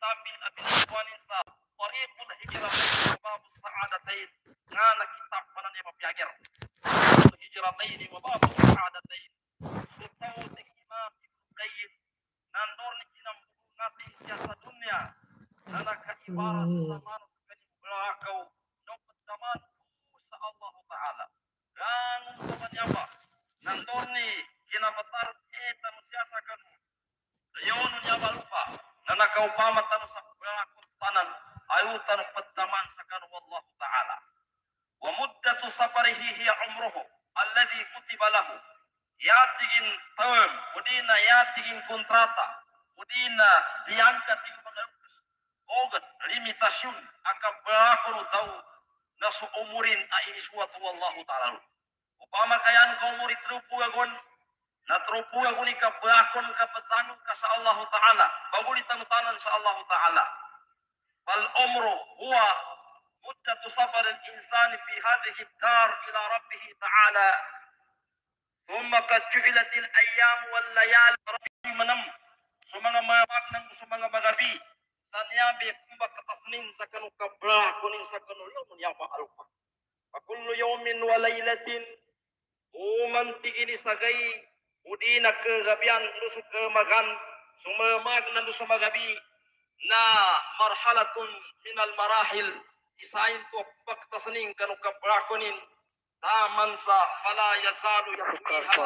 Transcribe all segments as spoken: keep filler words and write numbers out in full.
kitabil abil ikhwanin sa tariqul hijratain wa babus sa'adatain ngana kitab panan ya mapiagir hijratain wa babus sa'adatain sutaw tig imam ibn qayyim nandor ni kinam natin jasa dunia nana ka ibarat zaman sekali belakau nyopet zaman sa Allah Ta'ala ganun kaman yaba nandor ni kinabatar eta nusiasa kanu yon yaba lupa nana ka upama tanu sa belakau tanan ayu tanu pedaman sakanu Allah Ta'ala wa muddatu safarihi hiya umruhu alladhi kutiba lahu yatigin term udina yatigin kontrata udina diangkat ing pangayukas ogat limitasyon akab belakau tahu nasu umurin a ini suatu wallahu ta'ala upama kayan ka umuri trupu agon na trupu agon ika belakon ka pesanu ka sa Allah ta'ala baguli tanutanan sa Allah ta'ala fal umru huwa muddatu safar al insani fi hadhihi dar ila rabbih ta'ala thumma qad ju'ilat al ayyam wal layal rabbi manam sumanga mamak nang sumanga magabi sanyabi kumbak katasnin sa kanu kablah kuning sa kanu lumun yapa alpa pakullu yawmin wa laylatin uman tigini sagay udina ke gabian nusuk ke magan sumamag nandu sumagabi na marhalatun minal marahil isain tu kumbak katasnin kanu kablah kunin taman sa fala yazalu yahmiha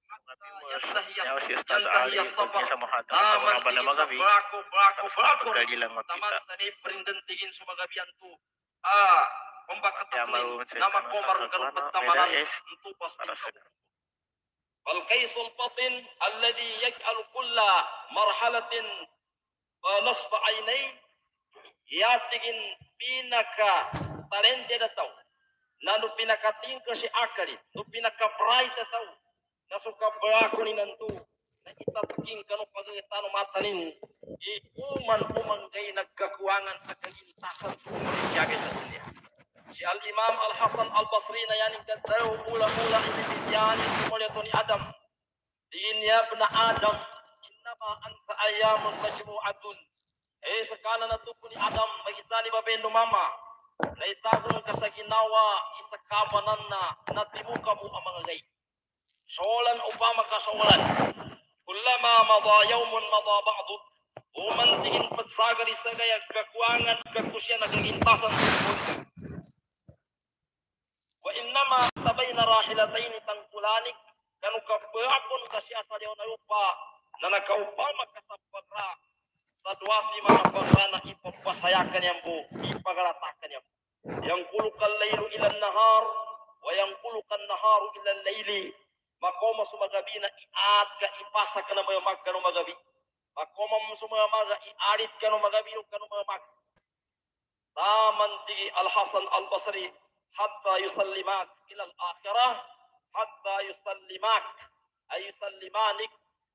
yantahi as-sabar taman tigin sa belako belako belako taman sa ni perindentigin sumagabian tu ah pembakatasnin nama komar kanu petamanan untuk pas fal kaisul batin alladhi yaj'al kulla marhalatin nasba aynai yatigin pinaka talente datau nanu pinaka tingka si akali nu pinaka bright datau nasuka belako ni nantu na kita taking kanu pagitano matanin i uman uman gay nagkakuangan akagintasan sa umari sa dunia si al-imam al-Hasan al-Basri na yaning kadaw mula-mula inibigyan sumuliato ni Adam diin ya bna Adam innama anta ayyamun majmu'atun eh sakala na tupo ni Adam magisali babendo mama na itagong ka sa ginawa isakamanan na natimuka mo ang mga gay solan upama ka solan kullama madha yawmun madha ba'du umantingin pagsagari sa gaya kakuangan kakusya nagagintasan sa wa innama tabayna rahilatayn tangkulanik kanu kabakon kasya sa diyon lupa na nakaupama kasapatra sa duwati mga pagrana ipapasayakan yan po ipagalatakan yan po yang kulukan laylu ilan nahar wa yang kulukan naharu ilan layli makoma sumagabi na iat ka ipasa ka na mga mag kanu magabi makoma sumamaga iarit ka no magabi kanu mga mag taman tigi al-Hasan al-Basri hatta yusallimak ila al-akhirah hatta yusallimak ay yusallimanik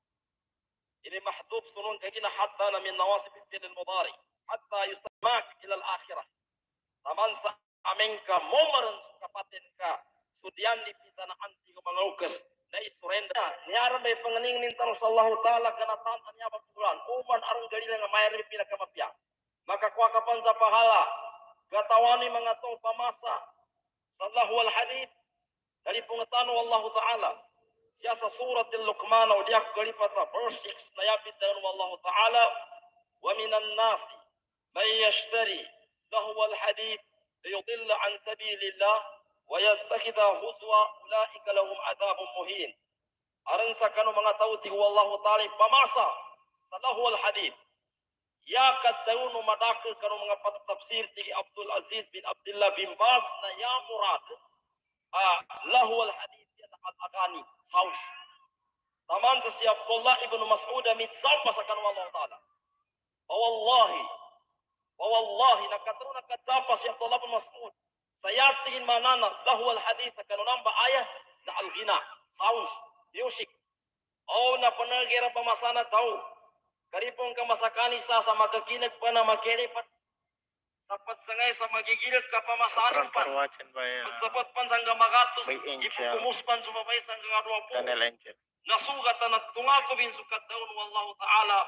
ini mahdhuf sunun kagina hatta na min nawasib fi'l al-mudari hatta yusallimak ila al-akhirah taman sa amengka momaran kapaten ka sudian di pisana anti mangukas na isurenda niaran may panganing nintang sallallahu ta'ala kanatan anya bagbulan uman arang galila nga mayar ni pinakamapya makakuha ka pan sa pahala katawani mga tong pamasa sallahu al-hadith dari pengetano Allah Ta'ala siya sa surat al-Luqman o diak galipatra verse six na yapit dengan Allah Ta'ala wa minan nasi may yashtari lahu al-hadith liyudilla an sabilillah wa yattakhidha huzwa ulaika lahum adabun muhin aran sa kanu mga tao ti Allah Ta'ala pamasa sallahu al-hadith ya kaddaunu madakil kanu mga patafsir ti Abdul Aziz bin Abdullah bin Baz na ya murad ah lahu al-hadith ya al-agani sounds taman sa si Abdullah ibn Mas'ud mitsapa sa kanu Allah Ta'ala wa wallahi wa wallahi nakatruna kadzapa si Abdullah ibn Mas'ud sayatin manana lahu al-hadith kanu namba ayah na al-ghina sounds music oh na panagira pamasana tao karipong kamasakani sa sa magaginag pa na makeripat sapat sangay sa magigilag ka pamasanin pa sapat pan sangga magatos ipukumuspan sumabay sangga kadua po nasugat na tungato bin sukat daun wallahu ta'ala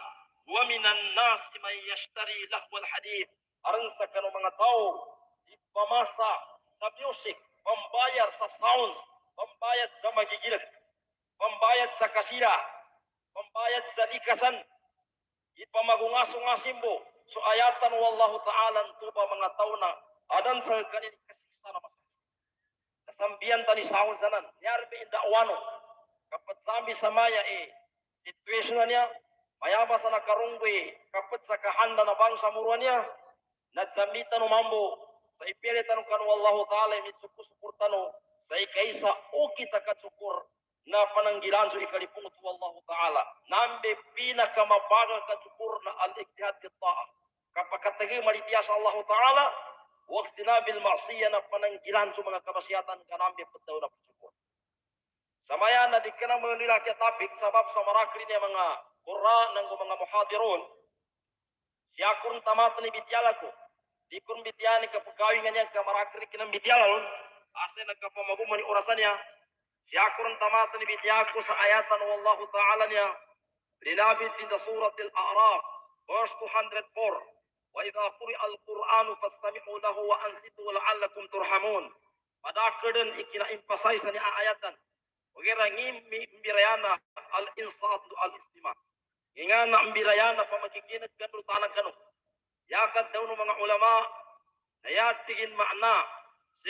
Wa minan nasi man yashtari lahwal hadith. Aron sa kanong mga tao, ipamasa sa music, pambayar sa sounds, pambayad sa magigilag, pambayad sa kasira, pambayad sa likasan, ipamagungasong nga simbo. So ayatan wallahu ta'ala tuba mga tao na adan sa kanin kasiksa na masakit. Kasambihan tani sound sanan, nyarbi indawano. Kapat sami sa maya eh, situation niya, mayaba sa nakarunggoy, kapat sa kahanda na bangsa muruan niya, nagsamitan o mambo, sa ipilitan kanu wallahu ta'ala, mitsukusukur tano, sa ikaisa o kita katsukur, na pananggilan so ikalipungot wallahu ta'ala. Nambe pinakamabagal katsukur na al-iktihad bitta'ah. Kapag katagay malitiya sa Allah ta'ala, wag sinabil ma'asiyah na pananggilan so mga kabasyatan kanambe pataw na katsukur. Samaya na di ka na mga nila kaya topic, sabab sa marakli niya mga kura ng mga muhadirun, siya kung tamat ni bityala ko, di kung bityani kapagawin nga niya kamarakli ka ng bityala ron, asa nagkapamaguman ni orasan niya, siya kung tamat ni bityala ko sa ayatan wallahu ta'ala niya, linabit din sa surat al-A'raf, verse two hundred four, wa idha quri'a al-Qur'anu fastami'u lahu wa ansitu la'allakum turhamun. Padakadan ikina-emphasize na niya ayatan, Wagera ngimmi mbirayana al-insat al-istima. Nga na mbirayana pa magkikinag ganun talang ganun. Yakad daw ng mga ulama na yatigin makna si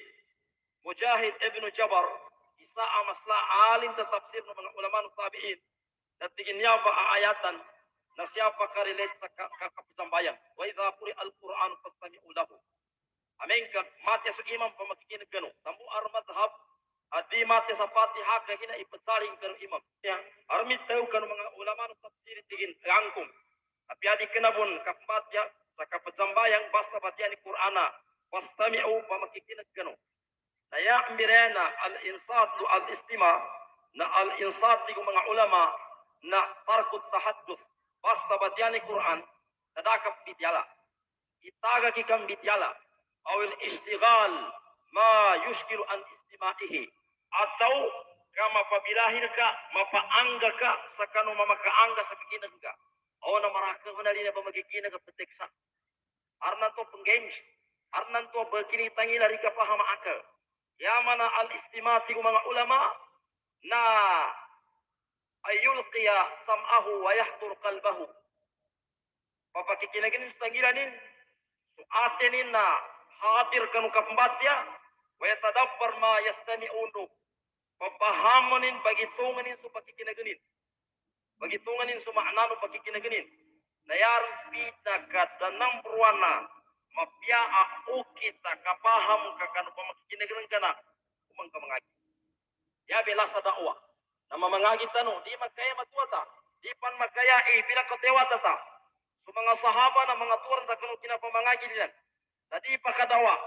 Mujahid ibn Jabar, isa ang masla alim sa tafsir ng mga ulama ng tabi'in, na tigin niya pa aayatan na siya pa karelate sa kapisambayan. Wa idha quri'a al-Qur'an fastami'u lahu. Amin ka, mati sa imam pa magkikinag ganun. Tambu ar-madhab Adi mati sa Fatiha kagina ipasaling kanu imam. Ya, armit tahu kanu mga ulama ng tafsir tigin rangkum. Tapi adi kenabun kapat ya sa kapatsambayang basta batian ni Qur'ana. Fastami'u pamakikinag kanu. Naya mirena al-insat al-istima na al-insat tigo mga ulama na tarkut tahadduth. Basta batian ni Qur'an tadakap bityala. Itaga kikam bityala. Awil istighal ma yushkilu an istima'ihi. Atau ka mapabilahir ka, mapaangga ka sa kanu mamakaangga sa pikinag ka. O na maraka ko na rin na ba magikinag ka pateksa. Arnan to pang games. Arnan to bagkinitangi lari ka pa hamaakal. Yamana al-istimati ko mga ulama na ayulqiya sam'ahu wa yahtur qalbahu. Papakikinagin sa tangilanin. So atenin na hadir kanu kapambatya. Wa yatadabbar ma yastami'unu. Papahamonin bagitunganin so pakikinaganin. Bagitunganin so maknano pakikinaganin. Nayar pinaka danang perwana mapia o kita kapaham kakano pamakikinaganin kana umang kamangagi. Ya bela sa dakwah. Na mamangagi tano di magkaya matuwata. Di pan magkaya eh bila katewata ta. So mga sahaba na mga tuwan sa kanong kinapamangagi nila. Tadi pa kadawa.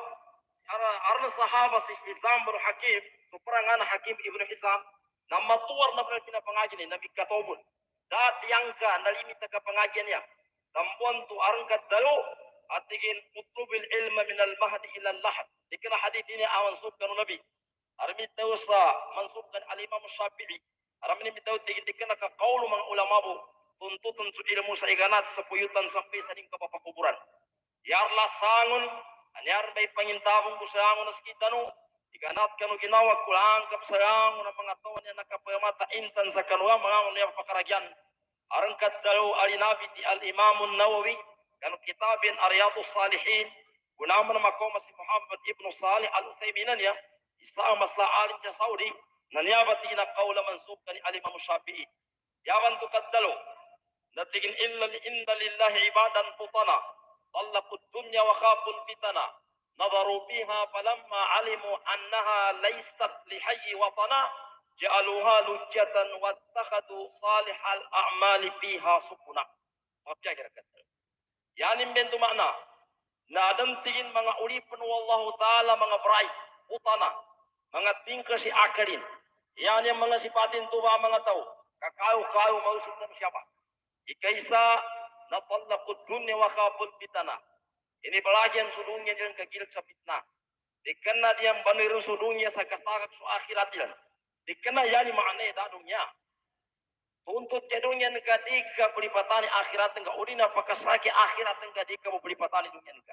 Arna sahaba si Hizam bin Hakim, perangan Hakim ibnu Hizam, nama tuar na pernah pinapangajian Nabi katobun. Dati angka nalimita ka pangajian niya. Tampuan tu arangkat dalu atigin utlubil ilma min al-mahdi ila al-lahad. Dikira hadith ini awan subkan Nabi. Armi tahu sa mansubkan al-Imam Syafi'i. Armi tahu tigin dikira ka qaulu mga ulama bu tuntutan su ilmu sa iganat sa puyutan sampai sa ding kapapakuburan. Yarla sangun anyar bay pangintabong busangon na skitano iganat kanu ginawa kulang kapsayangon ng mga tao niya nakapamata intan sa kanwa mga niya pakaragyan arangkat dalu alinabi ti al-Imam an-Nawawi kanu kitabin Riyadhus Salihin gunaman na makoma si Muhammad ibn Salih al-Utsaimin niya isa ang masla alim sa Saudi na niyabati na kaula mansub kani al-Imam Syafi'i yawan tu kadalo natigin illa inda lillahi ibadan putana طلقوا الدنيا وخافوا الفتنة نظروا فيها فلما علموا أنها ليست لحي وطنا جعلوها لجة واتخذوا صالح الأعمال فيها سكنا. Apa kira-kira? Yani bentuk makna. Na dantingin mga ulipan wallahu ta'ala mga berai utana mga tingkah si akarin. Yani yang mga sipatin tuba mga tao kakao-kao mausok na siapa. Ikaisa natallaqud dunya wa khaful fitnah. Ini belajan sudunya dan kagilak sa fitnah. Dikena dia baniru sudunya sa kasagak su akhirat yan. Dikena yani makna da dunya. Untuk jadunya nengka dika beli patani akhirat nengka udina pakasaki akhirat nengka dika mau beli patani dunia nengka.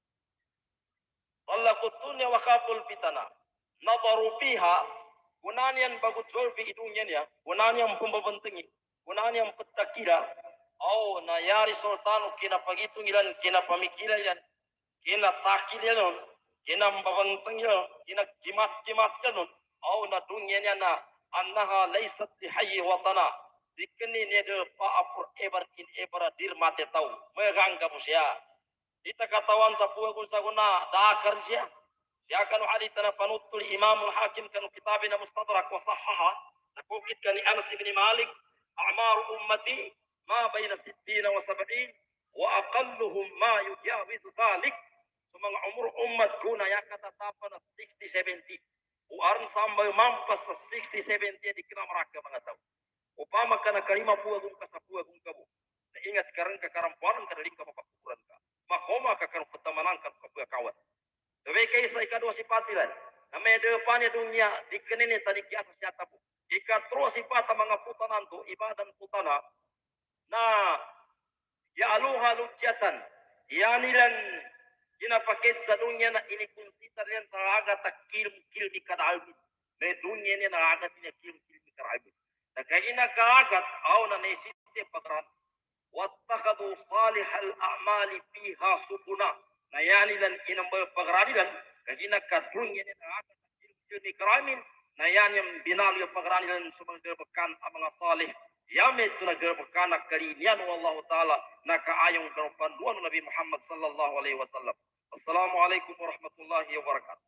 Talaqut dunya wa khaful fitana. Nadaru fiha kunanian bagut jolbi idunya ya, kunanian pembabentengi, kunanian petakira. Oh na yari sultanu kina pagitu ngilan kina pamikilan kina takilan kina mbabentengi kina jimat jimat kan. Oh na dunya na annaha laysat lihayyi watana. Dikeni ne de pa apur ever in ever dir mate tau megangga busia ita katawan sa puwa kun sa kuna dakar siya siya kanu hadith na panutul imam al hakim kanu kitabina mustadrak wa sahaha nakukit kani Anas ibn Malik a'mar ummati ma bayna sittina wa sab'in wa aqalluhum ma yujawizu dhalik sumang umur ummat kuna yakata tapana sixty seventy uaran sampai mampas sixty seventy di kena meraka mga tau upama kana kalima puwa kung kasapua kung kabu. Na ingat karang kakarampuan ka daling kapapakuran ka. Makoma ka karang petamanan ka kapua kawat. Tapi kaisa ikadua sipatilan. Na may depannya dunia dikenini tadi kiasa siya tabu. Ika terus sipata mga putanan to ibadan putana. Na ya aluha lujatan. Yanilan ginapakit sa dunia na inikonsider yan sa aga takilm-kil ni kadalmin. May dunia niya na aga niya kilm-kil ni kadalmin. Nakaina kaagat aw na naisite pagran wattakhadhu salihal a'mali fiha subuna nayani lan inambal pagranilan kagina kadrunya ni naagat ni karamin nayani yang binali pagranilan sumang derbekan amang salih yame tuna derbekan kalinian wallahu taala naka ayong panduan Nabi Muhammad sallallahu alaihi wasallam. Assalamualaikum warahmatullahi wabarakatuh.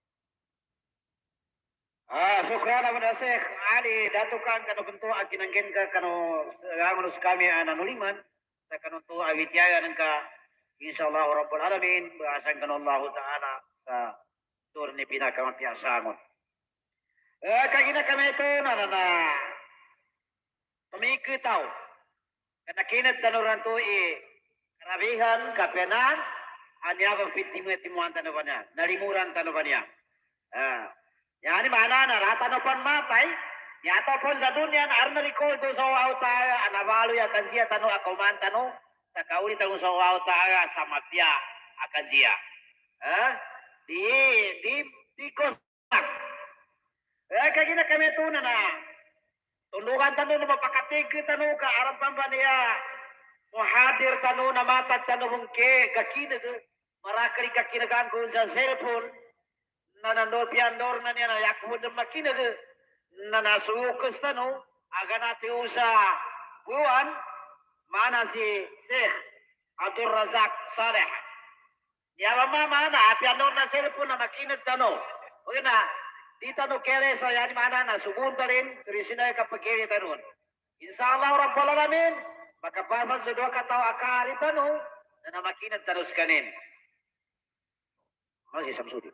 Ah, sukran naman na Sheikh Ali datukan kanu bentuk akinanggen ka kanu manus kami ananuliman sa kanu tu awityagan ka insyaallah rabbul alamin baasan kanu Allah taala sa tur ni pinakamatiasangon. Eh kagina kami ito na na na pamikitaw kana kinat tanuran tu i karabihan kapenan anya bang pitimu timuan tanubanya nalimuran tanubanya. Ah yani mana na rata no pan matay ya to pon sa dunya na arna recall to sa auta anabalo ya kansia tano akoman tano sa kauli tano sa auta sa mafia akan sia ha di di di kosak eh kagina kami to na na tundukan tano na mapakatig tano ka aram pambaniya muhadir tano na matag tano hungke kakina marakari kakinagan ko sa cellphone nanandor piandor na niya na yakmo na makina ke na nasukas na no aga nati usa buwan mana si Sheikh Abdul Razak Saleh ya mama mana piandor na cellphone na makina tano okay na di tano kere sa yani mana na sugun tarin krisina ka pagkiri tanon insyaallah rabbul alamin makapasan sa dua kataw akari tano na makina tanos kanin masih Samsudin.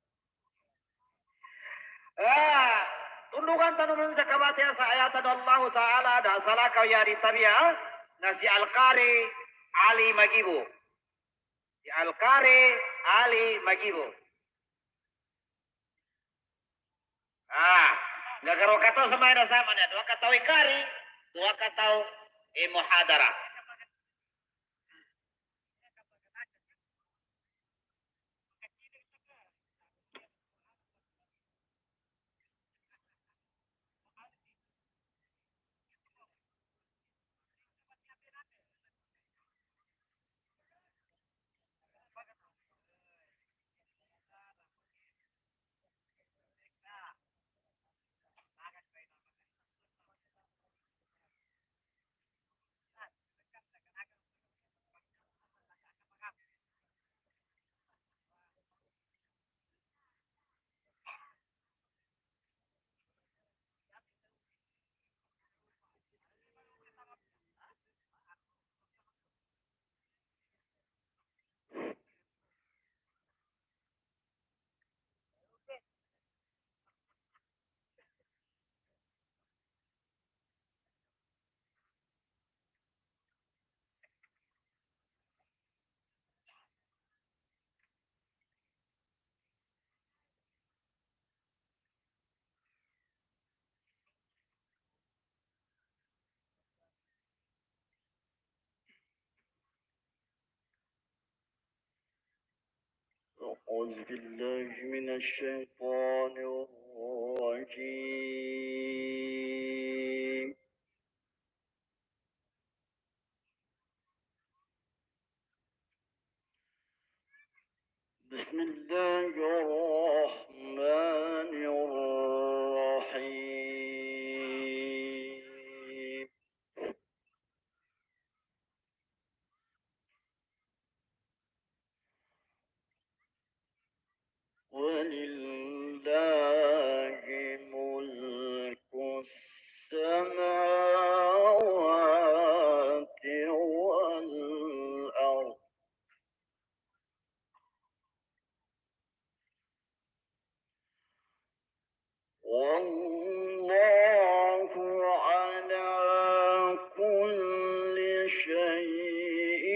Ah, tundukan tanungan sa kabatiya sa ayatan Allah Ta'ala da salakaw yari tabiya na si Al-Qari Ali Magibo. Si Al-Qari Ali Magibo. Ah, nagkaro kataw sa mga nasama niya. Dua kataw ikari, dua kataw imuhadara. أعوذ بالله من الشيطان الرجيم. بسم الله الرحمن الرحيم. ولله ملك السماوات والأرض والله على كل شيء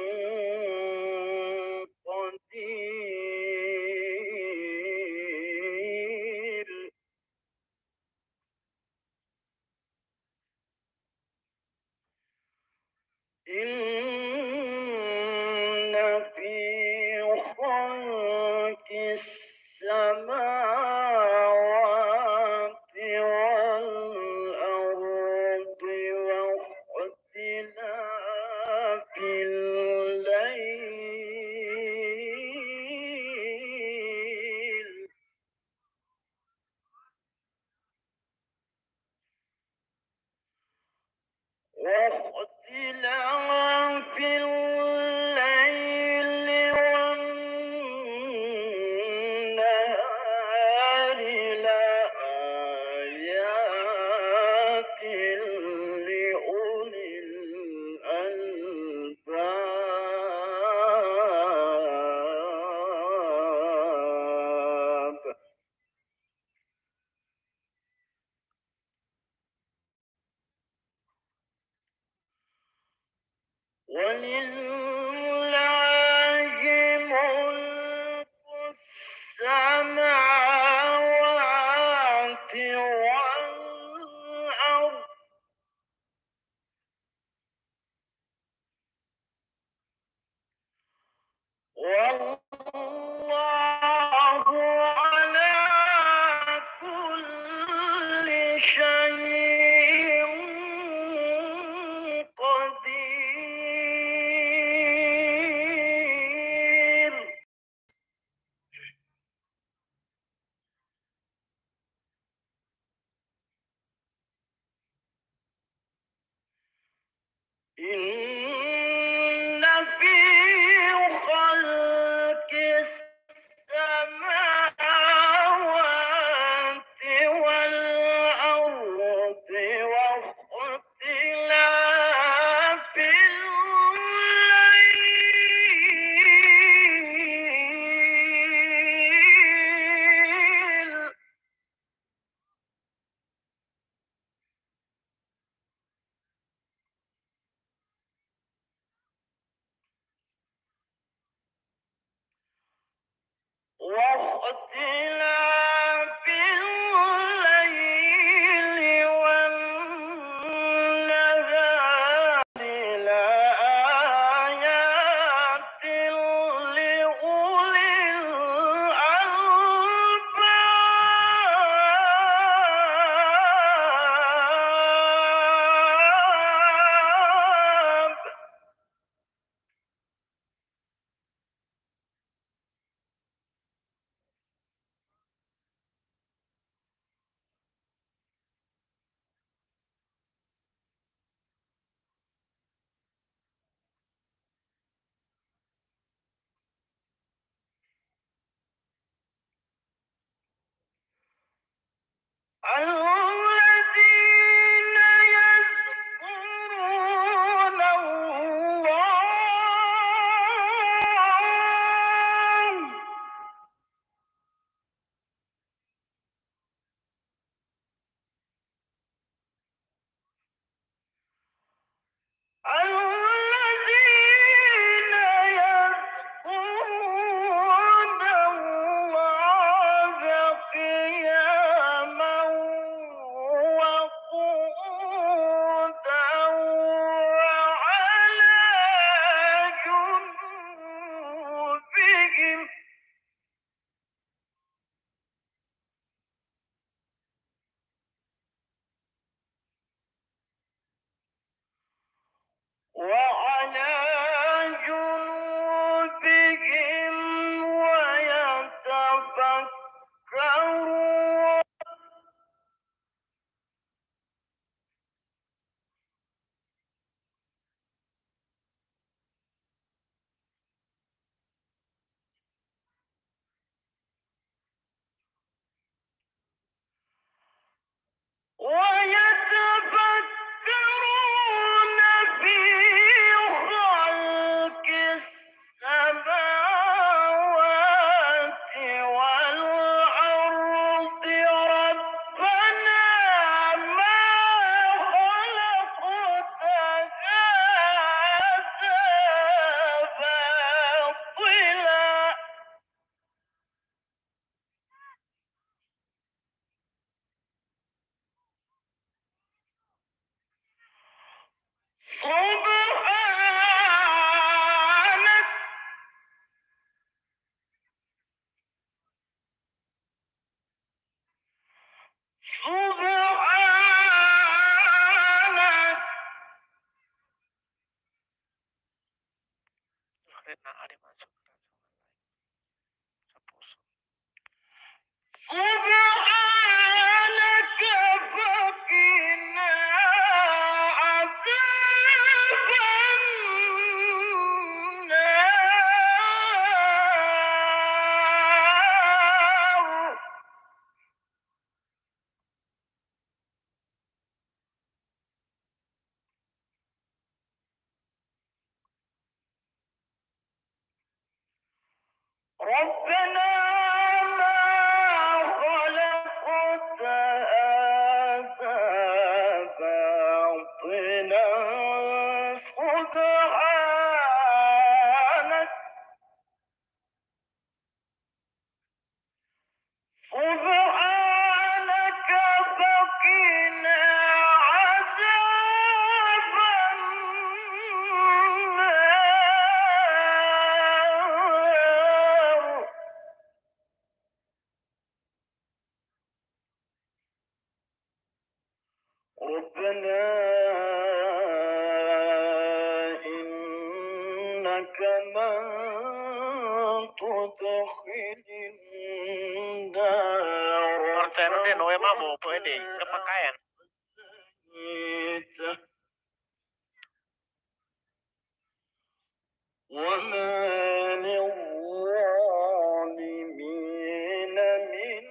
قدير. إن في خلق السماوات والأرض واختلاف الليل واختلاف الليل والنهار لآيات لأولي الألباب. ولله ملك السماوات والأرض والله على كل شيء قدير. إن في خلق السماوات والأرض واختلاف الليل واختلاف الليل والنهار لآيات لأولي الألباب. الذين يذكرون الله الذين يذكرون الله قياما Rena ada masuk سبحانك فقنا عذاب النار ربنا ما خلقت هذا باطلا سبحانك سبحانك فقنا عذاب النار ربنا إنك من تدخل النار Marteno deh noe mamo pwede kepakaian فقد وما للظالمين من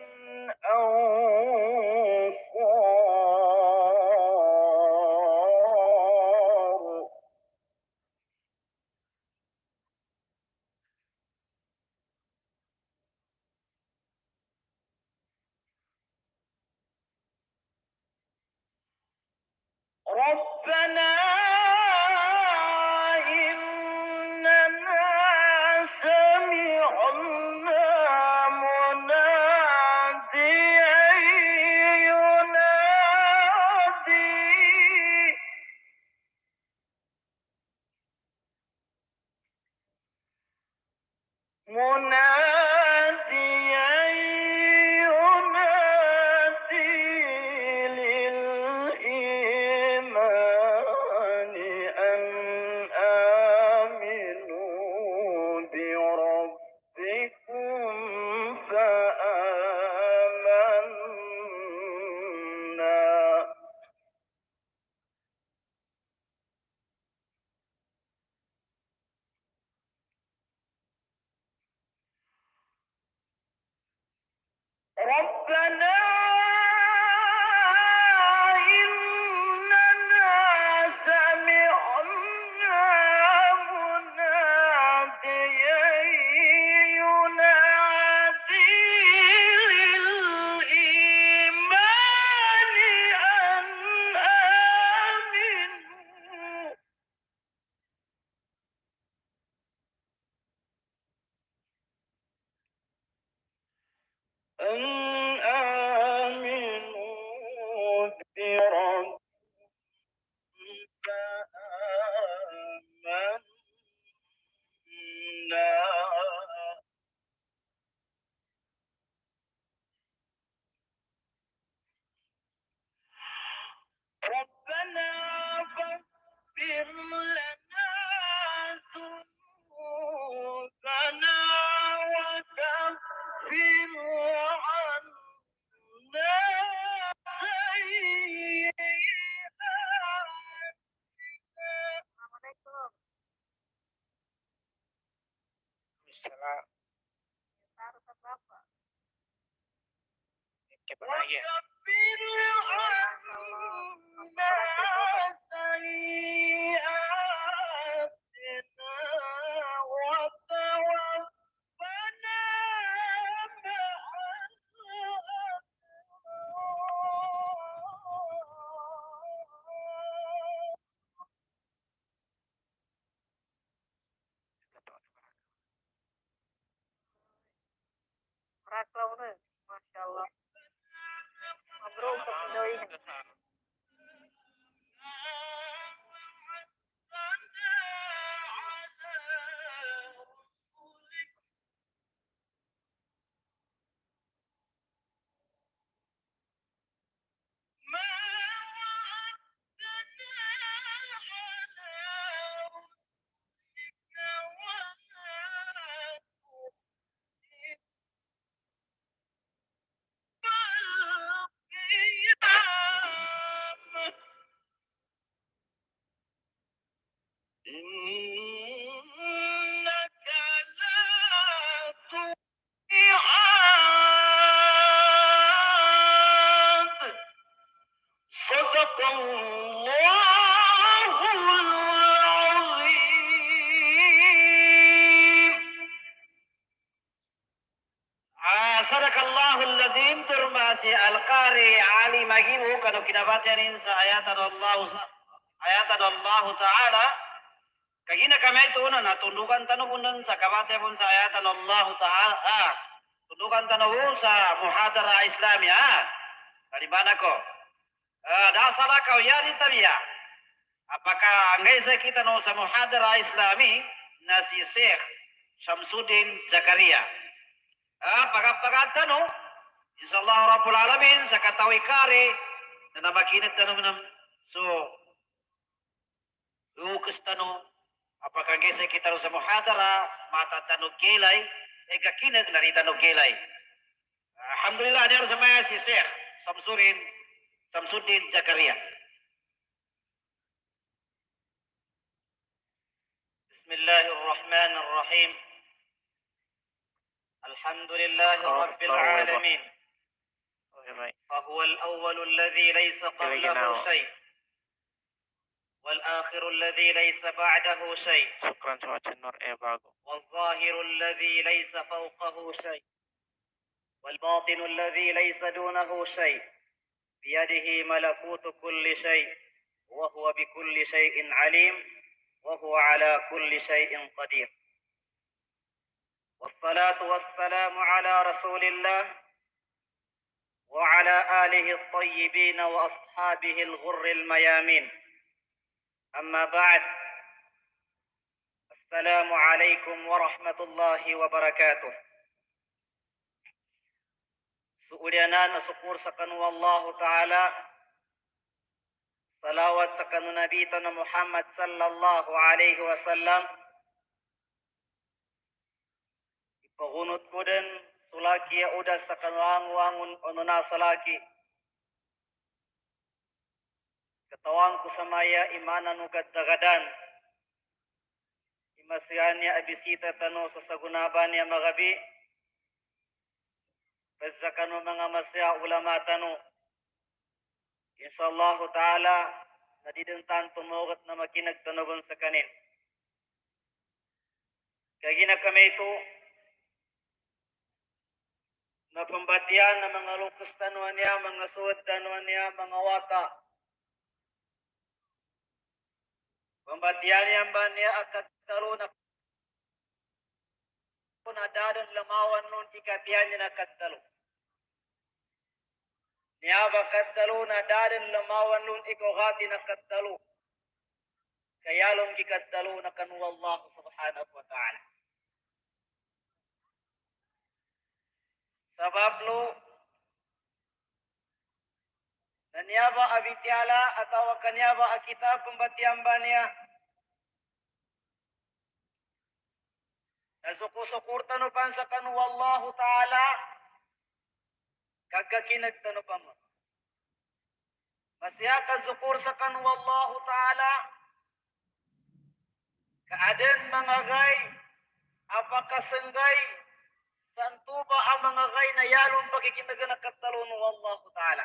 أنصار ربنا إننا سمعنا مناديا ينادي مناديا ينادي للإيمان أن آمنوا بربكم فآمنا ربنا إننا سمعنا مناديا ينادي للإيمان أن آمنوا أن آمنوا بربكم فآمنا ربنا فاغفر لنا ذنوبنا وكفر عنا سيئاتنا misalnya kayak mana ya وكفر عنا سيئاتنا وتوفنا مع الأبرار Raklauna, Masya Allah. Ngobrol ke Pindoi. si Al-Qari Ali Magibu kanu kinabatianin sa ayatan Allah ayatan Allah Ta'ala kagina kami itu na tundukan tanubunan sa kabate pun sa ayatan Allah Ta'ala ah, tundukan tanubu sa muhadara Islami ah kalibana ko ah, dasala kau ya di tabiya apakah angay sa kita no sa muhadara Islami na si Sheikh Syamsuddin Zakaria ah pagapagatan no insyaallah rabbul alamin sa katawi kare na namakinit tanong so ukus tanong apakah gesa kita sa muhadara mata tanong kilay eh kakinag narita no kilay alhamdulillah niya sa maya si Sheikh Syamsuddin Syamsuddin Zakaria. Bismillahirrahmanirrahim. الحمد لله رب العالمين فهو الأول الذي ليس قبله شيء والآخر الذي ليس بعده شيء شكرا سواء النور إيه باغو والظاهر الذي ليس فوقه شيء والباطن الذي ليس دونه شيء بيده ملكوت كل شيء وهو بكل شيء عليم وهو على كل شيء قدير والصلاة والسلام على رسول الله وعلى آله الطيبين وأصحابه الغر الميامين أما بعد السلام عليكم ورحمة الله وبركاته سؤالنا نسكور سكنوا الله تعالى صلوات سكن نبينا محمد صلى الله عليه وسلم pagunot ko din sulaki ya udas sa kanwang wangun ono na salaki katawang ko sa maya imanan ugad dagadan imasiyan niya abisita tano sa sagunaban niya magabi pesa kano mga masya ulama tano insyaallah ta'ala nadidintan tumugat na makinag tanogon sa kanin kagina kami ito na pembatian ng mga lukas tanuan niya, mga suwad tanuan niya, mga wata. Pembatian niya ba niya akat talo na punadadan lamawan nun ikapian niya na katalo. Niya ba katalo na dadan lamawan nun ikogati na katalo. Kaya lom ikatalo na kanu Allah subhanahu wa ta'ala. Sebab lu nanyaba abitiala atau kanyaba akita pembatian bania nasuku-sukur tanu pansakan wallahu ta'ala kagakinag tanu pamo masyaka sukur sakan wallahu ta'ala kaaden mga gay apakah senggay santuba ang mga gay na yalong pagkikitagan ng katalon ng Allah Ta'ala.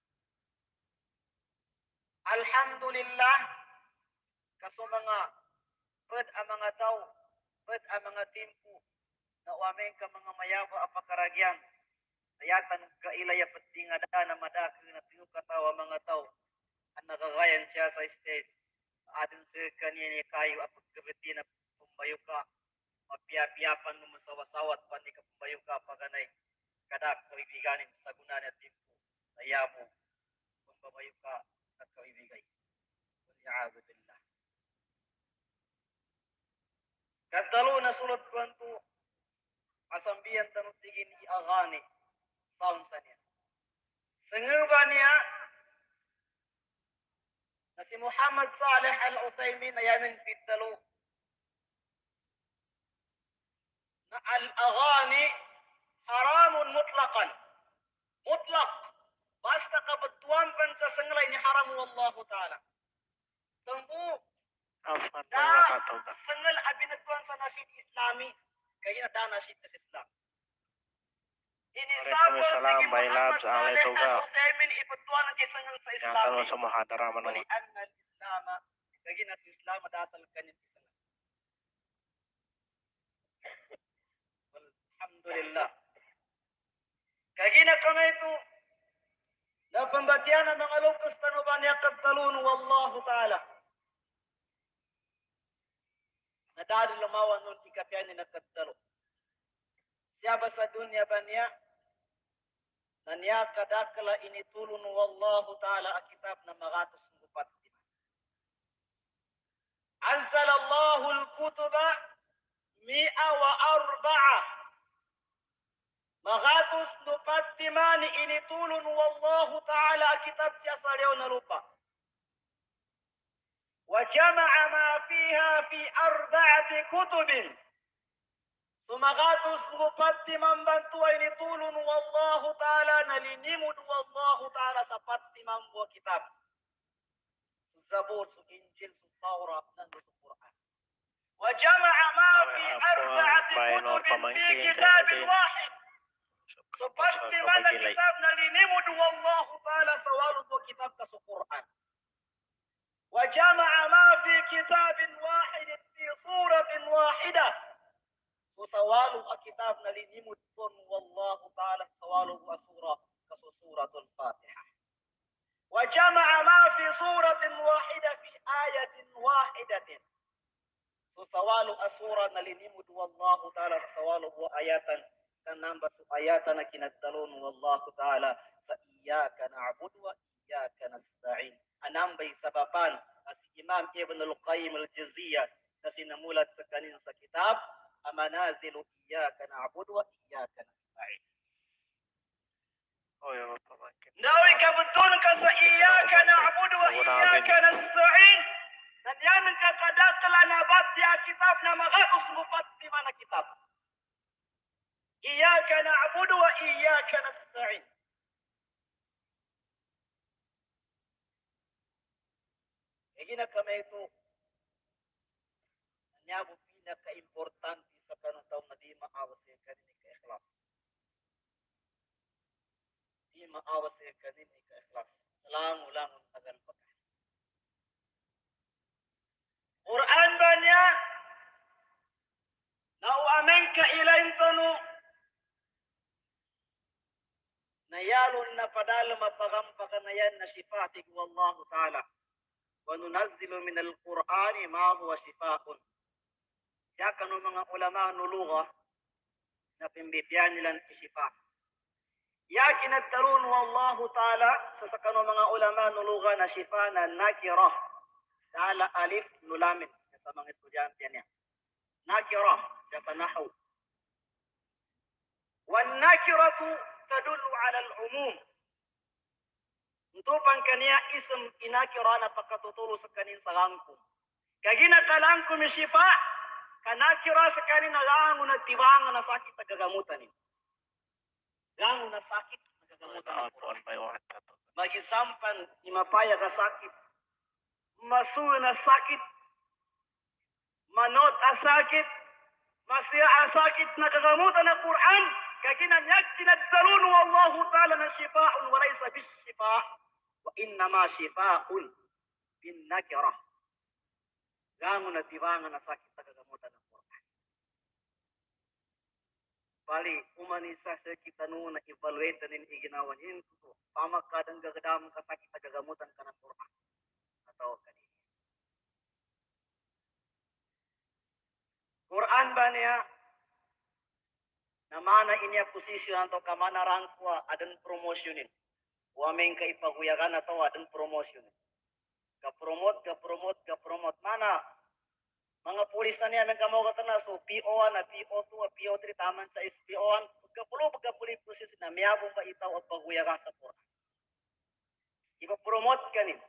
Alhamdulillah, kaso mga pwed ang mga tao, pwed ang mga timpo, na uameng ka mga mayaba apakaragyan, ayatan kailaya patingada na madaki na tiyo katawa mga tao, ang nagagayan siya sa stage, atin sa kanyan kayo apagkabiti na pumbayo ka, mapiapiapan mo masawasawat pandi ka pumbayo ka paganay kadak kaibiganin sa gunan at timpo ayamo pumbayo ka at kaibigay wali'adu billah kadalo na sulot kwanto asambiyan tanutigin i-agani sound sa niya senguba niya na si Muhammad Saleh Al-Usaymin ayanin pitalo al-aghani haramun mutlaqan mutlaq basta kabatuan pan sa sanglay ni haram wallahu ta'ala tambu afan da wabarakatuh sangal abinatuan sa nasid islami kaya da nasid sa islam ini sabon Waalaikumsalam, Bay Labs, alay tuga. Al-Usaymin ipatuan ang sangal sa yang islam tanong sa muhadara man wali anna al-islam kaya na sa islam dasal kanyang Alhamdulillah. Kagina kami itu nabatian ang mga lukas tanuban niya kagtalun, wallahu ta'ala. Nadari lumawan nun ikapyan niya nagkagtalo. Siya ba sa dunya ba niya? Na niya kadakala initulun, wallahu ta'ala, ang kitab na magatos ng upat. Anzalallahu al-kutuba mi'a wa arba'a. Magatos nupat timani initulun, wallahu ta'ala, ang kitab siya sa liyaw na lupa. وجمع ما فيها في أربعة كتب سمغاتس مقدما بنتو ينطول والله تعالى نلنمد والله تعالى سبتما وكتاب الزبور إنجيل التوراة ننجل القرآن وجمع ما في أربعة كتب في كتاب واحد سبتما كتاب نلنمد والله تعالى سوال وكتاب كسقرآن وجمع ما في كتاب واحد في سورة واحدة وسوال الكتاب نلنمد والله تعالى سوال وسورة كسورة الفاتحة وجمع ما في سورة واحدة في آية واحدة وسوال أسورة نلنمد والله تعالى سوال وآيات كننبس آياتنا كنتلون والله تعالى فإياك نعبد وإياك نستعين anam bay sababan si Imam Ibn al-Qayyim al-Jawziyah na sinamulat sa kanin sa kitab Amanazilu Iyyaka Na'budu wa Iyyaka Nasta'in. Oh ya pamangkin. Nawi kabutun ka sa Iyyaka Na'budu wa Iyyaka Nasta'in. Dan yan ka kadakala na batya kitab na magatos mupat di mana kitab. Iyyaka Na'budu wa Iyyaka Nasta'in. Gina kami ito, niya po pinaka-importante sa kanong na di maawas sa kanin ka-ikhlas. Di maawas sa kanin ka-ikhlas. Salango-langon tagal pa ka. Quran ba niya? Nauamen ka ilayin tano. Nayalon na padalo mapagampa na yan na sifatig wallahu ta'ala. وَنُنَزِّلُ مِنَ الْقُرْآنِ مَا هُوَ شِفَاءٌ. Siya kanong mga ulama nuluga na pimbitian nilang isifa. Ya kinagtarun wallahu ta'ala sa sa kanong mga ulama nuluga na shifa na nakirah. Ta'ala alif nulamin sa mga estudyante niya. Nakirah siya sa nahaw. وَالنَّكِرَةُ تَدُلُّ عَلَى الْعُمُومِ. Tupan kaniya ism inakira na pagkatuturo sa kanin sa langkum. Kagina ka langkum isipa, kanakira sa kanin na lango na tibangan na sakit na gagamutan niyo. Lango na sakit na gagamutan niyo. Magisampan, imapaya ka sakit. Masuwa na sakit. Manot a sakit. Masya a sakit na gagamutan na Quran. Kagina niyak tinagtalun wallahu ta'ala na shifa'un walaysa bis shifa'. Wa innama shifa'un bin nakirah. Gango na tibangan na sakit na gagamutan ng Quran. Bali, umanisa sa kita noon na evaluate na iginawan yun. Pamakadang gagadamang kasakit na gagamutan ka ng Quran. Ataw kanina. Quran ba niya? Namana inya posisyon atau kamana rangkwa adan promotionin. Wamen ka ipaguyagan atau adan promotion. Ka-promote, ka-promote, ka-promote. Mana? Mga pulis na niya, may kamo katana. So, P O one, P O two, P O three, taman sa S P O one. Pagkapulo, pagkapulit posisyon na, miyabong pa itaw at paguyagan sa Quran. Ipapromote ka nin.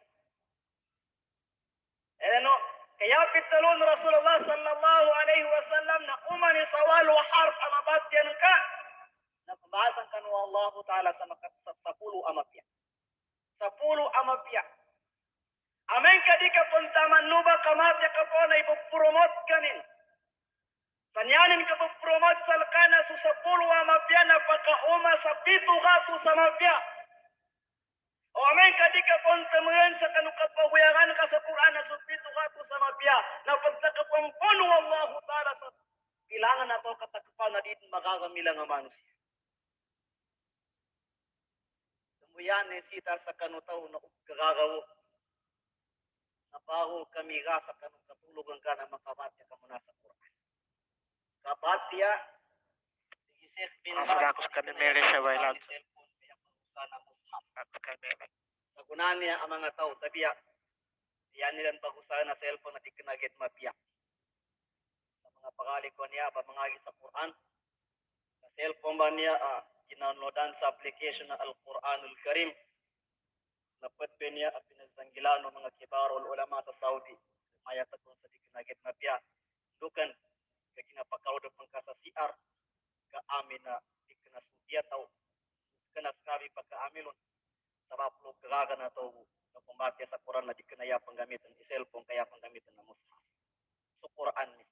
Eh, ano? Kaya pitalon Rasulullah sallallahu alaihi wasallam na umani sawal wa harf amabatyan ka. Napabasan ka ng Allah Ta'ala sa, sa sapulu amapya. Sapulu amapya. Amen ka di ka puntaman nuba kamatya ka po na ipopromote ka nin. Sanyanin ka popromote sa kana sa sapulu amapya na pagkauma sa pito gato sa mapya. O amen ka di ka puntaman sa kanukapahuyangan ka sa Quran na sa pito gato sa mapya. Na pagtakapampuno Allah Ta'ala sa bilangan na to katakpan na dito magagamilang ang manusia. Muyan ni sita sa kanutaw na gagagawo. Nabaho kami ga sa kanong katulugan ka na makabatya ka muna sa Quran. Kabatya, Yusef bin Baz, Afra kus kami mele siya bailad. sana mushaf. Agus kay mele. Sa gunan niya ang mga tao, tabiya, yan nilang bagusahan na cellphone na di kinagit mapiya. Sa mga pangalig ko niya, pamangagi sa Quran, sa cellphone ba niya, ah, ginanodan sa application na Al-Quranul Karim, napad pa niya at pinagsanggila ng mga kibarol ulama sa Saudi. Maya takon sa di kinagit mapiya. Dukan, kaginapakawad pang ka sa C R, kaamin na di kinasudiya tao, kanaskabi pagkaamilon, sa mapulog kagaga na tao, na kumbakya sa Quran na di kinaya panggamitan, i-cellphone kaya panggamitan na mushaf. So Quran ni.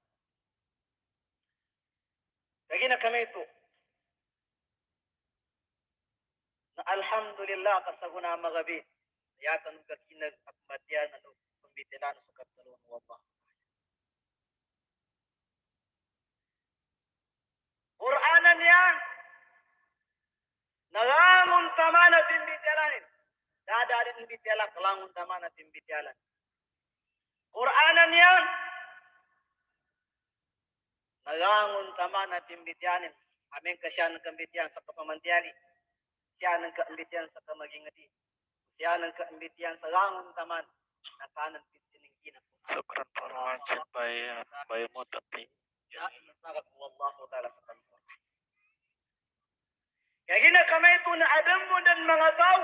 Kaya na kami ito, na alhamdulillah kasaguna magabi, yatan kakinag at matyan na pambitilan sa katalon wa ba. Quranan yan, nalangon tama na timbitialanin. Dadarin timbitiala, kalangon tama na timbitialan. Quranan yan, nalangon tama na timbitianin. Amin kasya ng kambitian sa kapamantiyali. Siya ng kaambitian sa kamagingati. Siya ng kaambitian sa langon taman na kanan pitining ina. Sukran for watching by uh, by Mutati. Ya, nasagat mo Allah ta'ala sa kanila. Kaya ginakamay ito na adam mo dan mga tao.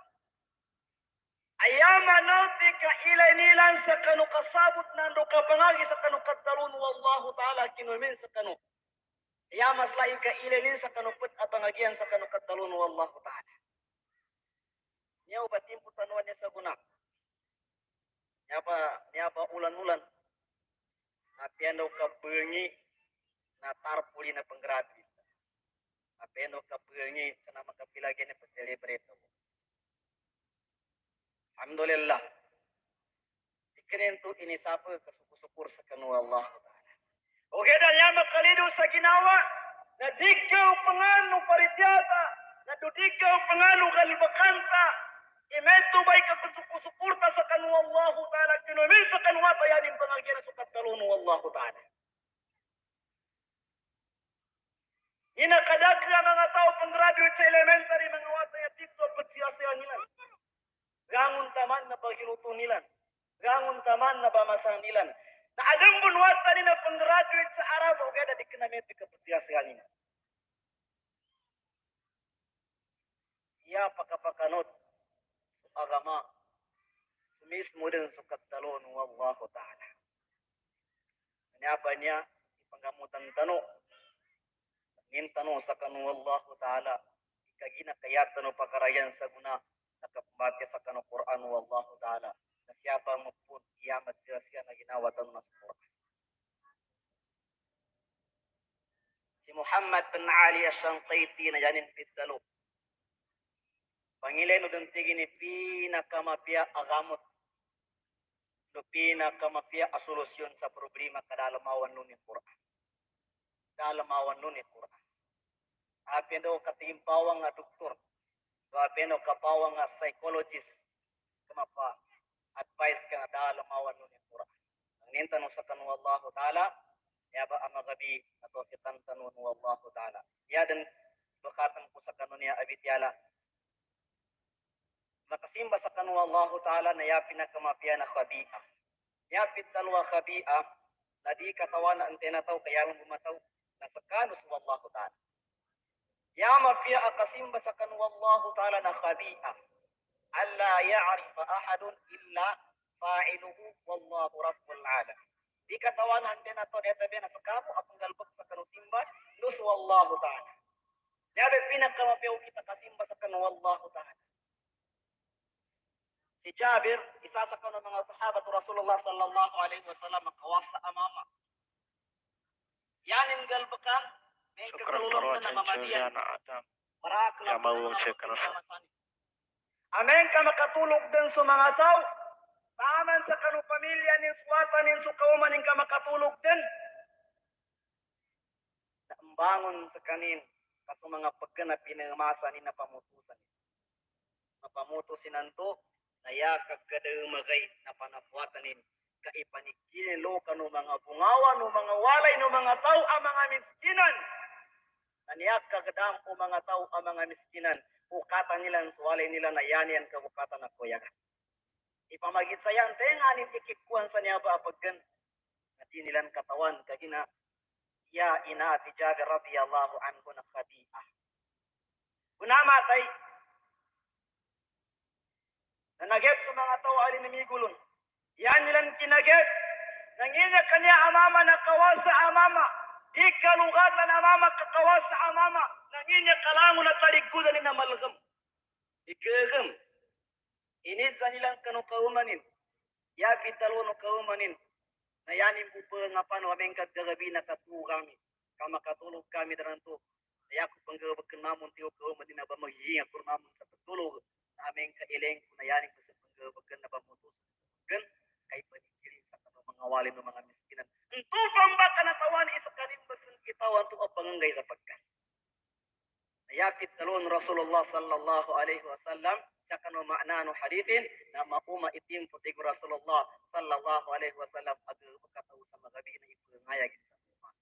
Ayama nauti ka ilay nilan sa kanu kasabot nando kapangagi sa kanu katalun wallahu ta'ala kinumin sa kanu. Ayama slai ka ilay nil sa kanu put abangagian sa kanu katalun wallahu ta'ala. Niyaw batim putanuan niya sa guna. Niya ba, niya ba ulan-ulan. Napiano ka bengi na tarpuli na penggratis. Napiano ka bengi sa nama kapilagyan na pa-celebrate mo. Alhamdulillah. Ikirin to inisapa kasukur sa kanu Allah Ta'ala. Okay dan niya makalido sa ginawa na dikaw pangano parityata na dudikaw pangano galbakanta imeto bay ka kusukurta sa kanu Allah Ta'ala kinumin sa kanu at ayanin pangagyan na sukat talunu Allah Ta'ala. Inakadak na mga tao pang graduate sa elementary mga wata ya TikTok at siyasaya nila. Gangun taman na paghiluto nila. Gangun taman na bamasa nila. Na adang bunwata nila pang graduate sa Arab o gada di kinamete ka at siyasaya nila. Iya pakapakanot agama mismo din sukat talon wallahu ta'ala. Kanya ba niya ipanggamutan tano ngin tano sa kanu wallahu ta'ala ikagina kayat tano pakarayan sa guna nakapambati sa kanu Quran wallahu ta'ala na siyapa mo po kiyamat siya siya na ginawa tano na sa Quran. Si Muhammad bin Ali Ash-Shanqiti na yanin pitalo Pangilay no dantigi ni pinakamapia agamot no pinakamapia asolusyon sa problema kadalamawan nun ni Quran. Dalamawan nun ni Quran. Apin daw katimpawang nga doktor. Apin daw kapawang nga psychologist. Kamapa advice ka nga dalamawan nun ni Quran. Ang nintanong sa kanu Allah Ta'ala yaba amagabi ato itantanong Allah Ta'ala. Yadan bakatan ko sa kanu niya abityala. Nakasimba sa kanu Allah Ta'ala na yapin na kamapia na khabi'a. Yapin talwa khabi'a na di katawan na antena tao kaya mong bumataw na sa kanus wa Allah Ta'ala. Yamapia akasimba sa kanu Allah Ta'ala na khabi'a. Alla ya'rifa ahadun illa fa'iluhu wallahu rabbul alam. Di katawan na antena tao na tabi na sa kamo apang galbak sa kanu simba nus wa Allah Ta'ala. Yapin pinakamapia kita kasimba sa kanu Allah Ta'ala. Si Jabir, isa sa kanong mga sahabat Rasulullah sallallahu alaihi wasallam makawasa amama. Yanin galbakan, may Sukran katulong for na watching namamadian. Juliana Adam. Marak Ya lang mau check ano sa. Amen ka makatulog din sa mga tao. Taman sa kanong pamilya nin suwatan nin sukauman nin ka makatulog din. Naambangon sa kanin kaso mga pagkanap inamasa ni napamutusan. mapamuto sinanto naya kagkadumagay na panapuatanin kaipanikin lo kanu mga bungawa no mga walay no mga tao ang mga miskinan naniyak kagdam o mga tao ang mga miskinan ukatan nila ang walay nila na yani ang kabukatan na kuyakan ipamagit sayang tenga ni tikikuan sa niya ba paggan at nilan katawan kagina ya ina ti Jabir radhiyallahu anhu na khadi'ah unamatay nanagep sa mga tao alin namigulon yan nilang kinagep nanginya kanya amama na kawasa amama ikalugatan amama kakawasa amama nanginya kalango na talikudan ni na malgam ikagam inisa nilang kanukaumanin ya pitalo no kaumanin na yanin upa nga pano aming kagagabi na katuo kami kama katulog kami daranto kaya ko panggabagkan mamon tiyo kaumanin na ba maghihinga kur mamon sa patulog na aming kaileng na yanin ko sa panggabagkan na ba mutos kan kay panikirin sa kanong mga walin ng mga miskinan entupang ba kanatawan isa kanin basan kitawan to ang panganggay sa pagkan nayapit talon Rasulullah sallallahu alaihi wasallam sa kanong maanano hadithin na mauma itim putig Rasulullah sallallahu alaihi wasallam ag makataw sa magabi na ipangayag sa umat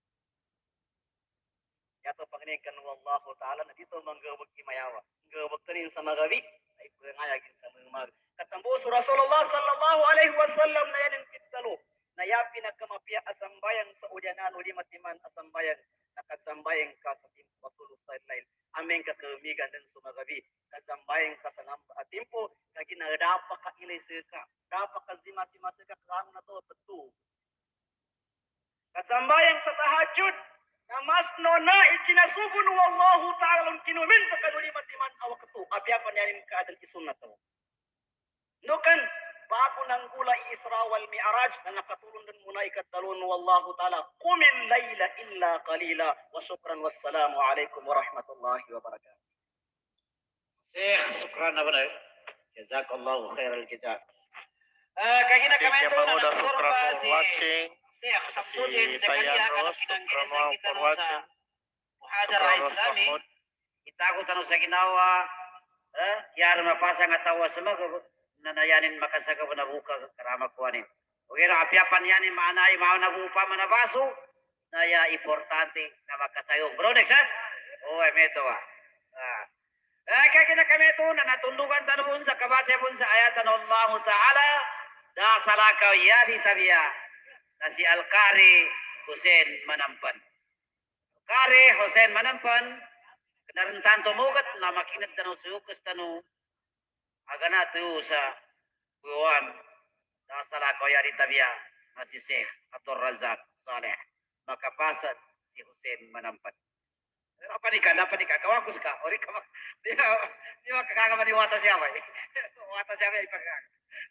yato panginin kan wallahu ta'ala na dito manggawag kimayawa manggawag kanin sa magabi na ipangayag sa umat katambus Rasulullah sallallahu alaihi wasallam na yan ang pitalo na ya pinagkamapia asambayan sa udyanan o limatiman asambayan nakasambayan ka sa timpo sa lail aming kakamigan din sa magabi kasambayan ka sa namba at timpo na ginadapa ka ilisir ka dapa ka zimati-mati ka kang na to betul kasambayan sa tahajud na mas nona ikinasubun wallahu ta'ala kinumin sa kanulimatiman awak ito apiapan yanin ka adal isun na to nukan bago ng gula Isra wal Mi'raj na nakatulong din muna ikadalon wallahu ta'ala qumil layla illa qalila wa syukran wassalamu alaikum warahmatullahi wabarakatuh Syekh syukran na ba jazakallahu khairal jazak uh, kagina kami ito na nagturba si Syekh Samsudin Zakaria kana pinanggisan kita no sa muhadara islami itago tanong sa ginawa eh yar mapasa nga tawa sa mga nanayanin makasaga na buka karama kuanin. Okay na apiapan yanin maanay mao na bupa manabaso na ya importante na makasayong. Bro next ha? Oh meto ah. Ah. Eh kaya na kami ito na natundugan tanong sa kabate mo sa ayatan ng Allah Ta'ala da salakaw yadi tabiya na si Al-Qari Hussein Manampan. Al-Qari Hussein Manampan kanarantan tumugat na makinat tanong suyukas tanong agana tu sa kuwan dasala ko yari tabiya na si Sheikh Abdul Razak Saleh makapasad si Hussein Manampan apa ni ka dapat ni ka kawakus ka ori ka di di makakagama ni wata siya ba wata siya ba ipagkak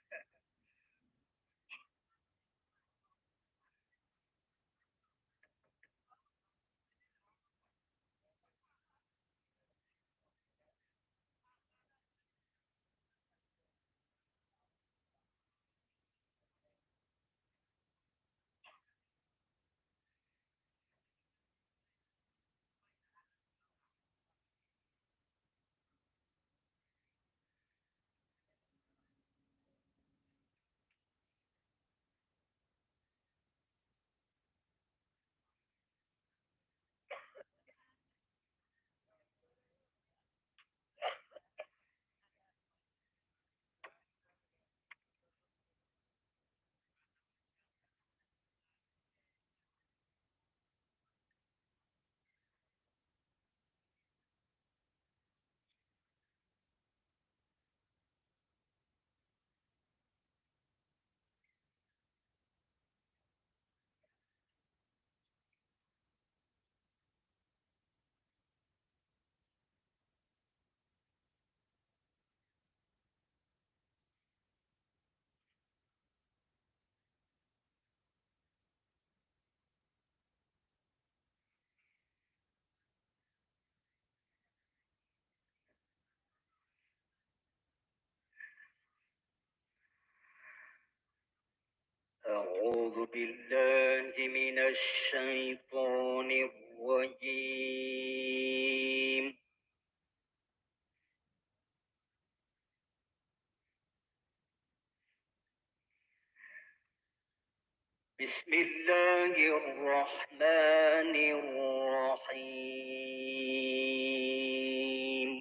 أعوذ بالله من الشيطان الرجيم بسم الله الرحمن الرحيم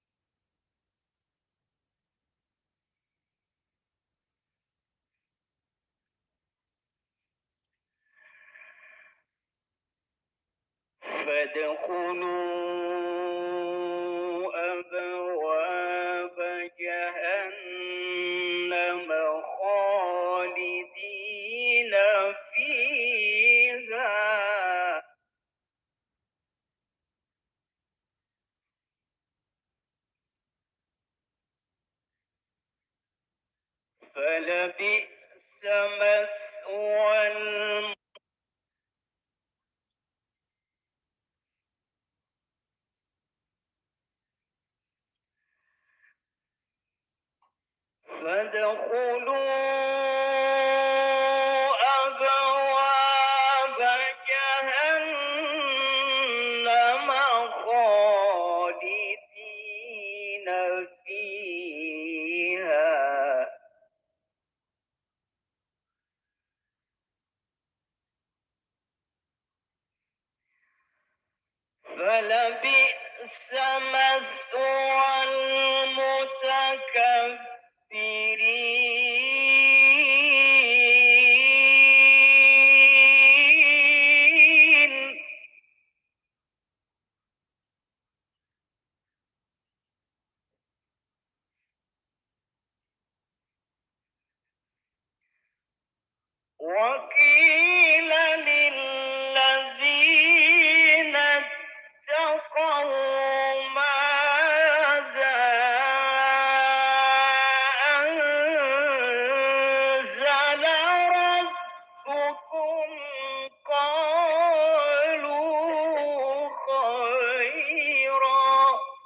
فادخلوا أبواب جهنم خالدين فيها فلبئس مثوى الم- فادخلوا أبواب جهنم خالدين فيها فلبئس مثوى المتكبرين وقيل للذين اتقوا ماذا أنزل ربكم قالوا خيرا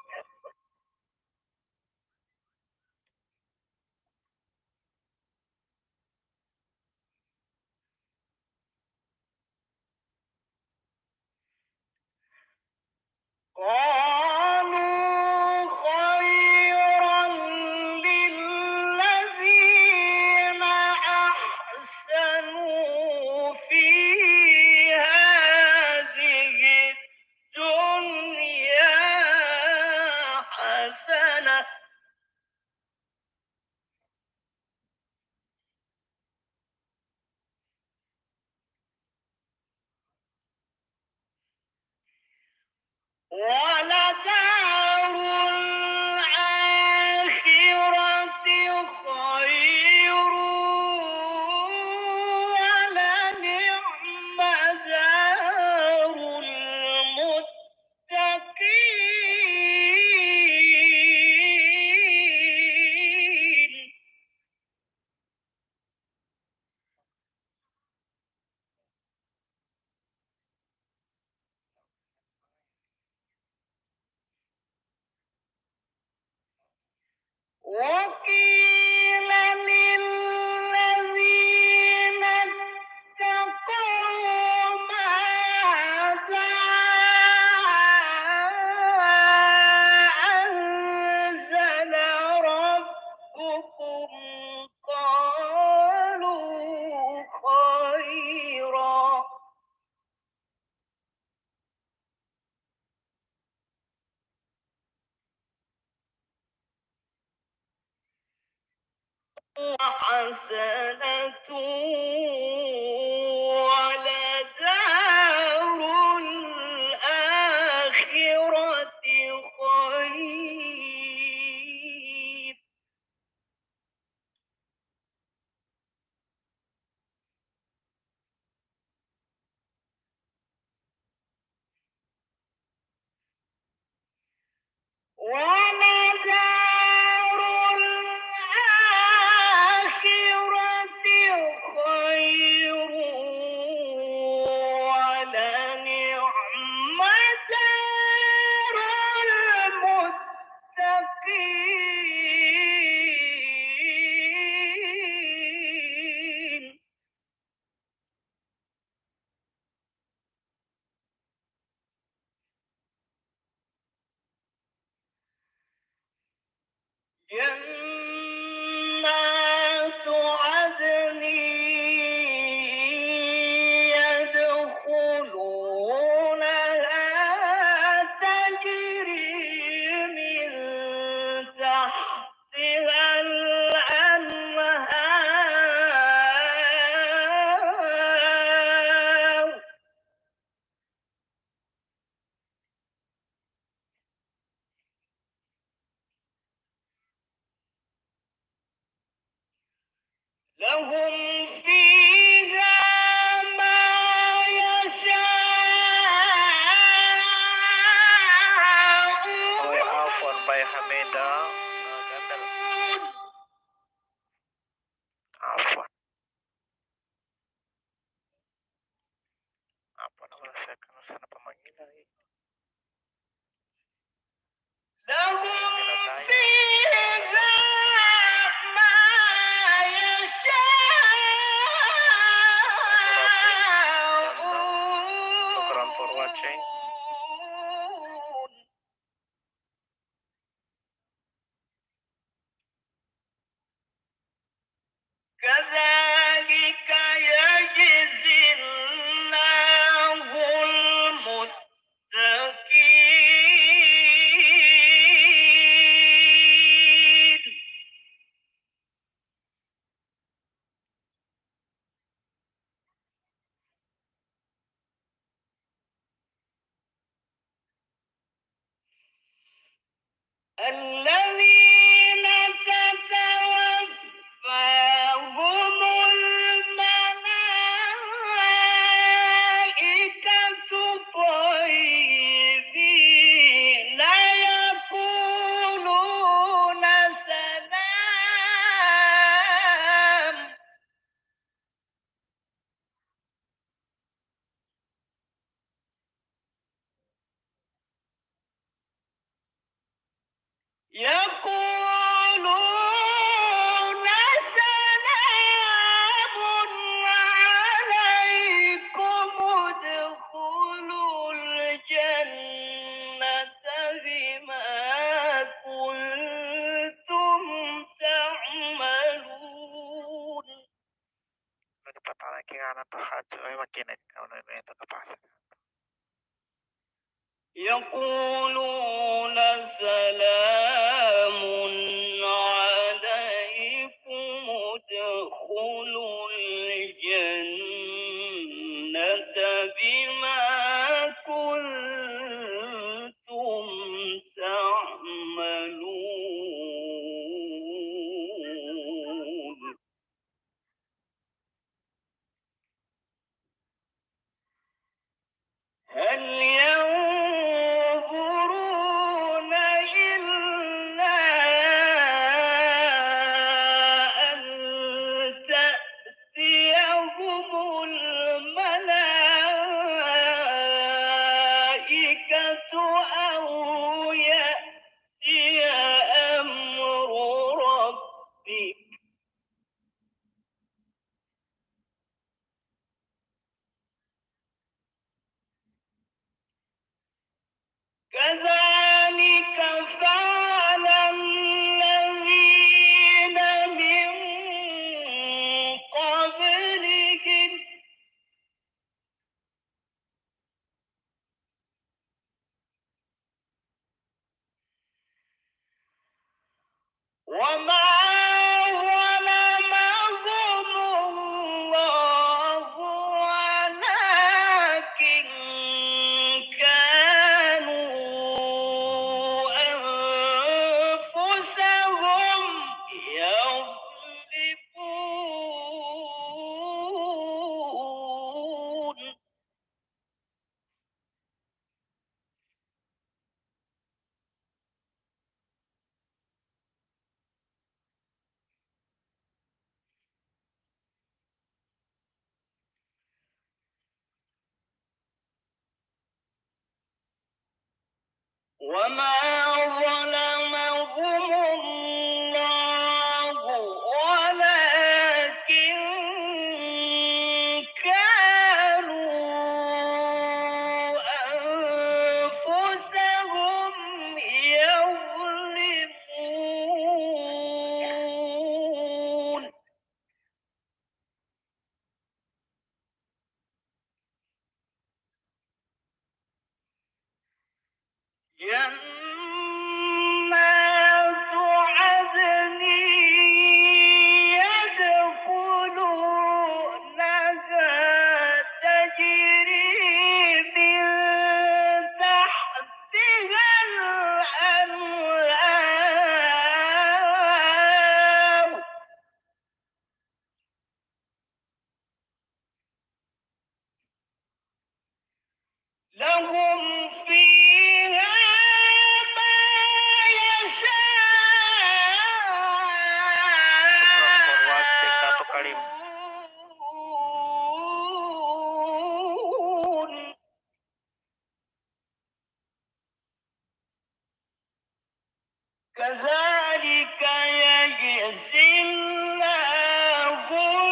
قالوا خيرا للذين أحسنوا في هذه الدنيا حسنة ولدار الآخرة خير ولنعم دار المتقين وقيل للذين اتقوا ماذا أنزل ربكم قالوا خيرا وحسنة ولدار الآخرة خير ولدار الآخرة خير ولنعم دار المتقين جنات عدن لهم فيها ما Oi, Afwan by Hamida. Nah, gandel. يشاءون Afwan. Apa nama saya kan sana pemanggilan ini? لهم Panggilan saya. فيها ما Shukran for watching. يشاءون كذلك يجزي الله المتقين الذين تتوفاهم الملائكة طيبين يقولون سلام يقولون سلام عليكم ادخلوا الجنة بما كنتم تعملون Ini patah lagi anak hati, oh makin ini kalau ini itu kepasang. يقولون سلام عليكم ادخلوا الجنة بما كنتم تعملون هل ينظرون إلا أن تأتيهم الملائكة أو يأتي أمر ربك كذلك فعل الذين من قبلهم وما ظلمهم الله ولكن كانوا أنفسهم يظلمون وما ظلمهم الله ولكن كانوا أنفسهم يظلمون جنات عدن يدخلونها تجري من تحتها الأنهار لهم فيها ما for watching Dato Karim. يشاءون كذلك يجزي الله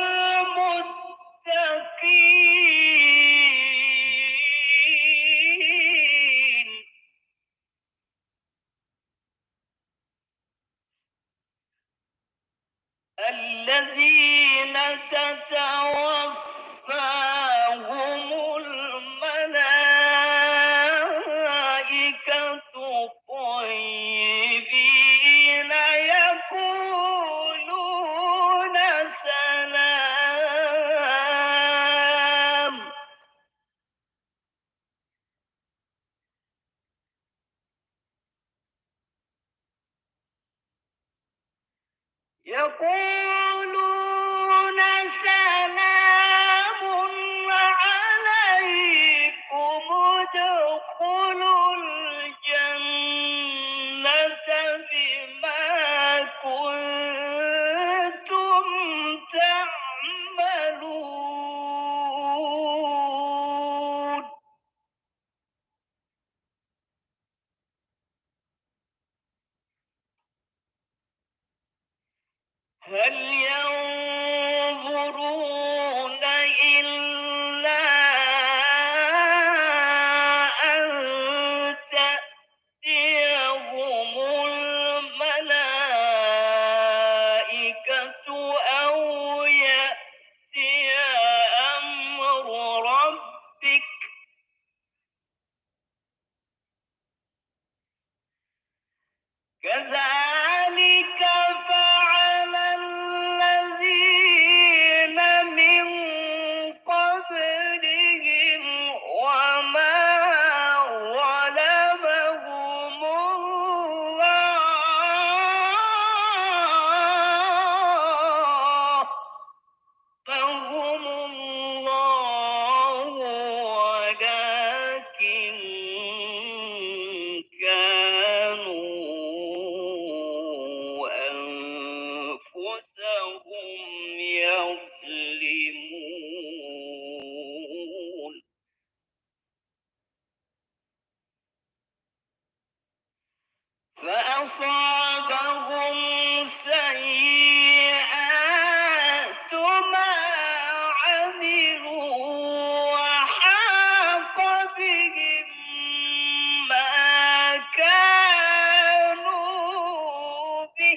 المتقين الذين تتوفاهم الملائكة طيبين يقولون سلام يقولون سلام عليكم ادخلوا الجنة بما كنتم تعملون هل ينظرون إلا أن تأتيهم الملائكة أو يأتي أمر ربك كذلك فعل الذين من قبلهم وما ظلمهم الله فهم الله ولكن كانوا أنفسهم يظلمون فأصابهم سيئات ما عملوا وحاق بهم ما كانوا به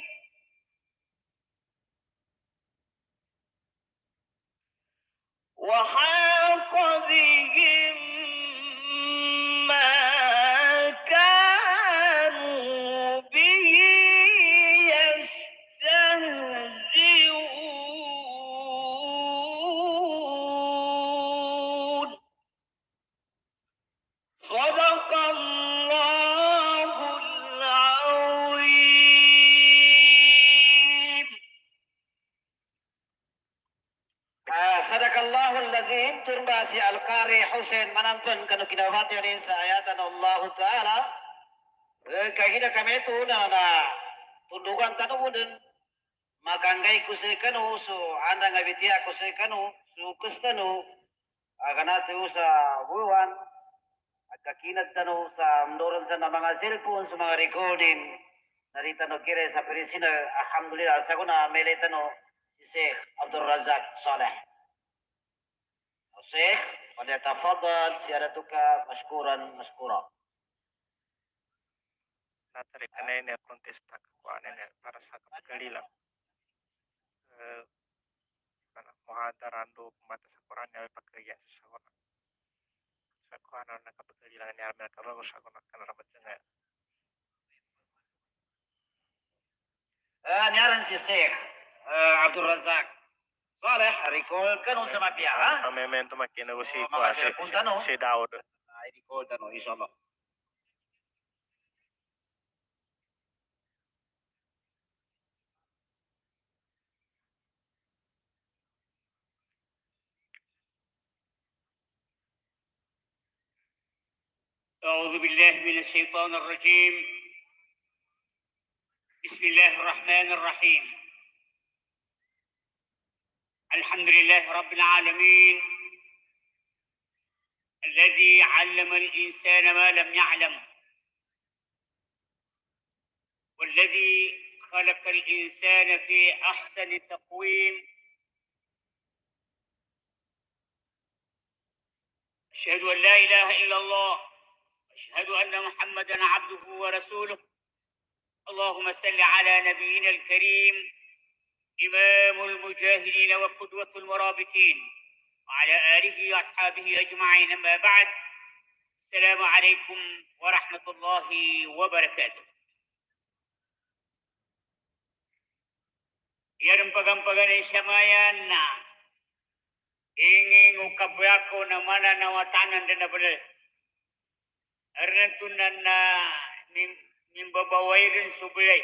وحاق بهم ما كانوا به يستهزئون صدق الله العظيم Sadaqallahul lazim turbasi al-qari Husain manampun kanu kinawati rin sa ayatan Allah Ta'ala kahina kami itu na na tundugan tanu mudun makanggai kusay kanu so anda ngabitia kusay kanu so kustanu agana tu sa buwan at kakinat tanu sa mdoron sa na mga cellphone sa mga recording narita no kire sa perisina alhamdulillah saguna mele tanu si Sheikh Abdul Razak Saleh Sheikh falyatafaddal siyadatuka mashkuran mashkura. Natari kanene kontesta ko anene para sa kapagalilang. Eh, kana muhadaran do mata sa Quran ya pagkaya sa sakona. Sa Quran na kapagalilang ni armen ka bago sa sakona kana rabat nga. Ah, niaran si Sheikh uh, Abdul Razak Saleh recall kanu sama pia ha? Ang memento makina ko si Oh, ko mga si, cellphone tano. si Daud. I recall tanu insyaallah. أعوذ بالله من الشيطان الرجيم. بسم الله الرحمن الرحيم. الحمد لله رب العالمين الذي علم الإنسان ما لم يعلم، والذي خلق الإنسان في أحسن تقويم. أشهد أن لا إله إلا الله، أشهد أن محمدا عبده ورسوله. اللهم صل على نبينا الكريم إمام المجاهدين وقدوة المرابطين وعلى آله وأصحابه أجمعين. أما بعد، السلام عليكم ورحمة الله وبركاته. Yang pagang-pagan samayan na ingin ukabrako na mana nawatanan dan benar. Arnantunan na nimbabawai rin subulay.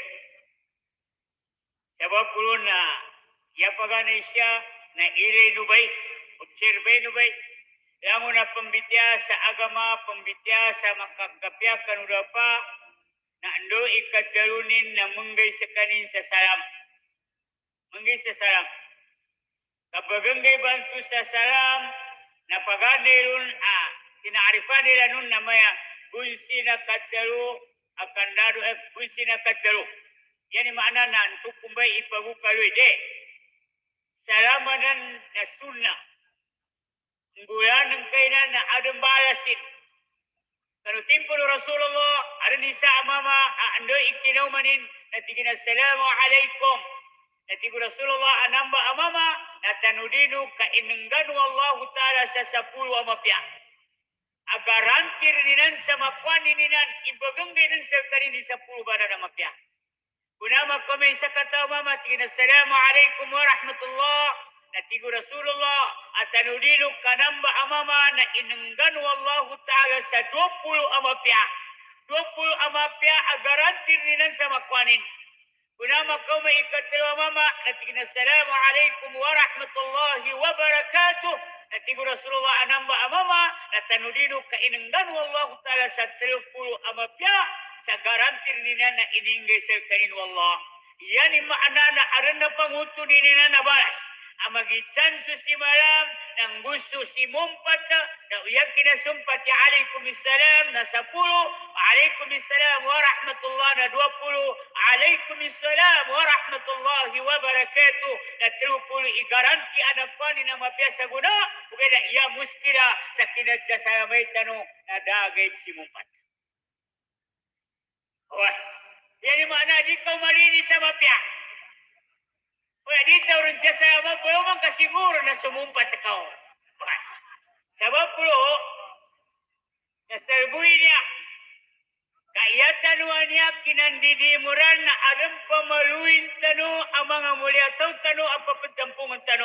Sebab puluh na ya pagan isya na ilay nubay, observe nubay. Yang una pembitya sa agama, pembitya sa makagapyakan udapa na ando ikadalunin na munggay sa kanin sa salam. Munggay sa salam. Kapaganggay bantu sa salam, napaganirun a, tinaarifan nila nun na maya, bunsi na kadalu, akan dadu eh, bunsi na kadalu. Yan yung maana na, untuk kumbay ipagukaloy. De, salamanan na sunnah. Nggulan ng kainan na adang balasin. Kano timpo ni Rasulullah, ada nisa amama, ando ikinaumanin, natigin assalamualaikum. Natigo Rasulullah anamba amama, natanudinu kainengganu Allah Ta'ala sa sapulu amapya. Agarantir ninan sa makuan ninan, ibaganggay nan sa kanin sa sapulu badan amapya. Kunama kami sa kata amama, tigin assalamualaikum warahmatullah. Natigo Rasulullah atanudinu kanamba amama na inengganu Allah Ta'ala sa dua puluh amapya. dua puluh amapya agarantir ninan sa makuanin. Kunama kau mengikatkan amama natigo assalamualaikum warahmatullahi wabarakatuh. Natigo Rasulullah anamba amama natanudinu kainengganu Allah Ta'ala sa tiga puluh amapya sa garantir ninan na ininggay sa kanin Allah. Yani makna na aran na panguto ninan na balas. Amagitsan su si malam nang gusto si mumpat na uyakin na sumpat ya alaikumissalam na sepuluh, alaikumissalam warahmatullahi na dua puluh, alaikumissalam warahmatullahi wabarakatuh na tiga puluh igaranti anak pani na mapiasa guna bukan na iya muskila sa kinadya sa may tano na dagay si mumpat. Wah, yan yung makna di kau malinis sa mapya. Wah, dito rin siya sa mabuyo man kasiguro na sumumpat kau. Sabab puluh, nasalbuhi niya. Kaiyatan niya kinandidimuran na alam pamaluin tano ang mga mulyataw tano ang papatampungan tano.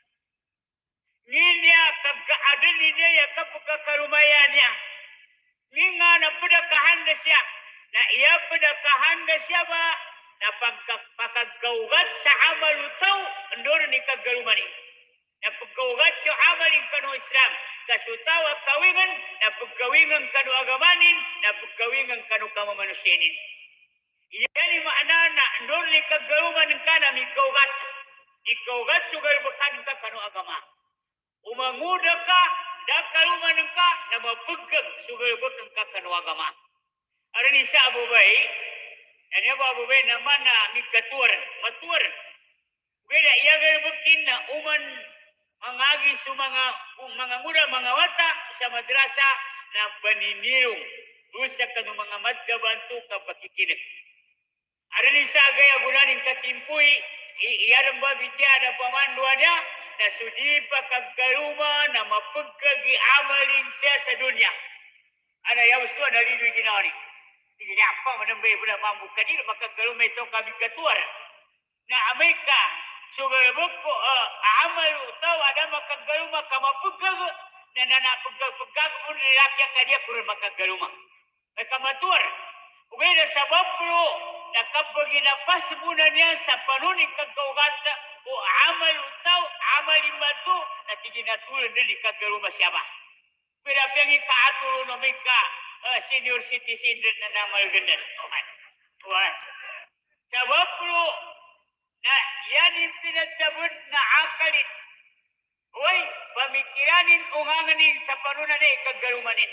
Niya kagkaadan niya ya kapagkakarumayan niya. Nga na padakahanda siya. Na iya padakahanda siya ba na pagkaugat sa amal utaw andor ni kagalumani. Na pagkaugat sa amal ng kanu Islam. Kasutaw ang kawingan, na pagkawingan kanu agamanin, na pagkawingan kanu kamamanusinin. Iyan ni maana na andor ni kagaluman ng kanam ikaugat. Ikaugat sugal bukan ka kanu agama. Umanguda ka, dakaluman ng ka, na mapagkag sugal bukan ka kanu agama. Ada ni sa Abu Bay, yan yung Abu Bay naman na migkatuwaran, matuwaran. Kaya iya galibukin na uman mangagi sa mga, mga muda, mga wata sa madrasa na paninirong. Rusa ka ng mga madgabanto kapakikinig. Ada ni sa gaya gunanin katimpuy, iyarang babitya na pamandwa niya, na sudipa kagkaluma na mapagkagi amalin siya sa dunya. Ano yaw suwa na lidoy ginawa ni. Tingin niya apa manambay pula mambu kadir makagkaluma ito kami katuwar. Na amay ka, sugalabog ko, uh, amal utaw, ada makagkaluma ka mapagkag, na nanapagkag mo nilakya ka niya kung makagkaluma. May kamatuwar. Ugay na sabab po, nakapaginapas muna niya sa panunin kagkawagata, o amal utaw, amal imbato, na tiginatulan din ikagkaluma siya ba. Pero apang ikaatulo na may ka, uh, senior citizen na namal ganun. Okay. Okay. Sabab bro, na yan yung pinagdabot na akalit. Uy, pamikiranin unganganin sa panunan na ikagalumanin.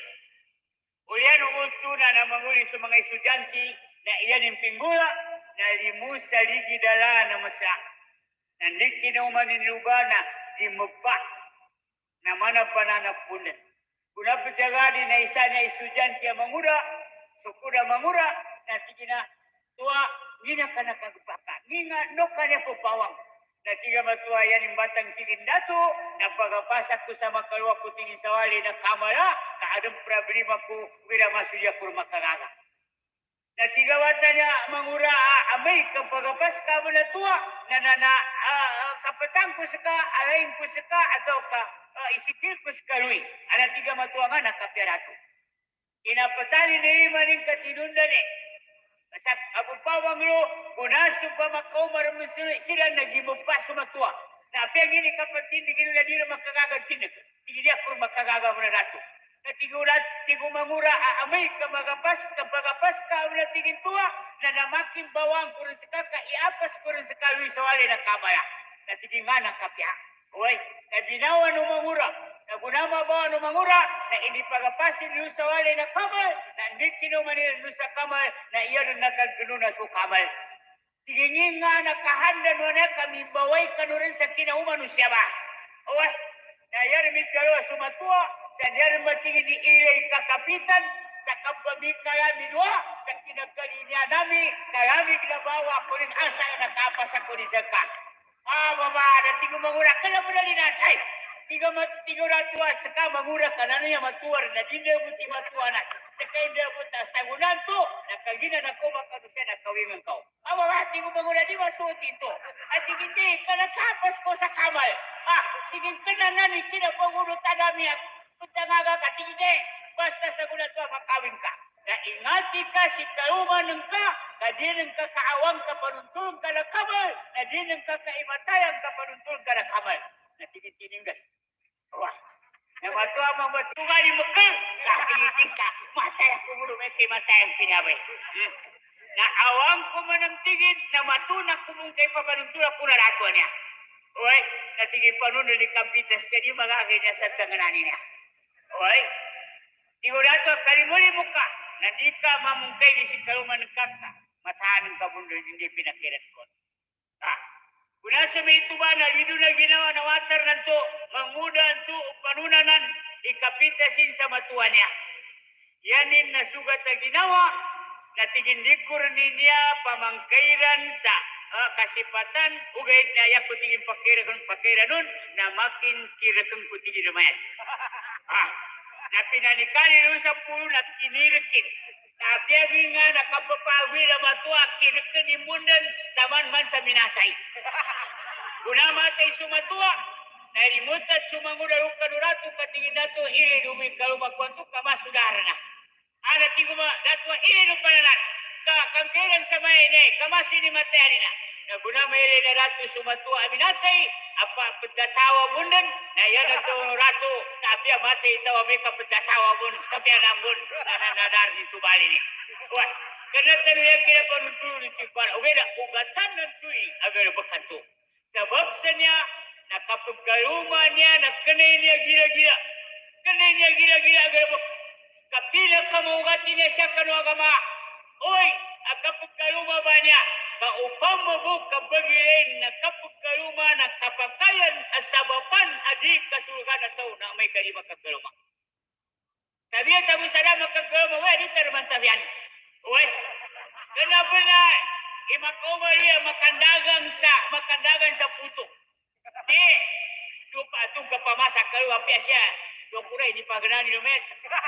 Ulian umutuna na manguli sa mga estudyante na iyan yung pinggula na limu sa ligi dala na masa. Nandik kinaumanin luba na di magpa na mana pananapunan. Kuna pajagani na isa na estudyante ang mangura, sukuda mangura, na tigina tua ngina ka nakagpaka. Nginga no ka na po pawang. Na tiga matua yan yung batang tingin dato, na pagapasak ko sa makalwa ko tingin sa wali na kamera, kaadang problema ko, wala masuya ko makagaga. Na tiga wata niya mangura amay, kang pagapas ka mo na tuwa, na na na uh, kapatang ko sa ka, alayin ko sa ka, atau ka uh, isikil ko sa kaluy. Ana tiga matua nga nakapirato. Inapatani na iman yung katinundan eh. Sa abupawang lo, punaso pa makaumar mo sila nagimumpa sumatua. Na apa yang ini kapatid, tigil na dila makagagag tinag. Tigil niya kung makagagaw na nato. Na tigulat, tigumangura, aamay ka magapas, kapagapas ka, na tigil tuwa, na namaking bawang ko rin sa kaka, iapas ko rin sa kaluy sa wali na kamara. Na tigil nga ng kapya. Uy, na binawa no mangura. Na gunama ba no mangura, na hindi pagapasin yung sa wali na kamal, na hindi kinumanin yung sa kamal, na iyan ang nakagano na sa kamal. Tigingin nga nakahanda no na kami baway ka no rin sa kinauman siya ba? Uy, na yan may kalawa sumatua, sa yan matingin ni ilay kakapitan, sa kapamikaya minwa, sa kinagkalinya namin, karami ginabawa ko rin asa na nakapas ako ni Zaka. Ah, baba, na tigo mangura ka na mo na linatay. Tigo matigura tuwa, saka mangura ka na niya matuwar, na dinda mo ti matuwa na. Saka hindi mo ta sagunan to, nakagina na ko makanusin na kawingan ko. Ah, baba, tigo mangura di masuot ito. At hindi, ka nakapas ko sa kamal. Ah, tiging ka na nani, kinapangulo tagami at puntangaga ka, tiging basta sagunan to, makawin ka. Na ingati ka si kaluman ka, na di nang kakaawang ka panuntulong ka na kamal, na di nang kakaimatayang ka panuntulong ka na kamal. Na tigitiningas. Wah, na matuwa mga matuwa ni mo ka, katigit ka, matay ako mo lumay kay matayang pinabay. Hmm. Na awang ko man ang tigit, na matunak ko mong kay papanuntulong ko na rato niya. Uy, na tigit panuno ni Kampitas ka, di magagay niya sa tanganan niya. Uy, Igurato, kalimuli mo ka, na di ka mamungkay ni si kaluman ng kaka, matahanan ka mundo, hindi pinakiran ko. Ah, kuna sa may ito ba, na lido na ginawa na water na to, manguda to, panunanan, ikapitasin sa matuwa niya. Yanin na sugat na ginawa, na tigindikur niya pamangkairan sa uh, kasipatan, ugay na ya ko tigin pakirakan pakira nun, na makin kirakan ko tigin namayat. Ah, na pinanikani nun sa pulo na kinirikin. Na piyagi nga nakapapawi na matuwa, kirikin ni mundan, taman man sa minatay. Kuna matay sumatuwa, na rimutat sumangularong kanurato, katingin nato, ili dumi kalumakwanto, kamasudara na. Ana tiguma, datwa ili pananan, ka kangkiran sa may ne, kamasi ni matay na. Na guna may na rato sumatuwa, aminatay, apa pedatawa mundan, na yan na to rato, na apya matay itawa may kapedatawa mun, kapya namun, na nanadar dito bali ni. Wah, karena tanuya kira panuntulong ni Tipan, okay na, ugatan ng tuy, agar bakanto. Sebab senya, nakapagkaluma niya, nakanay niya gira-gira, kanay niya gira-gira, agar bak, kapila ka maugatin niya siya kanu agama. Oy, akapagkaluma ba niya, kaupang mabuk kabagirin na kapagkaluma na kapakayan asabapan adi kasulugan na tao na may kalima kagkaluma. Sabihan tabi sana magkagkaluma, wey, di tarman tabihan. Wey, kenapa na imakumali ang makandagang sa, makandagang sa puto. Di, lupa itong kapamasak kaluma piya siya, yung kuray, di pagana ni Lumet.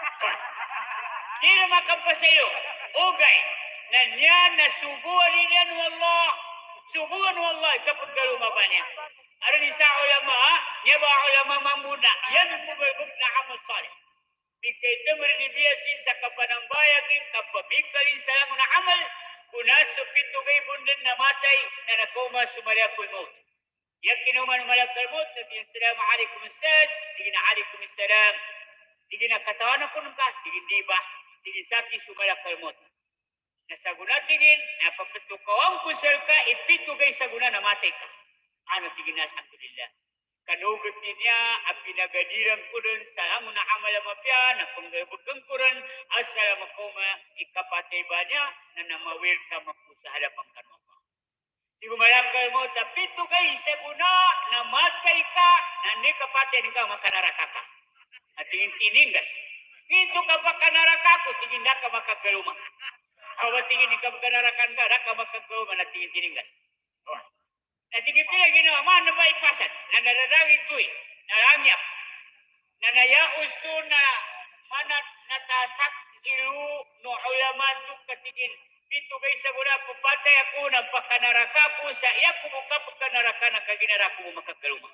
Di naman kampasayo, ugay, na niya nasubuan niya ng Allah. Subuan ng Allah kapag kaluma ba niya. Ano ni sa ulama, niya ba ulama mamuna, yan ang mubabog na amal salih. Bigay tamar ni biyasin sa kapanambayagin, kapabikalin sa lang na amal, kunas sa pitugay bundan na matay na nakoma sumalakul maut. Yan kinuman ng malakul maut, natin salam alaikum assalam, tigin alaikum assalam, tigin na katawan ako nung ka, tigin di ba? tingin saki sumala kalmot. Nasaguna tingin, napapetukawang kusel ka, ipito kay saguna na matay ka. Ano tingin alhamdulillah. Kanugot niya, ang pinagadiran ko rin sa amon na amala mapya, na panggabugang ko rin, asala makoma, ikapatay ba niya, na namawir ka mapusa halapang kanoma. Di malakal mo, tapito kay saguna, na matay ka, na hindi kapatay ka makanaraka ka. At tingin tiningas. Ito ka pa kanaraka ko, tingin na ka makagaluma. Awa tingin ni ka makanarakan ka, na ka makagaluma na tingin tiningas. Oh. Na tingin pila ginawa, man na ba ipasan? Na nalalangin ko eh, nalangyap. Na nayaus to na manat natatak ilu no ulaman to katigin. Pito kay sa muna, pupatay ako, nagpakanaraka ko sa iya kumuka pagkanaraka na kaginara ko makagaluma.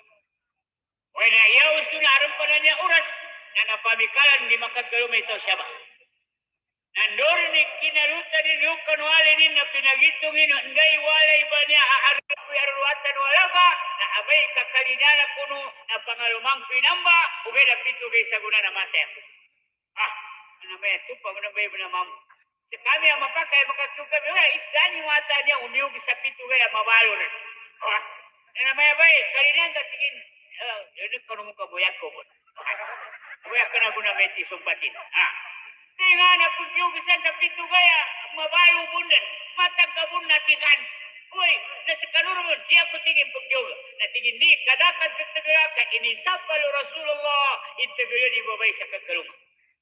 O na iyaus to na aram pa na niya oras, na napamikalan ni makagaluma ito siya ba? Nandor ni kinaruta ni Lukan walinin na pinagitungin ngay walay ba niya aarap ko yaruatan wala ka na abay kakalinana kuno na pangalumang pinamba ugay na pito kay saguna na mate ako. Ah, ano ba ito? Pag ano ba yung mamu? Sa kami ang mapakay makakyong kami, wala isda ni mata niya umiyog sa pito kay mabalo rin. Ah, ano ba ba eh? Kalinaan ka tingin, yun ko nung kabuyak ko po. Kabuyak ka na ko na may tisumpatin. Ah, Tinga na pagkiugisan sa pito kaya, mabayo bundan, matang kabun natikan. Uy, nasa kanurun, di ako tingin pagkiuga. Natingin di, kadakan katagiraka, inisapalo Rasulullah, itagiro di babay sa kagaluma.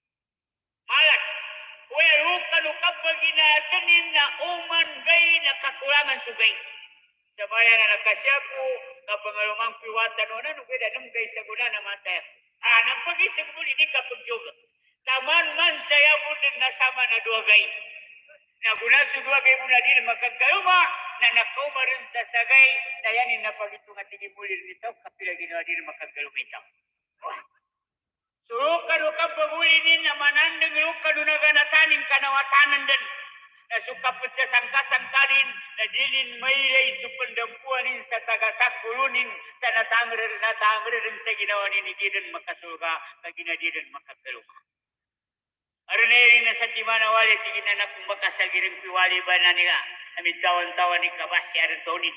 Malat, uy, rukan o kapag inatanin na uman gay na kakulangan sugay. Sabaya na nakasyaku, kapag alumang piwatan o na, nugay na nung gay sa guna na matay. Ah, nagpag-isip mo, hindi ka pagkiuga. Taman man saya bunin nasama na dua gay. Na guna su dua gay muna din makagkaluma na nakoma rin sa sagay na yanin na pagitungan tingin mulir nito kapila ginawa din makagkaluma ito. Oh. Surukan o kapagulinin na manandang lukan o naganatanin kanawatanan din. Na sukapot sa sangkasangkarin na dilin maylay supandampuanin sa tagasakulunin sa natangrir natangrir sa ginawa ni Gidan makasulga kaginadidan makagkaluma. Aruneri na sa timana wali tigin na nakong makasagirin piwali ba na niya amid tawan-tawan ni kabasya rin tonin.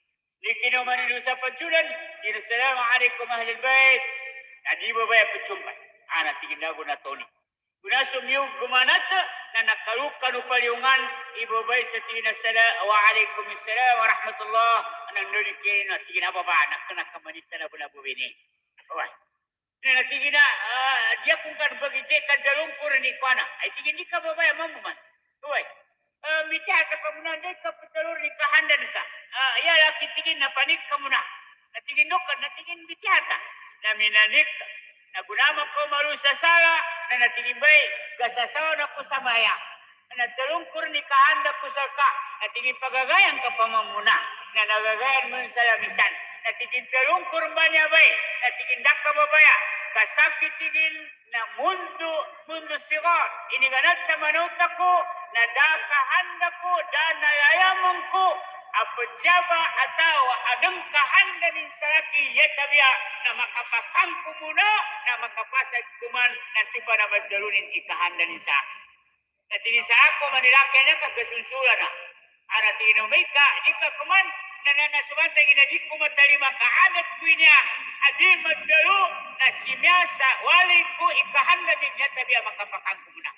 Likino manilu sa pagsulan, Assalamualaikum ahlul bait. Nadi ba ba ya pagsumpay? Ana tigin na ko na tonin. Kuna sumiyog gumanata na nakalukan upaliungan, ibabay sa tigin na sala, waalaikum assalam wa rahmatullah. Anang nulikin na tigin na baba, nakanakamanisan na bunabubini. Away. Na tingin na, uh, dia kung kan bagije kan dalong kur ni kuana. Ay tingin di ka babay mamuman. Tuway. Uh, Mitya ka pa muna, hindi ka patalor ni kahandan ka. Uh, ya laki tingin na panik ka muna. Na tingin no ka, na tingin mitya ka. Na minanik ka. Na gunama ko maru sa sala, na natingin bay, gasasaw na ko sa maya. Na dalong kur ni kahanda ko sa ka. Na tingin pagagayan ka pa mamuna. Na nagagayan mo sa lamisan. Natigin talong kurban niya ba eh? Natigin dak ka babaya? Kasakit tigin na mundo, mundo sira. Iniganat sa manuta ko, na dakahanda ko, da nalayaman ko, apajaba ataw, adang kahanda nin saraki, yatabya, na makapakang ko muna, na makapasag kuman, na tiba na magdalunin ikahanda nin sa akin. Natigin sa ako, manilakyan na kagasunsulan na. Ara tigin umay ka, di ka kuman, nananaswanta ginadik ko matalima kaadat ko niya adi magdalo na simyasa wali ko ikahanda din niya tabi makapakang ko muna.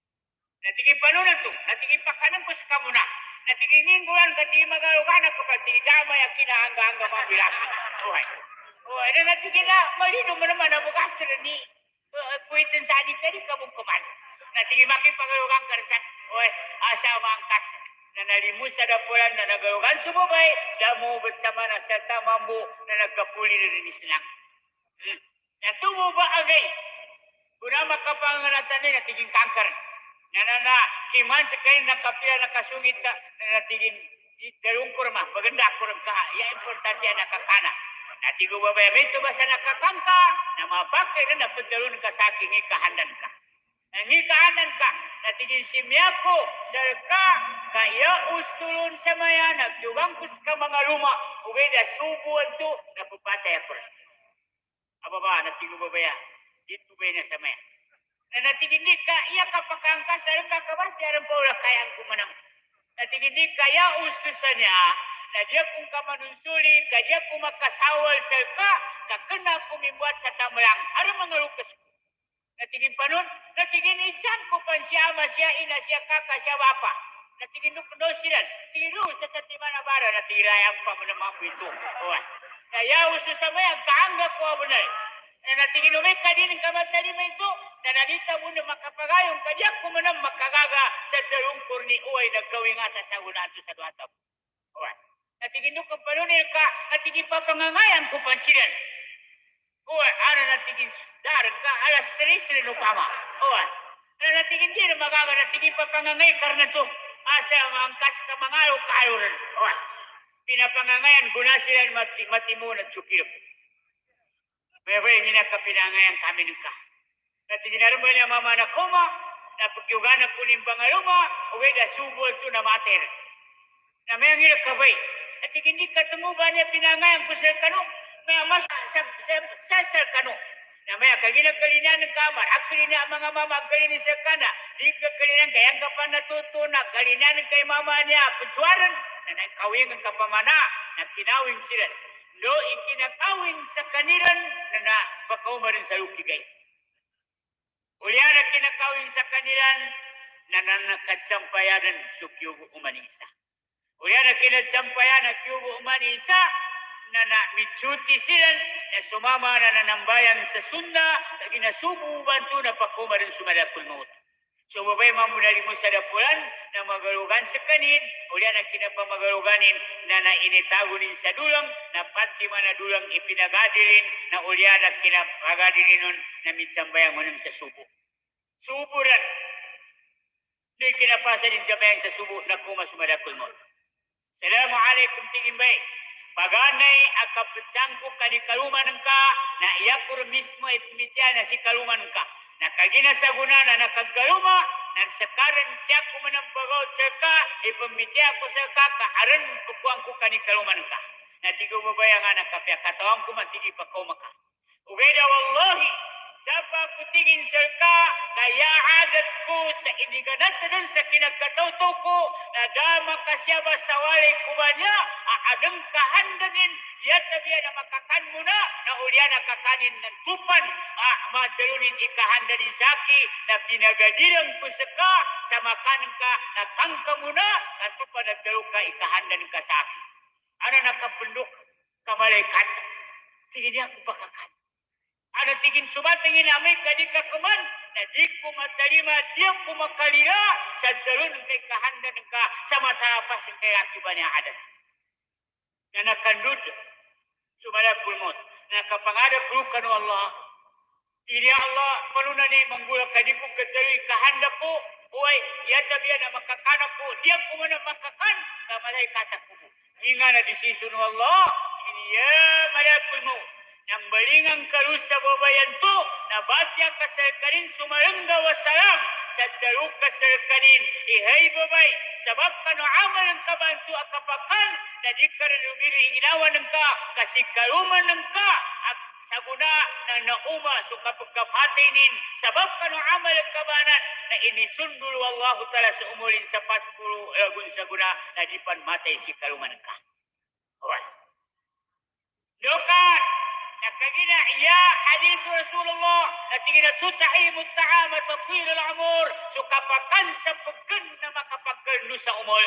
Natigin panunan to, natigin pakanan ko sa kamuna, natigin nginggulan kati magalugan ako pati damay ang kinahangga-hangga mga bilaki. Uy, uy, na natigin na malino mo naman na bukas ni kuitin sa anin kari kabong kuman. Natigin makipagalugan ka rin sa, uy, asa mangkas. Na nalimus sa dapulan na nagalugan sumubay, damo bersama na serta mambu na nagkapuli rin islang. Hmm. Natumo ba agay? Kuna makapanganatan na natiging kanker. Na na na, kiman sa kayo nakapila nakasungit na na natiging dalong kurma, maganda kurang ka, ya importante yan nakakana. Natigo ba ba, may tuba sa nakakangka, na mapakay na napagdalon ka sa aking ikahandan ka. Nangikahanan ka, natigin simya ko, sarka, kaya ustulon sa maya, nagtugang kus ka mga luma, ugay na subuan to, napupatay ako rin. Aba ba, natigin mo ba yan? Dito ba na sa maya? Na natigindi ka, iya ka pakangka sarang kakabasi aram pa ulah kayang kumanang. Natigindi ka, ya ustusannya, na dia kung kamanunsuli, ka dia kung makasawal sa ka, kakena kung membuat sa tamlang, aram mangalukas ko. Natigin pa nun, natigin insan ko pa siya, masya, ina siya, kaka siya, wapa. Natigin nung kondosiran, tiru sa satimana bara, natirayang pa mo naman ito. Oy. Kaya ustusamaya, kaangga ko abunay. Na natigin umay kadin kamatari mo ito, na nalita mo na makapagayong kadyak ko man makagaga sa darungkor ni Uway nagkawing atas sa unato sa duatab. Uway. Natigin nung kampanunil ka, natigin pa pangangayan ko pansilan. Uway, ano natigin daran ka, alas tres rin upama. Uway. Na natigin din, magaga natigin pa pangangay karna to. Asa mangkas ka mangalo kaluran. Uway. Pinapangangayan, guna sila mati, matimun at sukirap. May hindi na kapinangayan kami ng ka. Natiginaran mo niya mama na koma, napagyugan na kuning pangaluma, uwi na subol to na mater. Na may ang hirap kabay. Natigindi ka tumuba niya pinangayan ko sa kano, may amas sa, sa, sa, sa kano. Na may kaginagkalinan ng kamar, akali na mga mama agkalinin sa kana, di ka kalinan, kayang ka pa natutuna, kalinan ng kay mama niya, putsuaran, na nakawing ang kapamana, na kinawing sila. No, ikinakawin sa kanilan na na bakaw rin sa lukigay. Ulya na kinakawin sa kanilan na nanakatsampayanan sa kiyubo umanisa. Ulya na kinatsampayan na kiyubo umanisa na na mitsuti sila na sumama na nanambayang sa sunda na ginasubo banto na bakaw rin sumadakul maut. So, babay mamunali mo sa dapulan na magalugan sa kanin, ulya na kinapamagaluganin na nainitagunin sa dulang, na pati man na dulang ipinagadirin, na ulya na kinapagadirin nun na mitsambayang manang sa subo. Subo rin. Hindi kinapasa din sambayang sa subo na kumasumadakul mo. Assalamualaikum tingin bay. Paganay ang kapatsang ko kanikaluman ka, na iyakur mismo ipmitya na si kaluman ka. Nakaginasaguna na nakaggaluma, na sakaran siya kumanang bagaw sa ka, ipamitya ko sa ka, kaaran pukuang ko kanikaluman ka. Natigo mo ba yung anak kapya, katawang ko matigi pa ko maka. Ugeda wallahi, sapa ko tigin sa ka, kaya adat ko sa iniganat na sa kinagkatawto ko, na dama kasya ba sa walay kubanya, aadang kahandanin, yata biya na makakan mo na, na ulya na kakanin ng tupan, ah, madalunin ikahandanin sa aki, na pinagadilang ko sa ka, sa makanin ka, na tangka mo na, na tupan at dalo ka, ikahandanin ka sa aki. Ano nakapundok, kamalaikat, sige niya ko pakakan. Ano tigin sumatingin namin kadi kakuman, na di ko matalima, di ko makalira, sa dalun kay kahandanin ka, sa matapas ng kay aki ba niya adat. Na nakandud, sumalap pulmot, na kapangadap rukan Allah, tiri Allah, panunan ni manggula kadi ko katari kahanda ko, uy, yata biya na makakana ko, diya ko man na makakan, na malaikat ako mo. Hinga na desisyon Allah, ini ya malakul mo, nang balingang karus sa babayan to, na batya kasalkanin sumarangga wasalam, sa daru kasalkanin, ihay babay, sabab ka no amal ng kabantu at kapakan, na di ka rin umiri ginawa ng ka, kasi karuman ng ka, at saguna na nauma so kapagkapatinin, sabab ka no amal ng kabanan, na inisundul wallahu ta'ala sa umulin sa patpuro lagun saguna, na di pan matay si karuman ng ka. Alright. Dokat, nakagina iya hadith Rasulullah, natigina tutahimut ta'ama tatwil al-amur, so kapakan sa pagkan na makapagkan sa umul.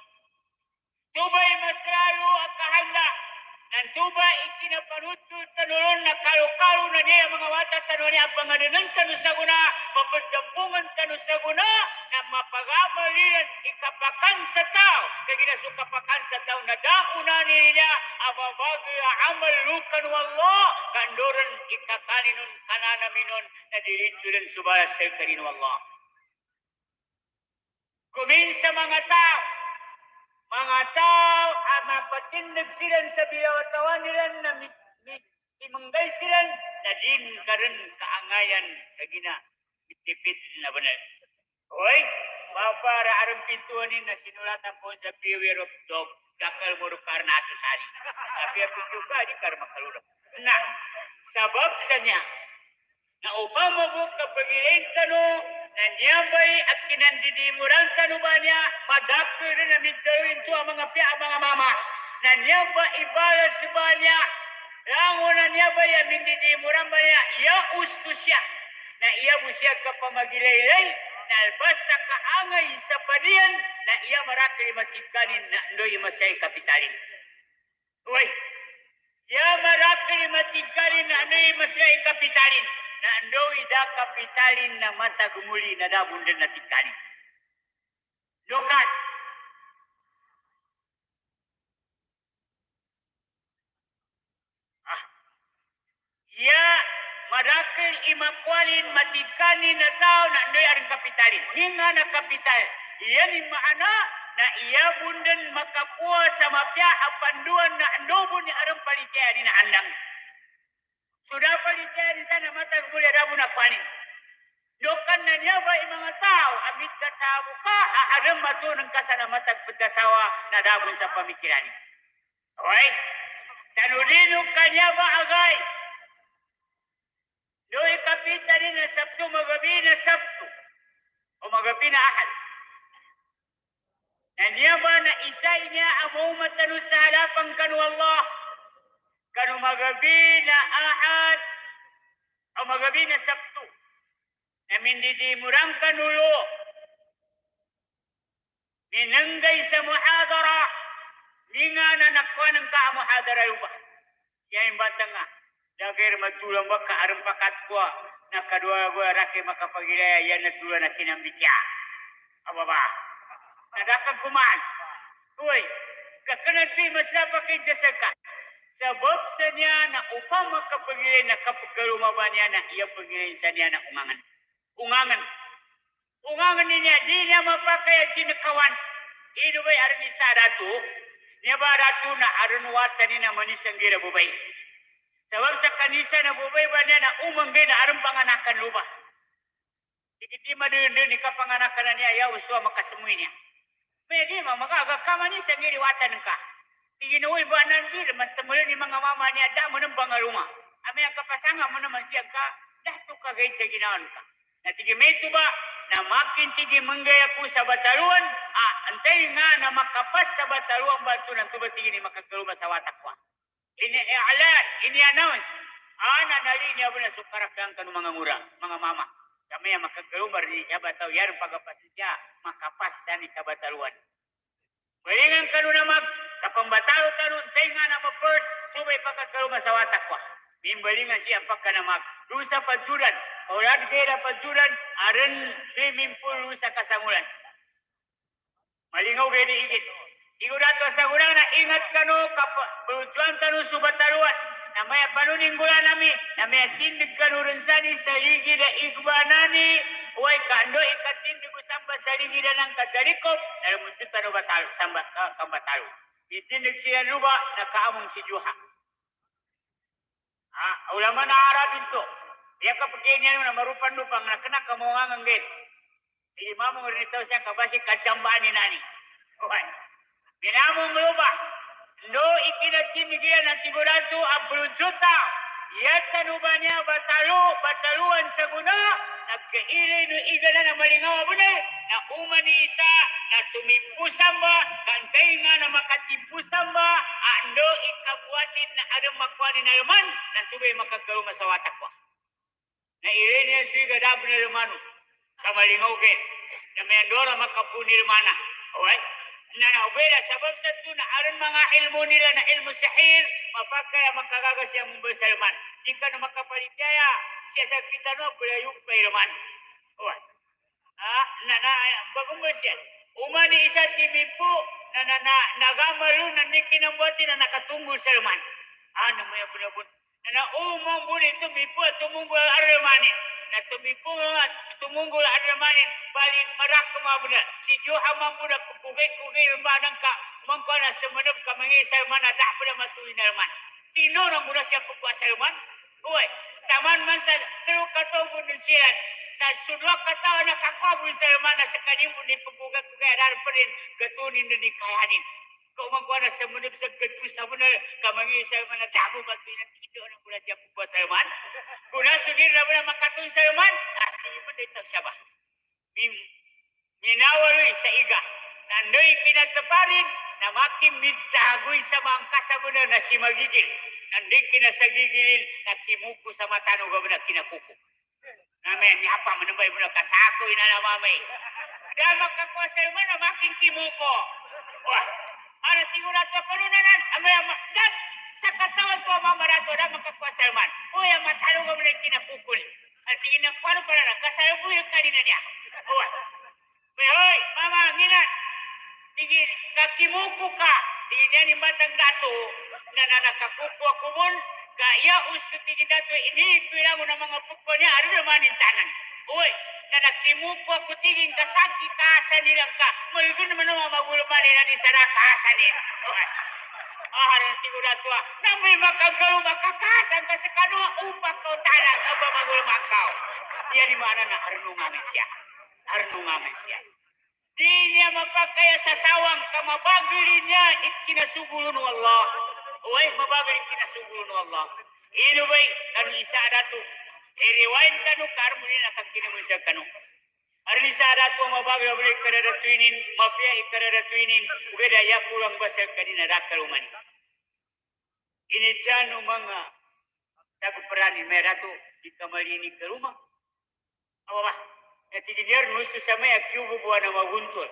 Tubay masralo at kahanda. Nang tuba ikinapanutul tanulon na kalo-kalo na niya mga wata tanong niya pangadunan tanong sa guna, mapadampungan tanong sa guna, na mapagamaliran ikapakan sa tao. Kaya ginasukapakan sa tao na dauna nila, amabagay amal lukan wallah, kandoran ikakaninun kananaminon na diritsulan subalas sa kanin wallah. Kuminsa mga tao, mga tao, ah, mapatindag sila sa bilawatawan nila na simanggay sila na din karon kaangayan kagina mitipid na banal. Hoy, para arang pintuan ni na sinulatan po sa Beware of Dog, dakal mo rukar na asusari. Tapi ako juga di karma kalulok. Nah, sabab sa niya, Na upama mo kapagilain tano, na niyabay at kinandidimuran tano ba niya, madapyo rin na mitawin to ang mga piya, ang mga mama. Na niyaba ibalas ba niya, lango na niyabay ang mindidimuran ba niya, iya usto siya. Na iya mo siya kapamagilaylay, na basta kaangay sa paniyan, na iya marakil matikanin na ndoy masay kapitalin. Uy, iya marakil matikanin na ndoy masay kapitalin. Na ndoy da kapitalin na mata gumuli na da bundan na tikanin. Lokat. Ah. Iya marakil imakwalin matikanin na tao na ndoy aring kapitalin. Hinga na kapital. Iya ni maana na iya bundan makakuha sa mapya apanduan na andobo ni arang palikaya ni na andang. Sudah palikaya ni sana mata gumuli rabu na panin. Dokan na niya ba yung mga tao, amit katawo ka, aaram matunang ka sa namatag pagkatawa na dabon sa pamikiran. Okay? Tanulino ka niya ba agay? Do'y kapita rin na Sabto, magabi na Sabto, o magabi na Ahad. Na niya ba na isay niya ang matanong sa halapang kanu Allah, kanu magabi na Ahad, o magabi na Sabto, na mindidimurang kanulo, minanggay sa muhadara, nga na nakuha ng ka-muhadara yung ba? Yan yung bata nga. Dagay magtulang ba ka-arang pakat ko, na kadua-gua rake makapagilaya, yan na tulang na kinambitya. Aba ba? Nadakang kumaan. Uy, kakanati masapa kay Jasaka. Sebab sa niya na upang makapagilay na kapagkarumaba niya na iya pagilay sa niya na ungangan. Ungangan. Ungangan niya, di niya mapakai at kinakawan. Ino ba'y aran isa ratu? Niya ba ratu na aran watan ni na manisang gira bubay? Sebab sa kanisa na bubay ba niya na umanggay na aran panganakan lupa? Ikiti madun-dun ni kapanganakan na niya, ya uswa makasemuin niya. May di ma, magagakama niya sa ngiri watan ka. Tiginuwi ba nandir, matamulun ni mga mama niya, da mo ng bangaruma. Ami ang kapasanga mo naman siya ka, dahto ka gayt sa ginaon ka. Natigimento ba, na makintigi manggay ako sa bataluan, ah, antay nga na makapas sa bataluan ba ito ng tubatingin ni makagkaruma sa watak ko. Ini-i'alan, ini-announce, ah, nanali niya mo na sukarak lang ka ng mga ngura, mga mama. Kami ang makagkaruma rin siya bataw, yan pagapasin siya, makapas sa ni sa bataluan. Balingan ka nun na mag, kapang batalo ka nun, tayo nga na mag-first, subay pagkagkaruma sa watak ko. Mimbalingan siya pagka na mag, lusa pagsudan, Kaulad kaya pagsudan, aran swimming pool sa kasangulan. Malingaw kaya di igit. Igo dato sa guna na ingat ka no, berutuan ka no subataruan. Na may panuning gula nami, na may tindig ka no rin sani sa ligi na igbanani. Uway kando ikatindig ko samba sa ligi na ng kadalikop. Na lumuntot ka no batalo, samba kambatalo. Itindig siya luba, nakaamong si Juha. Ah, ulama na Arabin to. Dia kapagay niya na marupan-lupang na kena kamuhangang gate. Di mamong rin ito siya kabasi kachambaan ni nani. Okay. Binamong lupa. No ikinatinigilan ng sigurado ang brudjuta. Yata nuba niya batalo, bataluan sa guna. Nagkailay no igala na malingaw abunay. Na uma ni isa na tumipusan ba. Kantay nga na makatipusan ba. Ando ikabuatin na adang makwanin na yaman. Nantubay makagkaruma sa watak ko. Na irin niya siya gadab na rumano. Kamalingaw kayo. Na may andora makapuni rumana. Okay? Na naubela, sabab sa ito na aron mga ilmo nila na ilmo sahir, mapakaya makagagas siya mong sa ruman. Di ka na makapaligaya, siya sa kita no, kulayong pa ruman. Okay? Ah, na na, bagong ba siya? Uma ni isa timipo, na na na, nagamalo na ni kinambuati na nakatunggol sa ruman. Ah, na may abunabun. Na umong buli tumipo at tumunggol aramanin. Na tumipo at tumunggol aramanin. Bali marak kumabuna. Si Juha mamuna kukugay-kugay rumanang ka. Umangko na sumunod ka mga isa ruman na dahpo na matuloy na ruman. Tino na muna siya pagkuha sa ruman. Uy, taman man sa true katong din siya. Na sunwak katawa na kakabul sa ruman na sa kanimo ni pagkugay-kugay. Arar pa rin gatunin na ni kayanin. Kau mangkuha na sumunod sa gatu sa muna. Kamangi sa ruman na dahpo matuloy na tino na muna siya pagkuha sa ruman. Kuna sugir na ba makatun sa man? Ah, sige mo dito siya ba? Mim, minawaloy sa iga. Nandoy kinataparin na makimitagoy sa mga kasabuna na si magigil. Nandoy kinasagigilin na kimuko sa matano ga na kinakuko. Namin, yapa manubay mo na kasakoy na namamay. Dahil makakwasal mo na making kimuko. Wah, ano siguro at kapanunanan? Amay, amay, sa katawan ko mamarato na makakwasal man. Uy, ang matalo ga mo na kinakukul. At tingin ng paano pa na, kasalubo yung kanina niya. Wah, may hoy, mama, nginat. Tingin, kakimuko ka. Tingin niya ni matang dato na nanakakuko ako mo. Kaya usto tingin dato, ini pila mo ng mga pupo niya, ano naman yung tanan. Uy, na nakimuko ako tingin kasaki kaasa nilang ka. Malugun naman naman magulman nila ni sana kaasa nila. Uy, ah, ang siguro dato ah, na may makagalo makakasan kasi kanua upak ko talang aba magulman kao. Diyan di mana na arnungamin siya. Arnungamin siya. Di niya mapakaya sa sawang kamabagili niya ikinasugulo ng Allah. Uy, mabagili ikinasugulo ng Allah. Ino ba'y kanu isa dato. Iriwain kanu karmunin akan kinamusya kanu. Arni sa dato mabagili abuli kararatuinin, mafia ikararatuinin, ugada ya pulang basal kanina rakaruman. Ini jano mga taguperani merato di kamalini ke rumah. Apa ba? Natiginyar nusu sama ya kiubu buah nama guntur.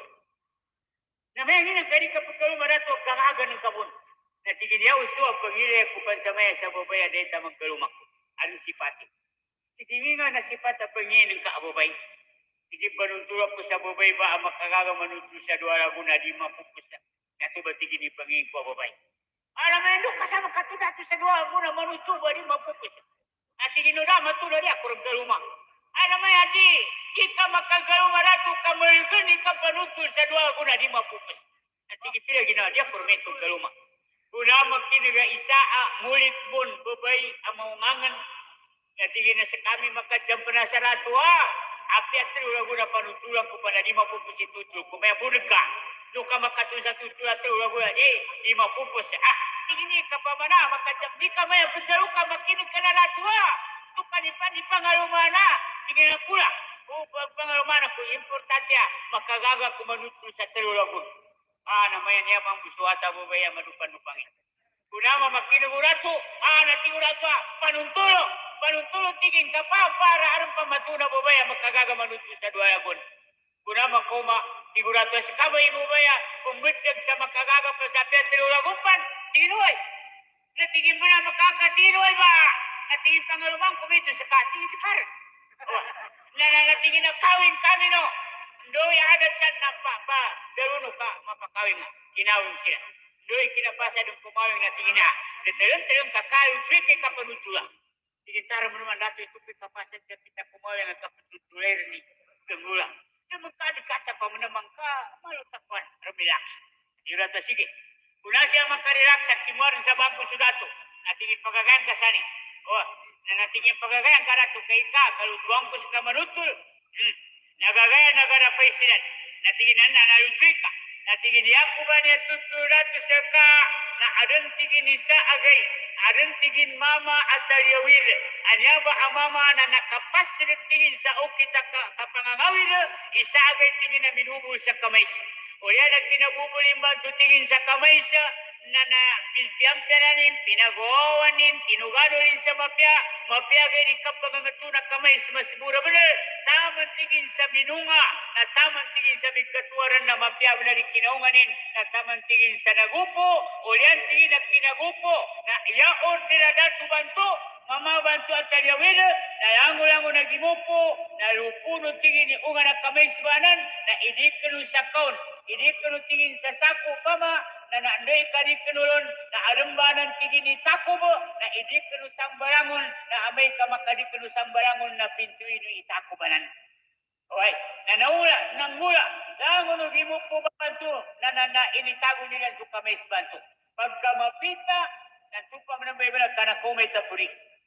Namanya ini nak kadi kapakalu merato kagagan ng kabun. Natiginyar ustu apa ngire kupan sama ya sababay ada tamang kalumak. Ano sifati? Tigingi nga na sifat apa ngine ng kaababay. Tigi panuntulak ko sa babay ba ang makagaga manuntul sa dua lagu na di mapupusa. Nato ba tigini panging ko babay? Alam mo yun, kasama katudato sa dua lagu na manuntul ba di mapupusa. At tigino na matulad niya kurang kalumak. Alam mo yan, di, ika makagalaw marato kamalgan, ika panutul sa dua lagu na di mapupusa. At tigil pila ginawa niya kurmetong kaluma. Kuna makinaga isa a mulit bon babay ang maungangan. At tigil na sa kami makadjampa na sa rato ah. Api at lagu na panutulang ko pa na di mapupusi tutul. Kung may bulag ka, no ka makatun sa tutul at lagu na, eh, di mapupusi. Ah, tigil niya ka pa mana, makadjampa. Di ka maya, pagdalo ka, makinig ka na rato ah. Ito panipan, ipangalumana. Tigil na pula. O pangalumana ko, importante ah, makagaga ko manutul sa talulagun. Ah, namanya niya mang busuata bubaya manupan-nupangin. Kunama makinugurato, ah, natigurato ah, panuntulo. Panuntulo tiging kapal para arang pamatuna bubaya makagaga manutul sa dua lagun. Kunama koma, tigurato sa kabay bubaya, pumbutsag sa makagaga pa sa talulagupan. Tinuay. Natigin mo na makakatinuay ba? Natigin pangalumang kumito sa kating sekarang. Oh, nananatigin na kawin kami no. Doi ada can nampak pa daruno ka mapakawin nga kinawin siya. Doi kinapasa ng kumawin na tingina. Deteleng-teleng kakayu trike ka panutula. Tigitara mo naman dato ito kapasa siya kita kumawin nga kapantutuler ni Tenggulang. Na magkadikata pa mo naman ka malutakwan. Relax. Dirata sige. Kuna siya makarelax sa kimuarin sa bangko sudato. Natingin pagagayan ka sani. Oh, na natingin pagagayan ka rato kay ka. Kalutuang ko sa manutul. Hmm. Nagagaya negara presiden. Natingin na nalucuy ka. Natingin niya ko ba niya tutulat sa ka na adon tigin isa agay. Adon tigin mama at aliyawil. Anya ba ang mama na nakapas rin tigin sa o kita ka, kapangangawil. Isa agay tigin na minubul sa kamay. O yan ang kinabubulim ba tigin sa kamay sa na na pilpiamperanin, pinagawanin, tinugano rin sa mapya. Mapya gani kapangangatu na kamay sa masibura bener. Taman tingin sa minunga, na taman tingin sa bigkatuwaran na mapya na rin kinaunganin, na taman tingin sa nagupo, o yan tingin na kinagupo, na iyaon nila datu banto, mama banto at talyawila, na yango-yango na gimupo, na lupuno tingin ni unga na kamay sibanan, na idikano sa kaon, idikano tingin sa sako pama, na naanday ka di kanulon, na arambanan tingin ni takubo, na idikano sang barangon, na amay ka makadikano sang barangon na pintuin ni itakubanan. Okay, na naula, nangula, langon o gimupo banto, na na na initago nila sa kamay sibanto. Pagka mapita, nantupa mo ng baybalag ka na kumay tapuri.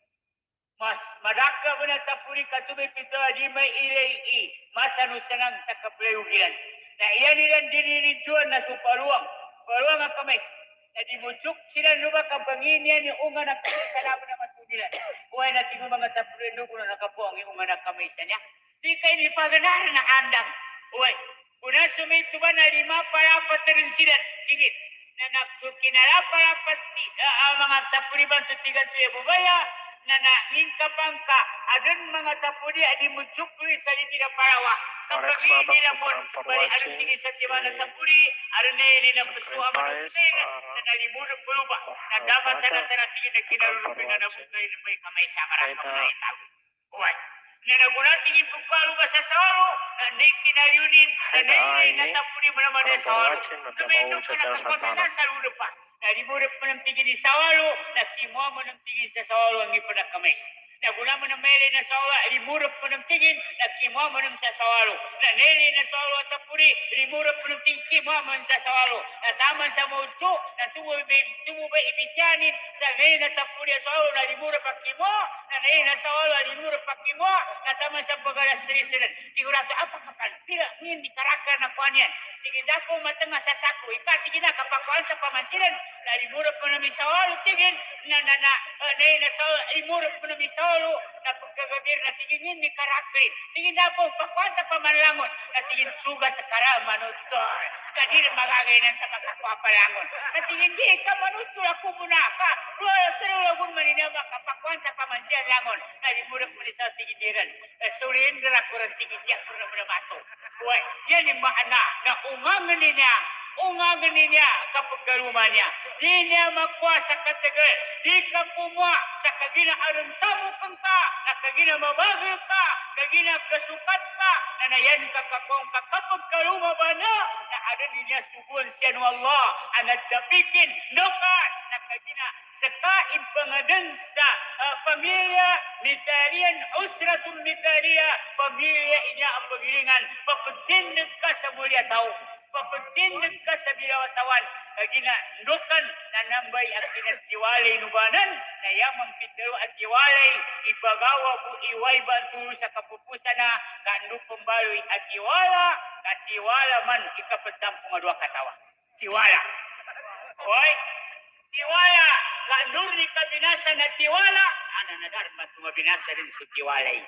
Mas madaka mo na tapuri ka tumipito di may ilay-i matano sanang sa kaplayugilan. Na iyan nilang diniridjuan na suparuang. Paruang ang kamay. Na dimutsuk sila lubak ang panginian ni unga na kamay sa laban na matulog. Gila. Uy, natin mo mga tapurindo kung nakapuang yung mga nakamisa niya. Di kayo ni paganar na andang. Uy, kuna sumito ba na lima para patarin sila. Tigit. Na nagsukinala para pati uh, mga tapuriban tutigan tuya bubaya. Na nanging kapangka. Adun mga tapuri adi mutsukri sa hindi na parawa. Kapag hindi na mo bali adun tingin sa tiba na tapuri. Adun na yun na pasuha manutena. Na nalimurang peruba. Na dapat tanah-tanah tingin na kinarulupin na nabukay na may kamay sa marang kamay tao. Uy. Na nagunating ipagpalo ba sa sawalo, na nay kinayunin, na nay natapuri mo naman sa sawalo. Tumindog ka na kapag sa lulo pa. Nalimurap mo ng tigil ni sawalo, nakimuha mo ng tigil sa sawalo ang ipanakamis. Naguna mo ng mele na sawalo, limurap mo ng tigil, nakimuha mo ng sa sawalo. Na nele na sawalo at tapuri, limurap mo ng tigil, kimuha mo sa sawalo. Nataman sa muto, na tumubay ibityanin, sa nele na tapuri at sawalo, na limurap ang kimuha, na nele na sawalo, limurap ang kimuha, nataman sa pagalastrisanan. Sigurado, apa kapan? Pila, hindi karakter na kuhan yan. Tigil ako matanga sa sako. Ika, tigil na kapakuhan sa pamansilan. Na limurap mo na misawalo, tigil. Na na na, uh, na na sawalo, limurap mo na misawalo. Na pagkagabir na tigil yun, ni karakter. Tigil na ako, pakuhan sa pamanlangon. Na tigil sugat sa karamanutol. Kadil magagay sa makakuha palangon. Na tigil di, ka manutol ako muna ka. Ruwa, sarulagun maninama, kapakuhan sa pamansilan langon. Na limurap mo na sa tigidiran. Na suliin na ako ng tigil di ako na mato. Uy, yan yung makana na umangan niya, umangan niya kapag kaluman niya. Di niya makuha sa katagal. Di ka pumuha sa kagina aruntamu kang ka, na kagina mabagil ka, kagina kasukat ka, na nayan ka kakong ka kapag kaluma ba na, na ano niya subuan siya ng Allah, ang nagdapikin, nokat, na kagina sa kain pangadan sa uh, pamilya mitarian, usratun mitariya, pamilya inya ang pagilingan, papatindig ka sa mulya tao, papatindig ka sa bilawatawan, kagina nukan na nambay ang kinatiwalay nubanan, na yamang pitero at iwalay, ibagawa po iway banturo sa kapupusan na, kanu pembaloy at iwala, katiwala man ikapatampo nga dua katawa. Tiwala. Oy, tiwala. Kandur ni kabinasa na tiwala, ana nadarma tumabinasa rin sa tiwalay.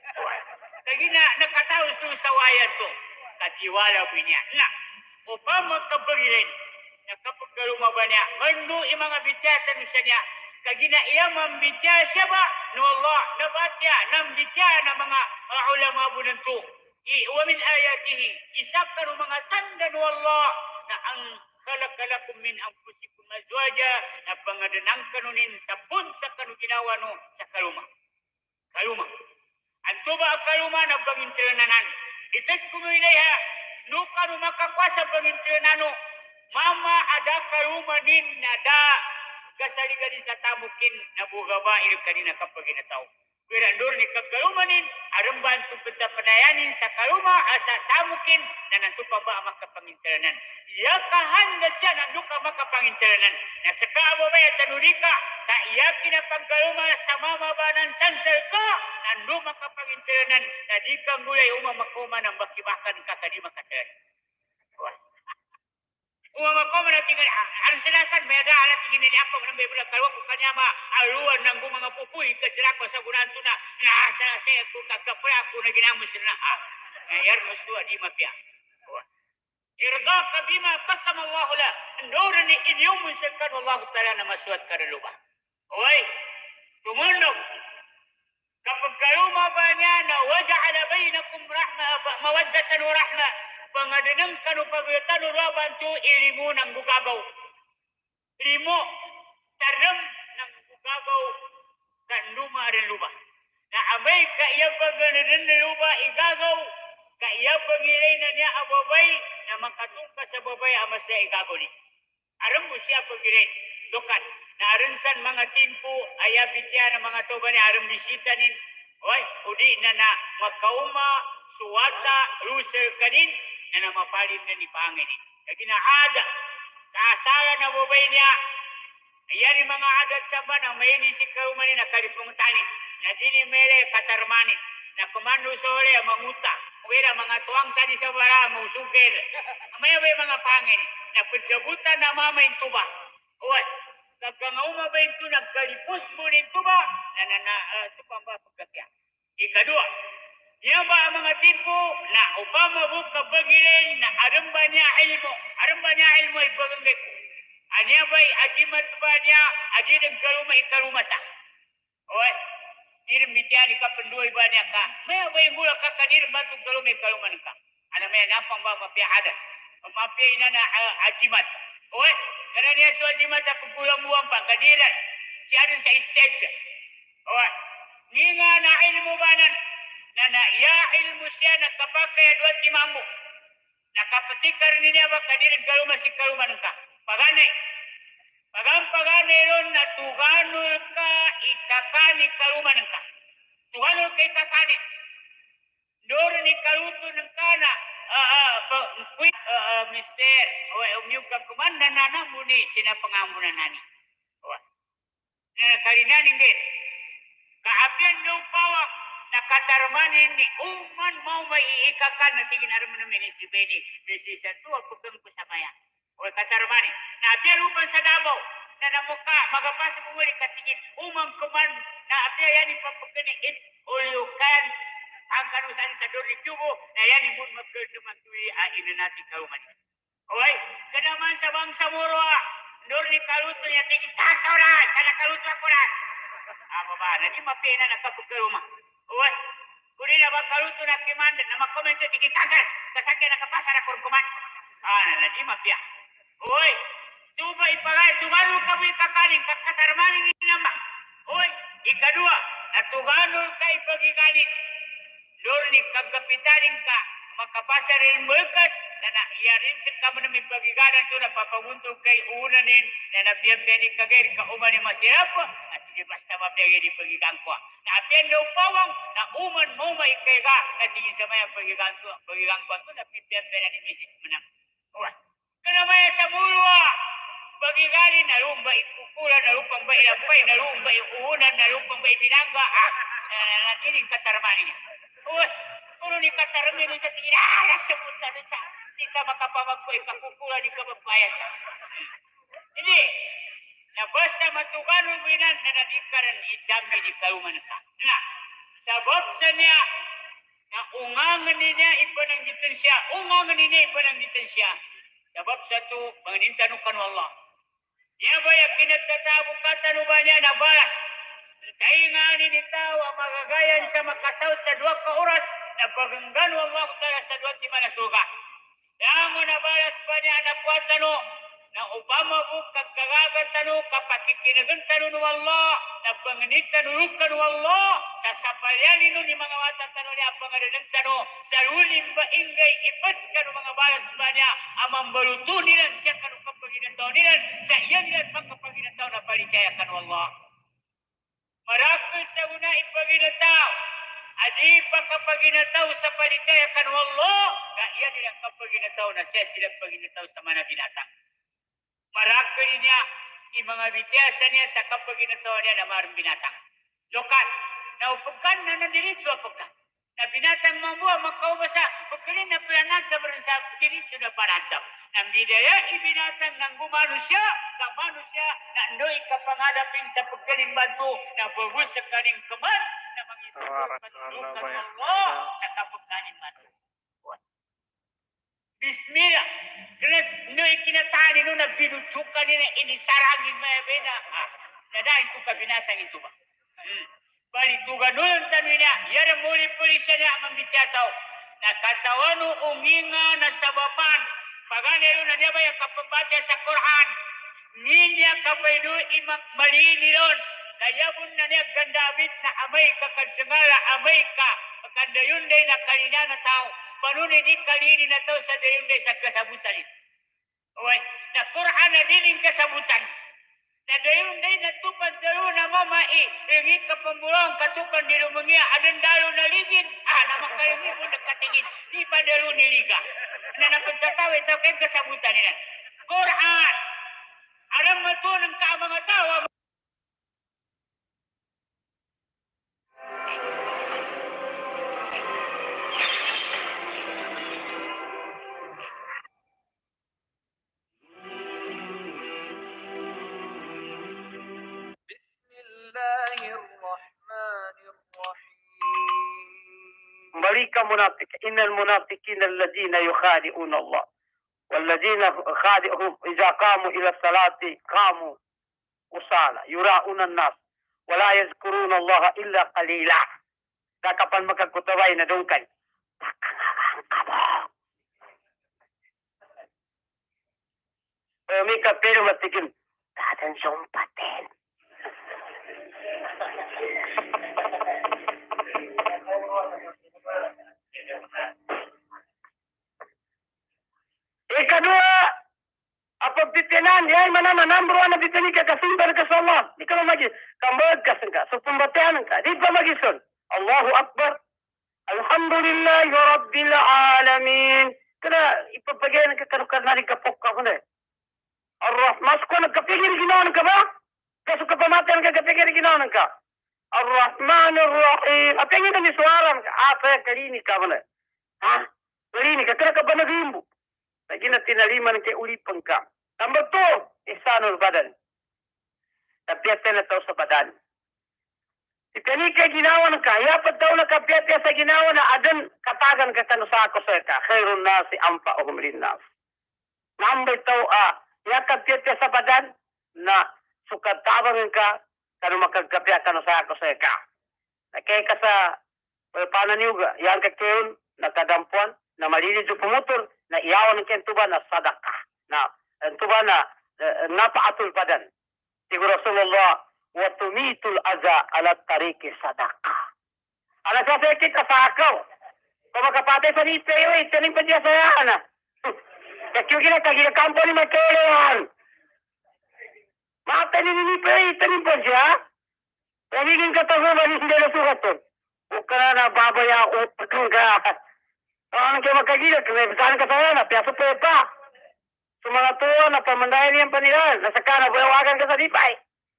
Kaya na nakataon sa sawayan to, katiwala po niya. Na, upang magkabagirin, nakapagkaluma ba niya, mando yung mga bityatan siya niya, kagina iya mambitya siya ba, no Allah, nabatya, nambitya na mga uh, ulama po nanto. Wa min ayatihi, isa ka ng mga tanda no Allah, na ang kalakalakum min anfusikum azwaja na pangadanang kanunin sa pun sa kanu ginawa no sa kaluma. Kaluma. Anto ba ang kaluma na pangintirananan? Itas kumilaiha, no kanu makakwasa pangintiranano, mama ada kaluma nin ada kasaligan sa tamukin na bugaba ilip kanina kapag inataw. Pero andur ni kagalumanin, aramban tu peta penayanin sa kaluma asa tamukin na nantu pa ba makapanginteranan. Iya kahan na siya nandu ka makapanginteranan. Na sa kaabo ba ya tanurika, ta iya kinapagkaluma sa mama ba ng sansal ka, nandu makapanginteranan, na di kang gulay umang makuma ng bakibakan ka kadi makateranan. Umang makuma na tinggal, ang sinasan, may ada alat tingin nila ako ng bebula kalwa ko kanya ma, aluan ng mga pupuy, kajira ko sa gunan to na, nasa sa ko kagkapra ko na ginamos na, ah, ngayar mo suwa di mapya. Irga ka bima, kasam Allah la, nora ni inyong musyakan Allah ta'ala na masuat ka na lupa. Uy, tumunog. Kapag kaluma ba niya na waja'ala bainakum rahma, mawaddatan wa rahma, pangadanang kanu pagatan uraban tu ilimu ng bugagaw. Limo, taram ng bugagaw kanuma rin luba. Na abay ka iya paganadan na luba igagaw, ka iya pagilay na niya ababay na makatung ka sa babay ama siya igagaw ni. Aram mo siya pagilay, dukan. Na aransan mga timpo, ayabitya na mga toba ni aram bisita nin. Oy, udi na na makauma, suwata, rusel kanin, na namapalin na ni Panginoon. Kaya na ada, kaasala na bubay niya, ayan yung mga adat sa ba na may inisip ka umani na karipong tanin, na dini mele katarmanin, na kumando sole manguta, uwira mga tuwang sani sa bara, mausugir, may abay mga Panginoon, na pagsabutan na mamayin tuba. Uwat, Kagangauma ba ito nagkalipos mo nito ba? Na na na uh, ito pa ba pagkakya? Ikadua, niya ba ang mga tipo na upama mo kapagirin na aramba niya ilmo, aramba niya ilmo ibaganggay ko. Anya ba'y ajimat ba niya, aji nagkaruma ikarumata. Oy, dirim bitiani ka penduay ba niya ka? May ba'y gula ka kadir batu karuma ikaruman ka. Ano may napang ba mapia ada? Mapia ina na uh, ajimat. Oy, karena niya so ajimat ako kulang buwang pang kadiran. Siya dun sa stage. Oy, nga na ilmu ba nan? Na na ya ilmu siya nagkapakai dua timamu. Nakapatikar niya ba kadirin karuma si karuman ka? Pagani. Pagang-pagani ron na tuganul ka ikakani karuman ka. Tuganul ka ikakani. Dor ni karuto ng kana. Ah, ah, uh, uh, mister, o umyug ka kuman na nana muni sina pangamunan nani. O. Na kalinan ingit. Kaapian daw pawak nakatarmanin ni uman mau maiikakan na tingin aram namin si Benny. Misi sa tuwa pagkang kusamaya. O katarmanin. Na apian upan sa Davao na namuka magapasa pumuli katingin umang kuman na apian yan ipapagkani it uliukan ang kanusan sa dori tubo na yan ibun magkerdumang tuwi a inanati kauman. Oy, kanaman sa bangsa murwa dori kaluto niya tingin takaran kada kaluto akuran. Aba ba na di mapena na kapagkaruma. Oy, kuri na ba kaluto na kimanda na makomento tingin takar kasakya nakapasar akong kuman. Ah, na di mapya. Oy, tuba ipagay tugano kami kakaling kakatarmaning inamba. Oy, ikadua natuganol ka ipagikanin. Dor ni kagapitarin ka makapasa rin mulkas na naiyarin sa kamo namin pagiganan ito na papamuntog kay unanin na napiyan-piyan ni kagay ka uman ni masirap at hindi basta mapiyagin ni pagigan ko. Na apiyan daw pawang na uman mo may kaya na tingin sa maya pagigan ko pagigan ko ito na pipiyan-piyan ni misis Manang. Uwa, kanamaya sa mulwa pagiganin na rumba ikukulan na rupang ba ilampay na rumba iuunan na rupang ba ibinangga ah, na natiling katarmanin niya. Uy, puro ni katarami mo sa tingin, ah, nasabuta nun sa, hindi ka makapamag ko, ikakukulan ni kababayan. Hindi, na basta matuganon mo inan, na nadikaran idami ni karuman ka. Na, sabot sa niya, na ungangan niya, ipananggitan siya, ungangan niya, ipananggitan siya. Sabab sa ito, manginintano ka no Allah. Niya ba yung kinagtatabo ka, tano ba niya, nabalas? Kaya nga ninitaw ang magagayan sa makasaut sa dua ka oras na paganggan Allah ta'ala sa dua timana suga. Kaya mo nabalas pa niya nakuat tano na upama mo kagkagagat tano kapakikinagan tano no Allah na panganitan urukan no Allah sa sapalyanin no ni mga watang tano niya pangadalang tano sa ruling ba ingay ipat ka no mga balas pa niya amang baluto nilan siya ka no kapaginataw nilan sa iyan nilan pagkapaginataw na palikaya ka no Allah. Marakil sa una ipaginataw. Adi pa kapaginataw sa palikaya kan Allah. Na iyan nilang kapaginataw na siya silang paginataw sa mga binatang. Marakil niya yung mga bityasa niya sa kapaginataw niya na marang binatang. Lokal. Na upagkan na nandiritso apagkan. Na binatang mambuha makaubasa. Pagkalin na planag na meron sa diritso na parataw. Nang bidaya ibinatang ng gumano siya, ng mano siya, na andoy kapangadapin sa pagkaling banto, na bagus sa kaning kaman, na mangisipon patulukan Allah sa kapagkaling banto. Bismillah. Kelas andoy kinatani no na binutsukan nila, inisarangin maya na, ah, nadahin ko ka binatang ito ba? Hmm. Bali tuganulong tanwi niya, yara muli pulisya niya ang mambitsataw, na katawano uminga na sabapan, pagano na niya ba yung kapambata sa Quran, niya kapaydo imak malini ron, kayabon na niya gandabit na amay ka kadsangala, amay ka, pagkanda yun day na kalina na tao, panunay di kalini na tao sa dayon day sa kasabutan. Okay, na Quran na din yung kasabutan. Na dayon day natupad dalo na mamai, ringi kapamburang katupan di rumangia, adan dalo na ligid, ah, namakaringi mo nagkatingin, di pa dalo niliga. Na napagtatawa ito kayo kasabutan nila. Quran! Alam mo ito ng mga tawa. ka munafik. Innal munafiqina alladhina yukhadi'una Allah. والذين خادعهم إذا قاموا إلى الصلاة قاموا usala, yurauna nas, wala yazkuruna Allah illa qalila. Da kapan makagkutaway na dungkay. Pakangalang ka mo. O may kapero matigim, dadan sumpatin. Ikadua, apa pimpinan yang mana mana beruana pitani ka kasimbar ka Allah di kalau lagi kambag ka sangka supumbatian ka di pa lagi son Allahu Akbar alhamdulillah rabbil alamin kada ipapagayan ka karukan nari ka pokka hunde Ar-Rahman ko nagkapigil ginawan ka ba kaso ka pamatian ka kapigil ginawan ka Ar-Rahman Ar-Rahim apengin ni suaram ka apa kalini ka hunde ha kalini ka kada ka banagimbu lagi na tinaliman kay ulipan ka. Number two, ihsanul badan. Kapiyat na tao sa badan. Itani ka ginawa ka, yapat daw na kapiyat sa ginawa na adan katagan ka kanusako sa ka. Khairun nasi anfa'uhum linnas. Number two, ah, ya kapiyat sa badan na sukatabang ka kanu makagkapiyat kanusako sa ka. Nakay ka sa pananiuga, yan ka kayon nakadampuan na malilid pumutor na iyawan ng kentuba na sadaka na kentuba na napaatul badan siguro Rasulullah wa tumitul aza ala tariki sadaka ala sa sekit asakaw kung makapatay sa nite yun itaning pa diya sayaan na kakyo gina kagina kampo ni magkailan matay ni nipe itaning pa diya pagiging katago malis hindi na sukaton huwag ka na nababaya utak ka ano kayo magkagilid? Saan ka tayo na? Piyaso po pa. Sa mga tuwa na pamandayan niyang panilan. Nasa ka na, buyawagan ka sa dipay.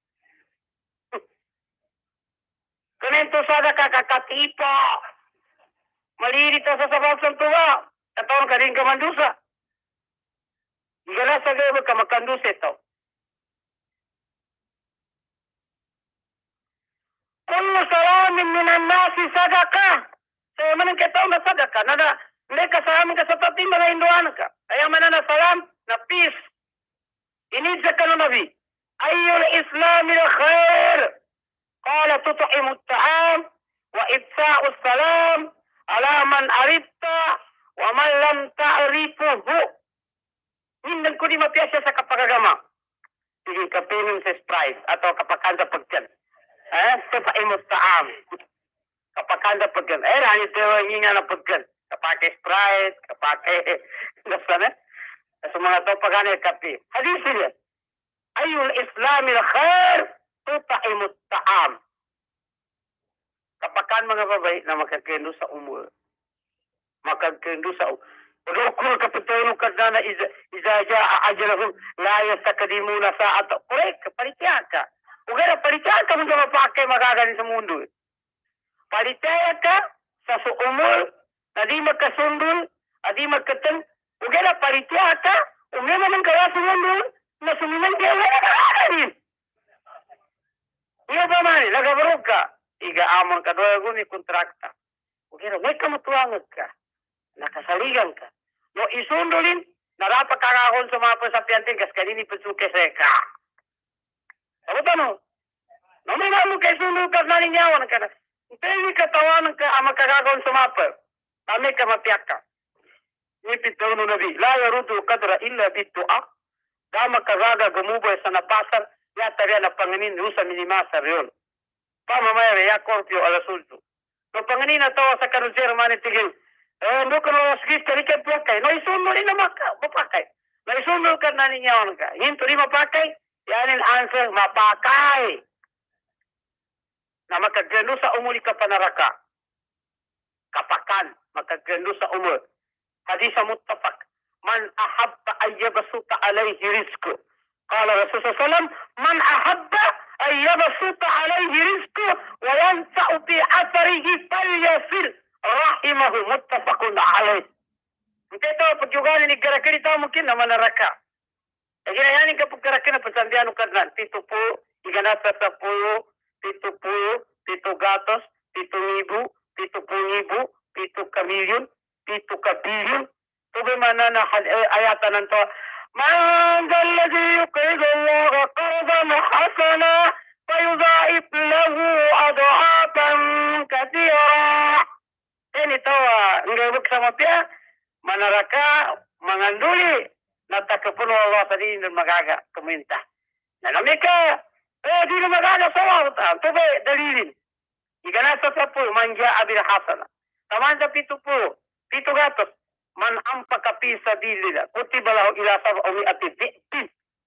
Kanento sada ka kakatipa. Malirit sa sabaw sa tuwa. Kataon ka rin kamandusa. Igala sa gawa ka magkandusa ito. Kullu salamin minan nasi sadaka. Saya mana kita tahu na sadaka, nada mereka salam ka sa pati mga Hinduan ka. Kaya mana na salam na peace. Ini zakanu Nabi. Ayyul Islam ila khair. Qala tut'imu at-ta'am wa ibsa'u salam ala man arifta wa man lam ta'rifuhu. Hindi ko di mapiyasa sa kapagagama. Sige kapinom sa Sprite atau kapakanda pagkan. Eh, tut'imu at-ta'am. Kapag anda pagkan, eh, rani tayo hinga na pagkan. Kapake Sprite, kapake, nasa na? Sa mga ito pagkana kape. Hadis sila, ayul Islamil khair, tuta'imut ta'am. Kapag mga babay na makakendo sa umur, makakendo sa umur, rukul kapitano ka na iza, iza ja'a ajalahum, layas sa kadimuna sa ato. Correct, paritya ka. Kung kaya paritya ka, mga mapakay magagaling sa mundo. Paritaya ka sa suumol, na di magkasundol, na di magkatan, o kaya paritaya ka, o nga naman kaya sumundol, na suminan kaya nga nakakarin. Iya ba man, nagabarog ka, iga-amon ka, doon ni kontrakta. O kaya, may kamutuangat ka, nakasaligan ka. No isundolin, narapakakakon sa mga pasapiantin, kas kanini pasuke sa ka. Sabi ba no? No may naman kayo sundol ka, naninyawan ka na. Hindi katawan ka ang makakagawin sa mapa. Kami ka mapiyak ka. Ipitaw no Nabi. La yarudu kadra illa bitu'a. Dama kagaga gumubay sa napasan. Yata rin na panganin rusa minimasar yun. Pamamayari ya korpyo ala sulto. No panganin na tawa sa karuser manitigil. Eh, no ka na wasgis ka rikat pakay. No isunod rin na mapakay. No isunod ka na ninyawan ka. Hinto rin mapakay. Yan ang answer, mapakay. Na makagano sa umul ka panaraka. Kapakan, makagano sa umul. Hadis sa muttafaq. Man ahabba ay yabasuta alayhi rizko. Kala Rasulullah sallallahu alaihi wasallam, man ahabba ay yabasuta alayhi rizko wa yansa'u fi atharihi falyasil rahimahu muttafaqun alayhi. Ito ito, pagyuganin ni garakiri tao mungkin na manaraka. E ginayanin ka pagkarakina pasandiano ka na. Tito po, iganasa sa puyo, Tito puyo, tito gatos, tito nibu, tito pungibu, pitu ka milyon, pitu ka bilyon. Ito mana na ayatan nanto. Man dalladhi yuqridu Allah qardan hasana fayudha'if lahu adha'afan katsira. Ini tawa ngewek sama pia manaraka manganduli natakepuno Allah tadi ng magaga kuminta. Nanamika eh di magaga sawa ta tobe dalilin. Igana sa sapu manja abil hasana. Taman sa pitu po pitu gatos man ampaka fi sabilillah kutiba lahu ila sab'ati dhi'bin.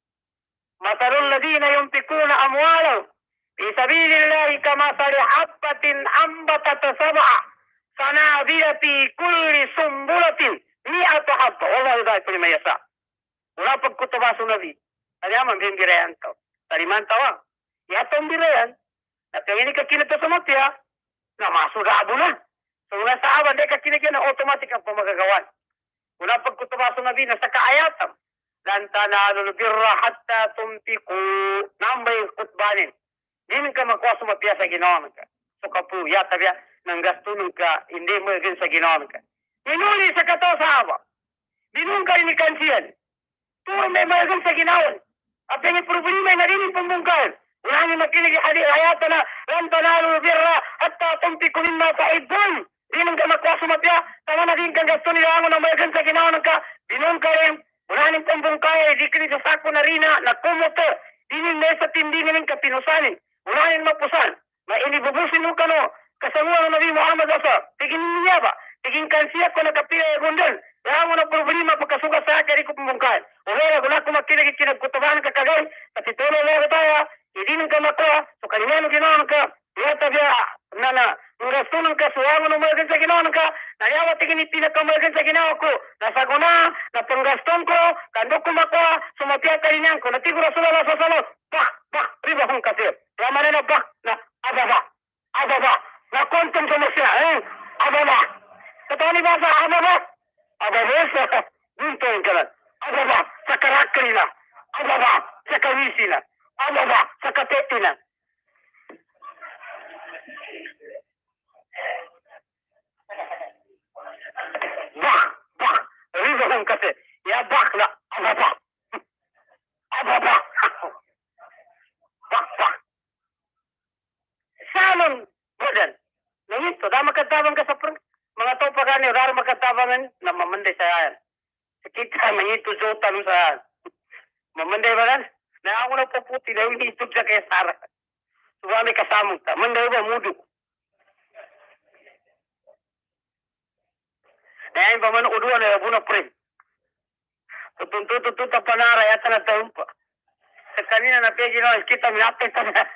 Masalul ladina yunfikuna amwalahum fi sabilillah kamathali habbatin ambatat sab'a sanabila fi kulli sumbulatin mi'atu habba wallahu yudha'ifu liman yasha. Wala pagkutubaso nabi. Kaya man bimbirayan to. Tariman tawa. Ya tombirayan. At yung ini kakinito sa mutya na masurabo na. So una sa awan de kakinigyan na automatic ang pamagagawan. Wala pagkutubaso nabi na sa kaayatam. Lan tanalul birra hatta tumtiku nambay kutbanin. Di ka makuha sumapya sa ginawa ka. So kapu ya tabya nang gastunong ka hindi mo gin sa ginawa ka. Inuli sa kato sa awa. Binung ka ni kansiyan. Turo may magang sa ginawan. At yung problema ay narinig pambungkahan. Wala niyo makinig hadi ayata na lan tanalu birra hatta tumtiku mimma ta'idun. Rinong ka makuha sumapya. Tama na rin kang gasto nila ang na magang sa ginawan ka. Binung ka rin. Wala niyo pambungkahan. Di kini sa sako na rina na kumuto. Dinin na sa tindingin ng kapinusanin. Wala niyo mapusan. Mainibubusin mo ka no. Kasanguan ng Nabi Muhammad Asa. Tigin niya ba? Tigin kansiya ko nagkapila ya gundal. Wala mo na problema pagkasuka sa akin ko pumungkahan. Wala wala ko makinig kinagkutubahan ka kagay. Kasi tulo lang tayo. Hindi nang ka makuha. So kalimano ginawa ka. Yata biya na na. Nung rastunan ka. Suwa mo na umagan sa ginawa ka. Nayawa tigin itinakamagan sa ginawa ko. Nasa ko na. Napanggaston ko. Kando ko makuha. Sumapya kalinyan ko. Natigo Rasulullah sa salon. Bak! Bak! Riba kong kasi. Rama na na bak! Na ababa! Ababa! Na kontum sa musya. Eh? Ababa! Katani ba sa ababa? Ababa sa dito yung kanan. Ababa sa karakter nila. Ababa sa kawisi na. Ababa sa katete na. Bak! Bak! Riba kong kasi. Ya bak na. Ababa! Ababa! Bak! Bak! Salon! Badan! Nangito, dahil magkatabang ka sa prang. Mga tao pa gani, raro magkatabangan na mamanday sa yan. Kita, mangito jotan sa yan. Mamanday ba yan? Na ako na paputi na yung hitog sa kay Sara. Suwami kasamong ta. Manday ba, mudo. Na yan ba man uduan na yabu na prin. Tutuntu-tuntu ta panara, yata na taon pa. Sa kanina na pegi na, kita minapit ta na.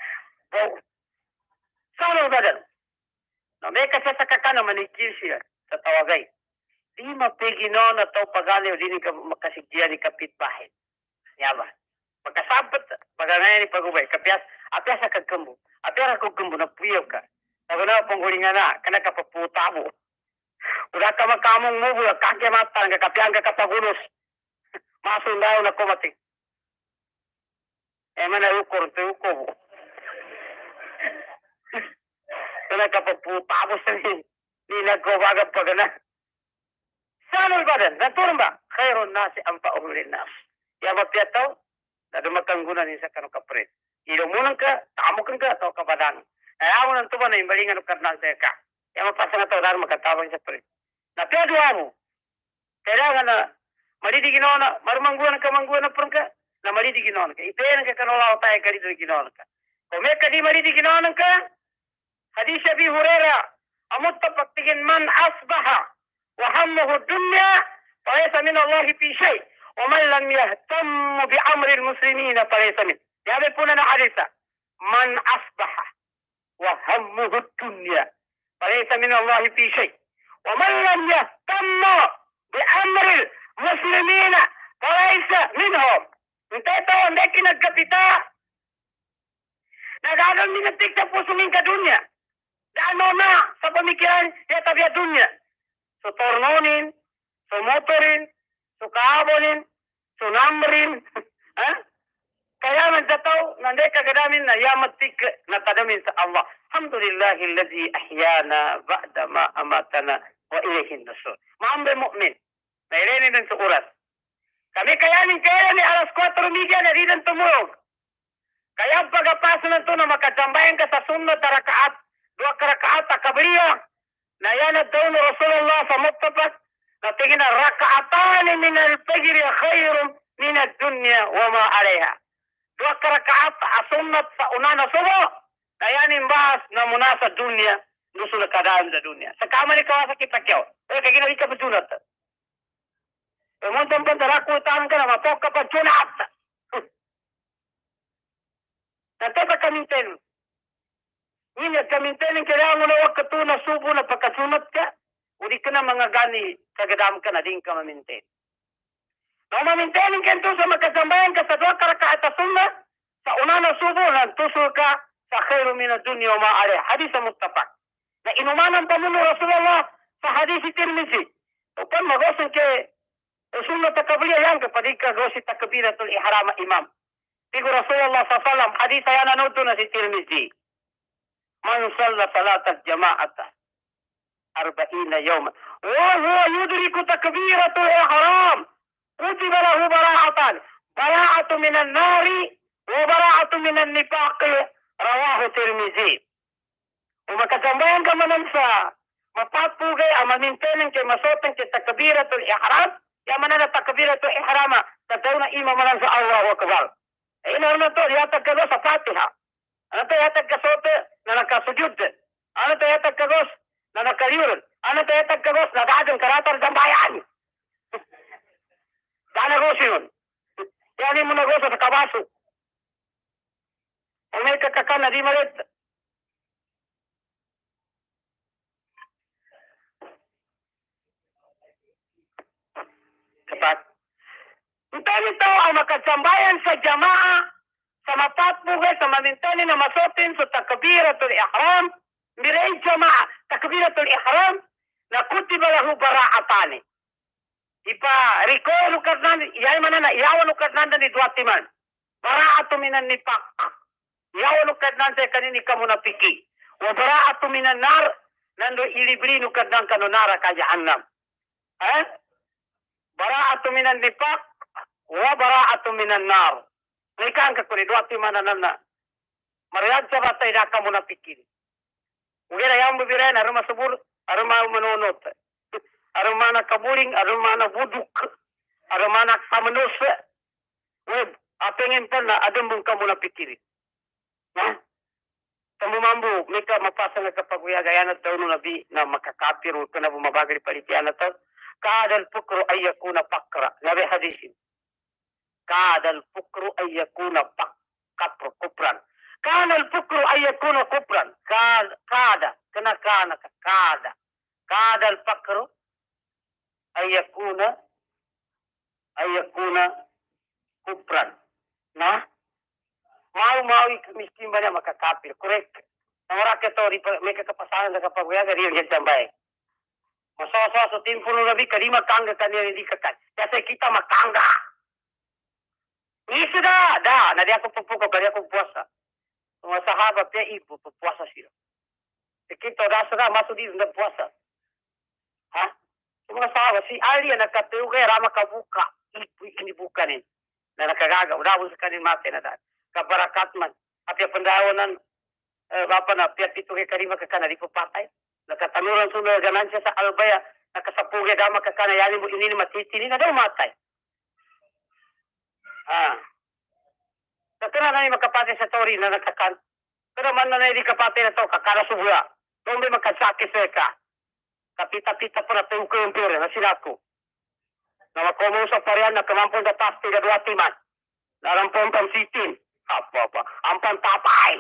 Saan ba dyan? Na may kasi sa kakana manikil siya sa tawagay. Di mapigi no na tao pagali o di ni ka makasigdiya ni kapitbahay. Niya ba? Magkasabot, magangaya ni pagubay. Kapias, apias sa kagkambo. Apias sa kagkambo na puyaw ka. Sabi na, panggulingan na, ka nakapaputa mo. Uda ka magkamong mo, bulag kakya mata, nga kapiang ka kapagulos. Masundaw na kumating. Eh, manayukor, tuyuko mo. Kaya kapagputapos na rin. Hindi nagkawagap pa gana. Saan ba din? Naturang ba? Khairon nasi ang paulin nas. Yama piyataw, nadumakanggunan niya sa kanong kapre. Ilumunang ka, tamukan ka, tao kapadang. Ay ako nang tuba na yung balingan ng karnal sa ka. Yama pasa na tao, dahil magkatabang sa pre. Napiyaduha mo. Kailangan na, malidi ginawa na, marumangguan ka, mangguan na prong ka, na malidi ginawa ka. Ipayan ka kanulaw tayo ka dito ginawa ka. Kung may ka di malidi ginawa ka, حديث أبي هريرة أمتفق من أصبح وهمه الدنيا فليس من الله في شيء ومن لم يهتم بأمر المسلمين فليس منه. يا بيكون حديثا من أصبح وهمه الدنيا فليس من الله في شيء ومن لم يهتم بأمر المسلمين فليس منهم. Entah tahu mereka nak kita nagagal minatik sa puso ng kadunya. Ano na sa pamikiran ya tabiya dunya. So tornonin, so motorin, so kaabonin, so numberin. Ha? Kaya nagdataw na hindi kagadamin na yamatik na tadamin sa Allah. Alhamdulillahilladzi ahyana ba'da ma amatana wa ilaihin nusur. Maambe mukmin. Na ilene dan seuras. Kami kayanin kaya ni alas kuatro media na rin tumulog. Kaya pagkapaso na ito na makadambayan ka sa sunnah rakaat, dua rakaat takabliya. Na yan at daw ni Rasulullah sa muttapak na tingin na rakaatan min al-fajr khairun min ad-dunya wa ma alaiha. Dua rakaat sunnat sa una na subo. Na yan imbas na muna sa dunya, nusul kadaan sa dunya. Sa kamali kawa sa kita kyaw. Eh, kaya ginawi ka pa junat. Eh, muntan pa daraku itaan ka na mapok ka pa junat. Natata kaminten. Ini kaminten yang kailangan mo na wag katuna subo na pagkasunat ka. Uli ka na mga gani kagadam ka na din ka maminten. Na maminten ka ito sa magkasambayan ka sa dua karakaat sa sunnah. Sa una na subo na tusul ka sa khairu min ad-dunya wa ma alaiha. Hadis sa muttafaq. Na inumanan pa mo Rasulullah sa hadis Tirmizi. Upan magosin ke sunnah takabliya yan kapag ka gosi takbiratul ihram imam. Tigo Rasulullah sallallahu alaihi wasallam hadis ay nanood na si Tirmizi. Man salla salat al-jama'ata arba'ina yawman wa huwa yudriku takbiratul ihram kutiba lahu bara'atan bara'atu minan nari wa bara'atu minan nifaq rawahu Tirmizi. Umakasambayan ka manan sa mapatpugay ang mamintenin kay masoteng kay takbiratul ihram yaman na takbiratul ihram sa daw na imam manan sa Allahu Akbar. Eh, ino na to, yatag ka sa Fatiha. Ano to yatag ka sote na nakasujud? Ano to yatag ka na nakaliyur? Ano to yatag ka na dagang karatar dambayan? Dana gos yun. Yan mo na gos sa kabaso. Kung may kakaka na di malit. Kapat. Ito ang makatsambayan sa jamaa sa mapatbugay sa mamintani na masotin sa takbiratul ihram miray jamaa takbiratul ihram na kutiba lahu bara'atani. Ipa recall ukad nan iyay manana iyawan ukad nan ni duatiman. Bara'atu minan nifaq. Iyawan ukad nan sa kanini kamunapiki. Wa bara'atu minan nar nando ilibri ukad nan kanonara ka jahannam. Eh? Bara'atu minan nifaq wa bara'atu minan nar. Mereka angkat kuni dua timana nana. Mariad sa batay na kamu na pikir. Ugera yang bebiran aruma subur aruma menonot. Aruma na kaburing aruma na buduk. Aruma na samanus. Web apengin pun na adem bung kamu na pikir. Nah. Kamu mambu mereka mapasa na kapaguya gayana taunu nabi na makakapir kana bumabagri palitiana ta. Kadal fukru ayyakuna pakra. Nabi hadisin. Kada al-fukru ay yakuna kapro kupran. Kada al-fukru ay yakuna kupran. Kada, kada, kana kana kada. Kada al-fakru ay yakuna ay yakuna kupran. Nah, mau-mau miskin ba niya makakapir. Correct. Namara ka to, may kakapasahan na kapag wala, gari yung tambay. Masawa-sawa sa timpuno nabi, karima kangga kanya hindi kakan. Kasi kita makangga. Isa da, da, na di ako pupuko, kaya ako puasa. Mga sahaba, pia ipo, puasa sila. E kito, da sa masuk di na puasa. Ha? Mga sahaba, si Ali na nakatuyugay, rama kabuka, ipo, ini bukanin. Na nakagaga, udawon sa kanin mati na dahil. Kabarakat man, at yung pandawanan, eh, bapa na, pia tito kay karima kakana, di po patay. Nakatanuran sunod, ganansya sa albaya, nakasapugay, dama kakana, yani mo inini matitini, na daw matay. Ah. Tapi na nani makapati sa tori na nakakan. Pero man na hindi kapati na to, kakala subura. Doon may makasaki seka. Kapita-pita po na tuyo ko yung pire, na sila ko. Na makomo sa parian na kamampong da pasti na duwati man. Narampong pansitin. Apa apa. Ang pantapay.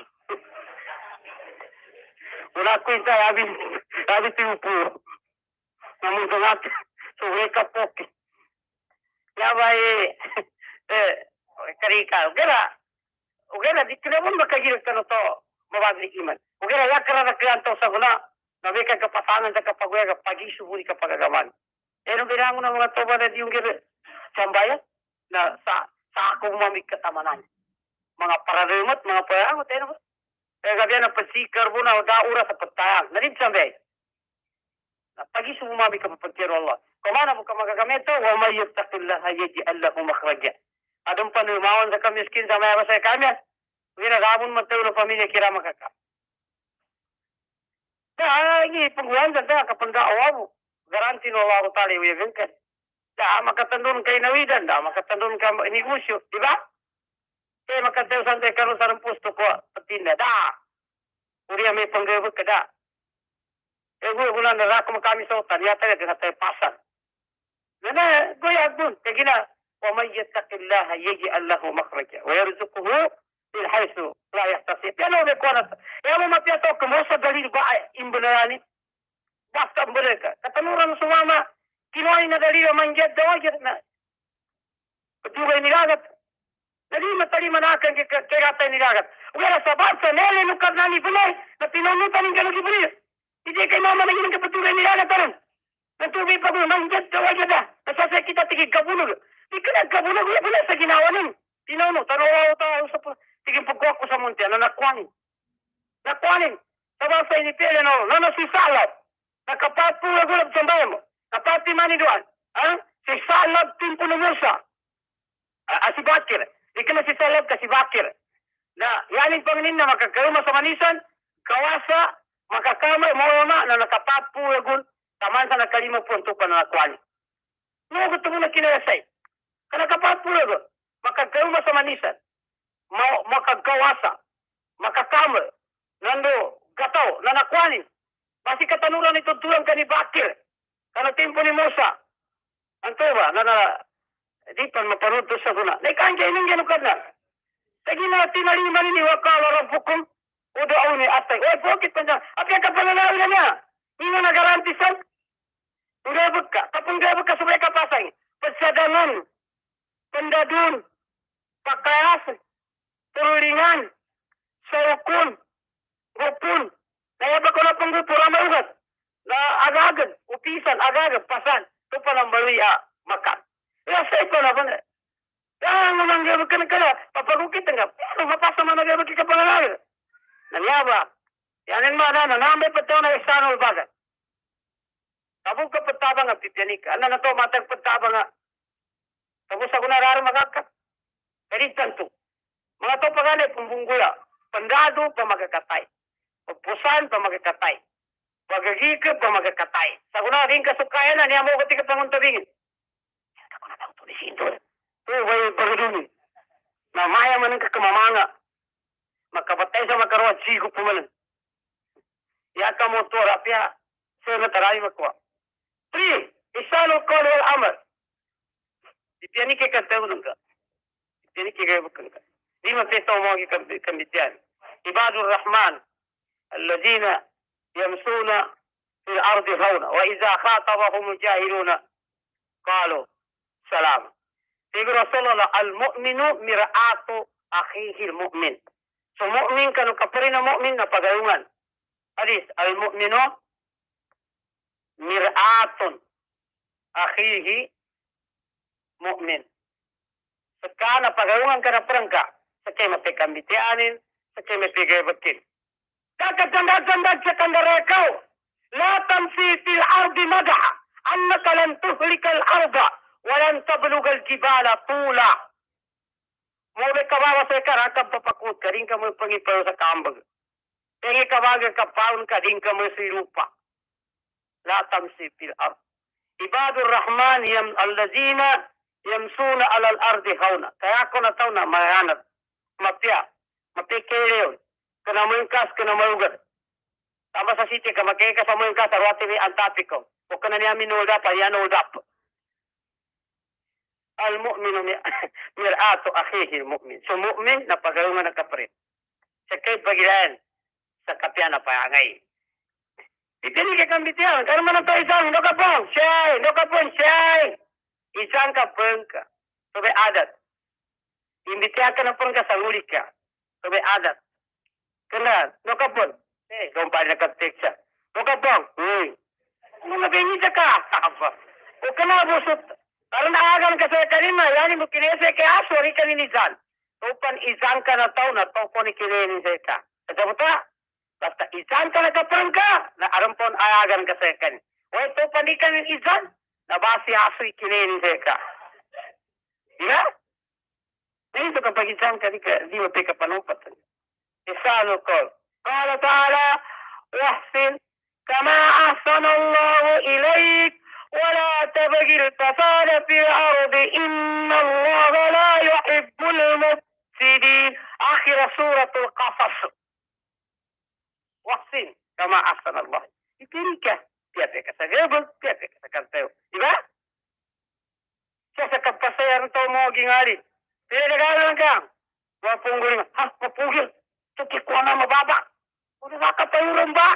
Wala ko yung tayo, sabi tiupo. Namun sa natin, suwe ka po. Kaya ba eh, eh, karika, ugera, ugera, di kinabon makagilid ka na to, mabagli iman. Ugera, yakara na kliyanto sa guna, nabi ka kapasanan sa kapagwega, pag-isubuli ka pagagaman. Eh, nung binangon ng mga toba na di yung gira, sambayan, na sa, sa akong mamig katamanan. Mga pararimot, mga payangot, eh, no? Eh, gabi na pasikar mo na, daura sa patayang. Narin sambay. Pagi semua bika papakir Allah. Kemana buka maka kami itu? Wa may yattaqillaha yaj'al lahu makhraja. Adum panumawan sa miskin sa may abasay kami. Wina gabon matay na pamilya kira makaka. Nah, ini pengguan sa kapag awamu. Garanti no Allah Ta'ala iwigan ka. Da makatandun kay nawidan, da makatandun ka negosyo, di ba? Kaya makatayo santay karon sa pusto ko patinda da. Uriya may panggawag ka da. Eh, gue bulan na ako makami sa utan, yata na tayo pasan. Nana, goya dun, kaya gina, وَمَنْ يَتَّقِ اللَّهَ يَجْعَلْ لَهُ مَخْرَجًا وَيَرْزُقْهُ مِنْ حَيْثُ لَا يَحْتَسِبُ. Yan ang rekonas. Yan mo mapiato, kumusta dalil ba ay imbanayani? Basta mereka. Katanuran sumama, kinuha na dalil manjad daw, na. Katugay nilagat. Dali matali manakan kaya tayo nilagat. Wala sa basa, nele nukar na ni Bunay, na pinunutan ng gano'n Bunay. Hindi kay mama na yun kapatugay nilagat taron. Natubay pa doon, manjad daw agad na. Nasasay kita tigig kabulog. Di ka nagkabulog, wala sa ginawa nun. Tinaw tarawa tao sa tiging pagkuha ko sa munti, na nakwanin. Nakwanin. Sa basa inipili na, na nasisalab. Nakapatulog-ulog sa bayan mo. Kapati maniduan. Ha? Si Salab timpo na Musa. Ah, si Bakir. Di ka na si Salab ka si Bakir. Na yaning panginin na makagkauma sa manisan, kawasa, makakamay, mawama, na nakapatulog, taman sa nakalima po ang tupan na nakwani. No, gusto mo na kinayasay. Ka nakapatulog, makagkauma sa manisan, ma makagkawasa, makakamay, nando, gataw, na nakwani. Pasti katanuran ito tulang ka ni Bakir. Kana tempo ni Musa. Anto ba? Na na, di pa mapanood sa kuna. Naikanja inong gano'n ka na. Tagi na tinalima ni wakala rabbukum. Udo au ni atay. Oy, bukit pa niya. At yung kapananawi na niya. Hindi na nagarantisan. Ugabog ka. Kapag ugabog ka sabay kapasang. Pagsadangan. Pandadun. Pakayas. Turulingan. Saukun. Gupun. Kaya ba ko na pang pura maugat? Na agagad, upisan, agagad, pasan. Ito pa ng baluya, makan. Kaya sa ito na ba na? Kaya nga nang gabag ka na ka na, papagukit nga. Pero mapasa man na gabag ka pa na namin. Nangyaba. Yanin mga na, namay pa ito na isanol bagat. Tabog ka patabang ang tityanik. Ano na ito, matag patabang nga. Tapos ako nararo makaka. Karitan to. Mga ito pa gani, pumbungguya. Pandado pa magkakatay. Pagpusan pa magkakatay. Pagagikap pa magkakatay. Sa kuna rin kasukayan na, niya mo ko tika panguntabingin. Ako na daw ito ni Sinto. Ito, way pagdumi. Na maya man ang kakamamanga. Magkabatay sa makarawat, sigo pumalan. Yaka mo to, rapya. Sir na tarayi magkuha. Three, isalo ko wal amal. Itiyan ni kay kantawin ka. Itiyan ni kay gabag ka. Di mapito mo ang kambityan. Ibadur Rahman. الذين يمشون في الأرض هونا وإذا خاطبهم الجاهلون قالوا سلام. يقول رسول الله المؤمن مرآة أخيه المؤمن. So mu'min kanu kaparina mu'min na pagayungan. Hadis al-mu'minu mir'atun akhihi mu'min. Sakana pagayungan ka na perangka. Sakay mapikambitianin, sakay mapigayabatin. Kakaganda-ganda sa kandarekaw. La tamsi fil ardi madaha. Annaka lan tuhlikal arda. Walan tablugal jibala tula. Mube kabawa sa karakab papakut ka. Rin ka mo pangipayo sa kambag. Pengi kabaga kapaun ka. Rin ka mo si lupa. La tamsi fil ardi. Ibadur Rahman yam allazina yamsuna alal ardi hauna. Kaya ako na taon na mayanat. Mapya. Mapikere yun. Kena mengkas, kena maugat. Tama sa city ka, magkaya ka sa mengkas, arwati ni antapiko. O kena niya minulda pa, yan uldap. Al-mu'minu mir'ato akhihi mu'min. So mu'min, napagayungan ng kapre. Sa kay bagilan, sa kapya na payangay. Itini ka kambitiyan, kaya man ito isang, no ka pong, siyay, no ka pong, siyay. Isang ka pong ka. Sabi adat. Imbitiyan ka na pong ka sa ulit ka. Sabi adat. Kena, no kapon. Eh, kumpanya nakateksa. No kapon. Hmm. Ano nabingi ka? Apa? O kena busut. Karena naagan ka sa kanina, yani mo kinese kaya sorry ka ninizan. Tupan izan ka na tao na tao ko ni kinene sa ka. Sa buta, basta izan ka na kapon ka, na arampon ayagan ka sa kanina. O ito pandikan ng izan, nabasi asri kinin ka. Diba? Ito kapag izan ka, di mo pika panumpat. Isalo ko. Qala ta'ala, wahsin kama ahsana Allahu ilaik, wala tabagil fasada fil ardi, inna Allah la yuhibbul mufsidin. Akhir suratul Qasas. Wahsin kama ahsana Allah. Itirika. Tiada kata gebel, tiada kata kanteo. Diba? Siya sa kapasayan ito mo gingali. Tiada gano'n kang. Wapungul. Ha? Wapungul. Tuki ko na mababa. Udah baka payurong ba?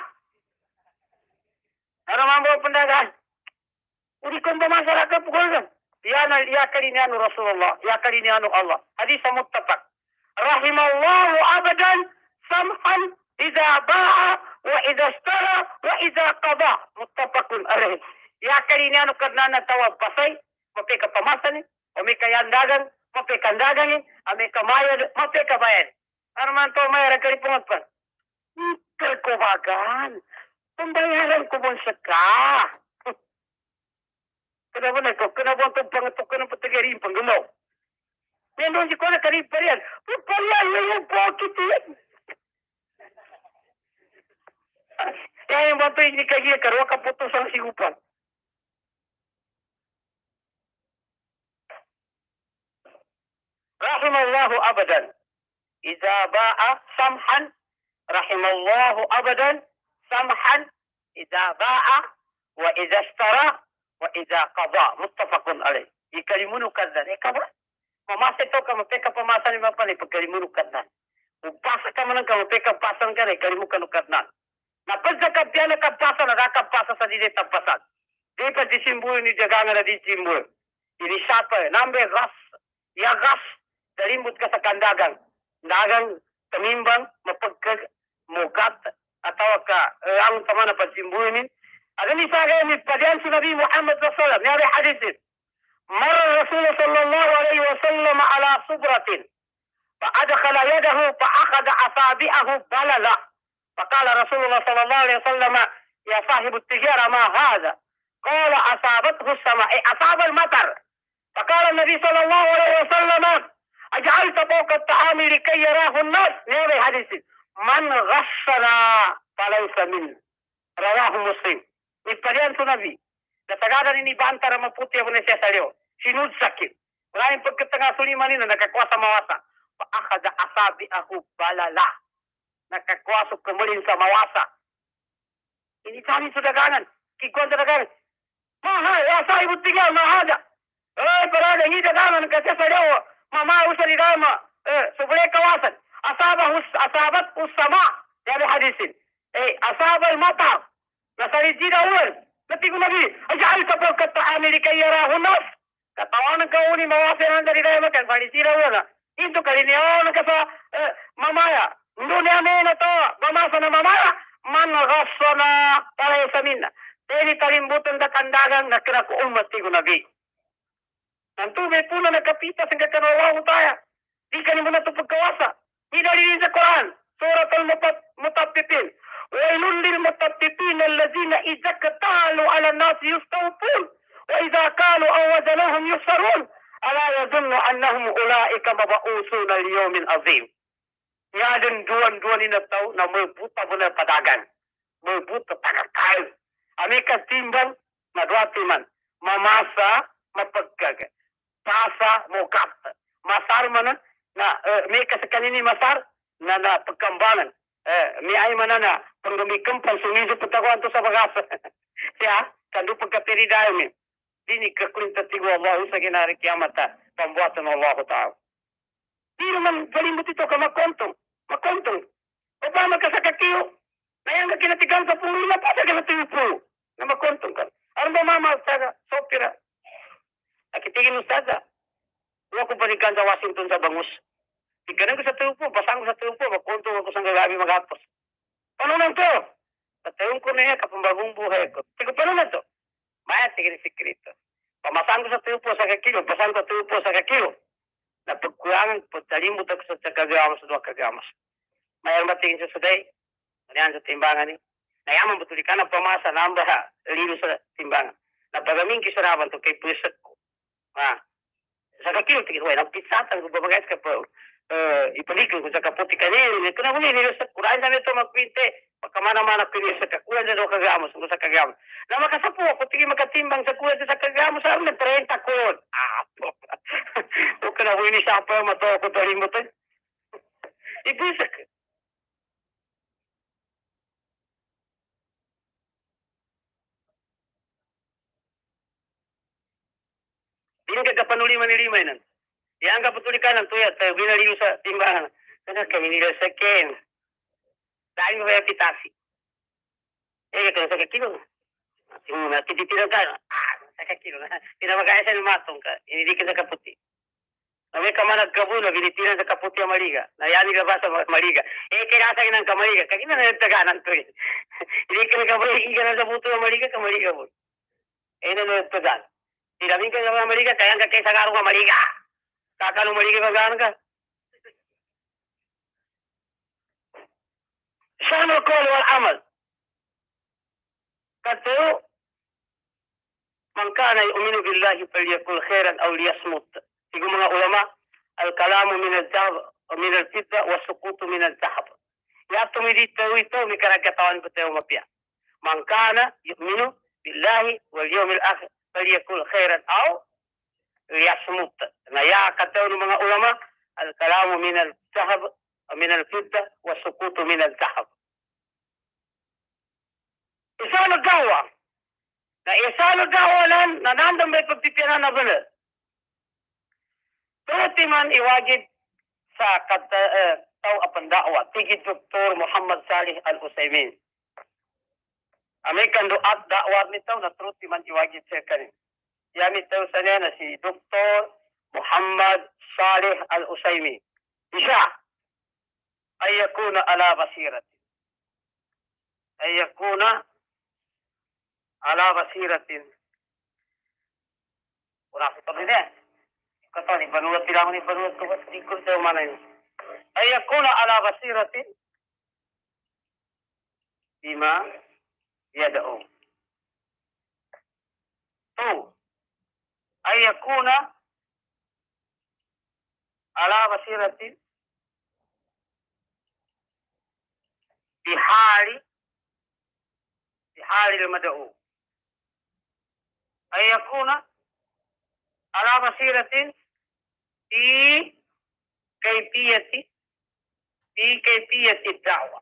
Ano mambo pendagaan? Udi ko ba masyarakat pukul kan? Ya, ya kali ni anu Rasulullah. Ya kali ni anu Allah. Hadis muttafaq. Rahimallahu abadan samhan idza ba'a wa idza ishtara wa idza qada. Muttafaqun alaih. Ya kali ni anu karena na tawab pasay, mapi ka pamasan, o may kayandagan, mapi kandagan, ame kamayad, mapi kabayan. Arman to mayar kali pungatpan. Terkobagan. Pembayaran ko bon saka. Kenapa na ko? Kenapa to pangatok ko ng patagari panggumaw? Nandun si ko na kariparian. Pagpalayo yung pocket yan. Kaya yung bato hindi kaya karwa kaputos ang sigupan. Rahimallahu abadan. Iza ba'a samhan. Rahimallahu abadan. Samhan. Iza ba'a. Wa iza istara. Wa iza qada. Muttafaqun alaih. Ikalimunu kaddan. Eh kabra. Mamasa ito ka mapeka pamasan ni mapani. Pagkalimunu kaddan. Upasa ka manang ka mapeka pasan ka na. Ikalimu ka nukadnan. Napagzakap yan na kapasa na nakapasa sa dili tapasan. Di pa disimbuyo ni jagangan na disimbuyo. Ini siapa? Nambe gas. Ya gas. Dalimbut ka sa kandagang. Dagang, tamimbang, mapagka, mukat, atau ka, ang tama na pagsimbuyo ni. Agan ni sa akin ni Padian si Nabi Muhammad sallallahu alaihi wasallam. Nari hadisin. Mara Rasulullah sallallahu alaihi wasallam ala subratin. فأدخل يده فأخذ أصابعه بللا. فقال رسول الله صلى الله عليه وسلم يا صاحب التجارة ما هذا؟ قال أصابته السماء أصاب المطر. فقال النبي صلى الله عليه وسلم أجعلت فوق الطعام لكي يراه الناس. نعم حديث من غشنا فليس منه. رواه مسلم. Iparian su Nabi. Natagadan ini bantara maputi ako na siya sa liyo. Sinud sakit. Maraming pagkatanga suliman nila nakakwasa mawasa. Paakada asabi ako balala. Nakakwasok kumulin sa mawasa. Ini tani su daganan. Kikuan sa daganan. Mahal, ya sahibu tinggal, mahada. Eh, parada, hindi daganan kasi sa liyo. Mama usa ni dama. Eh, subulay kawasan. Asaba asabat usama. Dari hadisin. Eh, asaba al-matar. Nasari jida uwan. Natigo Nabi. Ajal sa pagkataami ni kay yarahu nas. Katawanan ka uni mawasan dari daya makan. Pani jida uwan na. Ito kaliniyawan ka sa eh, mamaya. Hindi namin na to. Mamasa na mamaya. Man rasa na tayo sa minna. Teni talimbutan da kandagang na kinaku umat tigo Nabi. Nanto may puno na kapita sa kakanawaw tayo. Di ka ni mo na ito pagkawasa. Idalilin sa Quran. Surat al-Mutaffifin. وَيْلٌ لِلْمُطَفِّفِينَ الَّذِينَ إِذَا اكْتَالُوا عَلَى النَّاسِ يَسْتَوْفُونَ وَإِذَا كَالُوا أَوْ وَزَنُوهُمْ يُخْسَرُونَ أَلَا يَظُنُّ أَنَّهُمْ أُولَئِكَ مَبْعُوثُونَ لِيَوْمٍ عَظِيمٍ. Yan duwan-duwan ni nataw na mabuta mo na padagan. Mabuta tagakal. Ami katimbang na duwatiman. Mamasa mapagkag. Pasa mukat. Masar man na uh, may kasakanini masar na na pagkambalan. Eh, may ay man na panggamikam pansumiso patakuan to sa bagasa. Siya, kandu pagkapiri dayo mi. Dini kakulinta tigo Allah sa ginari kiamata. Pambuatan Allah ta'ala. Di naman galimot ito ka makontong. Makontong. O ba magkasakakiyo? Nayang ka kinatigang sa pulo na pa sa kinatigang pulo. Na makontong ka. Ano ba mama sa sopira? Nakitigin mo sada. Huwag ko panikan sa Washington sa bangus. Ikanan ko sa tupo, basang ko sa tupo, makontong ako sa gagabi magapos. Ano lang to? Patayong ko na yan, kapambagong buhay ko. Sige, paano na to? Maya, sige, sikrito. Pamasang ko sa tupo sa kakilo, pasang ko sa tupo sa kakilo. Napagkulangan po, talimut ako sa kagamas, sa dua kagamas. Mayroon matingin sa suday, manihan sa timbangan ni. Nayaman betul di kana pamasa nambah liru sa timbangan. Na pagamin kisaraban to kay pusat ko. Ah. Sa kakilo tigil way, napisatan ko babagay ka po. Eh, ipalikul ko sa kaputi kanil. Ito na huli liru sa kuran na nito magpinte. Pagkamana-mana ko sa kakuha sa kagamos, sa kagamos. Na makasapo ako tigil makatimbang sa kuha sa kagamos sa amin thirty ko. Ah. O kana huli sa pa mato ko talim mo to. Ibusak. Ini kakapanulima ni lima nan. Yang kapatulikan ng tuyat, binaliyo sa timbangan. Kana kami nila sa ken. Dahil mo kaya pitasi. Eh, kaya sa kakilo. Yung natititiran ka, ah, sa kakilo. Pinamagaya sa lumatong ka, hindi ka sa kaputi. Nawe ka man nagkabo na binitiran sa kaputi ang maliga. Nayani ka ba sa maliga? Eh, kinasagin ng kamaliga. Kakina na nagtaganan to eh. Hindi ka nagkabalik ka na sa puto ng maliga, kamaliga mo. Eh, na nagtagan. Tiramin ka sa maliga, kaya ka kaysa karong kamaliga. Kakano maliga magaan ka? شأن القول والعمل كتو من كان يؤمن بالله فليقل خيرا أو ليصمت يقول من العلماء الكلام من الذهب ومن الفضة والسكوت من الذهب يأتم دي تويتو مكراكتان بتو مبيا من كان يؤمن بالله واليوم الآخر فليقل خيرا أو ليصمت نيا كتو من العلماء الكلام من الذهب ومن الفضة والسكوت من الذهب إسال الدعوة na إسال الدعوة لن ننandam may pagtitiran na benar Tuti man iwajib sa kata uh, tau apan dakwah tigi Doktor Muhammad Salih Al-Utsaimin Amerikan doat dakwah nito na tuti man iwajib sa kanin yan ito sa niya na si Doktor Muhammad Salih Al-Utsaimin isa ay yakuna ala basiratin ay yakuna ala basiratin wala ko tabi din kata ni banulat bilang ni banulat ko ikut sa mana ini ay yakuna ala basiratin bima yad'u tu ay yakuna ala basiratin bihali bihali al-mad'u ay yakuna ala basiratin fi kayfiyati fi kayfiyati da'wa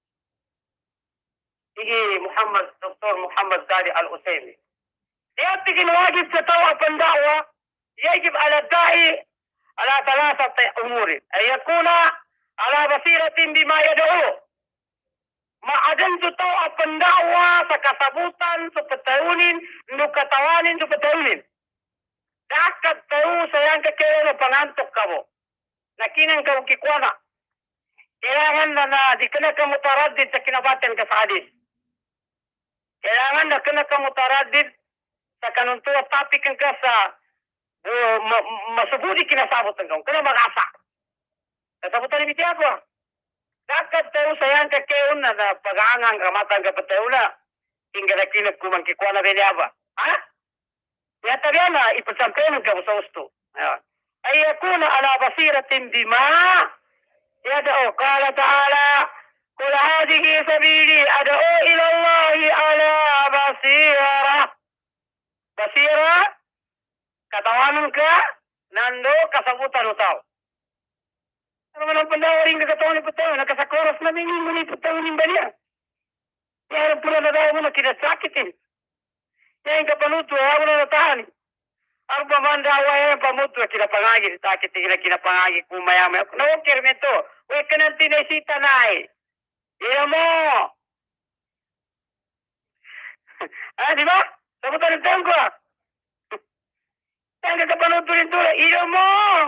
ini Muhammad Doktor Muhammad Salih Al-Utsaimin يأتي الواجب تطوع بالدعوة يجب على الداعي على ثلاثة أمور أن يكون على بصيرة بما يدعو Maadan tu tahu apa dakwah, sakasabutan, supetaunin, nukatawanin, supetaunin. Dakat tahu sayang kekele na pangantok kamo. Nakinan kamu kikwana. Kailangan na na, di ka na kamutaradid sa kinabatan ka sa hadis. Kailangan na ka na kamutaradid sa kanuntua topic ka sa uh, ma masubudi kinasabutan ka. Kaya mag-asa. Kasabutan ni Bitiago. Dakat tayo sayang kakeun na na pag-aangang kamatan kapatayo na hingga na kinagkumang kikuha na binyaba. Ha? Kaya tabi na, ipasampinan ka sa usto. Ay yakuna ala basiratin bima yada'o. Kala ta'ala, kula hadihi sabili ada'o ilallahi ala basira. Basira, katawanan ka, nando kasabutan mo tao. Ano man ang pandawaring kakatawan ni Pataw, nakasakoras na minimo ni Pataw ni Banya. Kaya pula na daw mo na kinasakitin. Kaya yung kapanuto, ako na natahan. Ang pamandawa yan, pamuto, kinapangagi, sakitin na kinapangagi, kumayamay. Nawakir mo ito, huwag ka nang tinesita na eh. Iya mo! Ah, di ba? Sabutan ng taong ko. Kaya kapanuto rin ito, iya mo!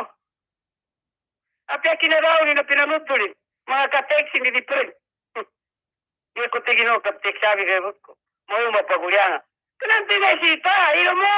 Apa kinaraw ni na pinanutulin? Mga ka-text hindi diprin. Hindi ko tigin ako ka-text sabi kayo ko. Mau mapagulya nga. Kanang tinasita, iyo mo!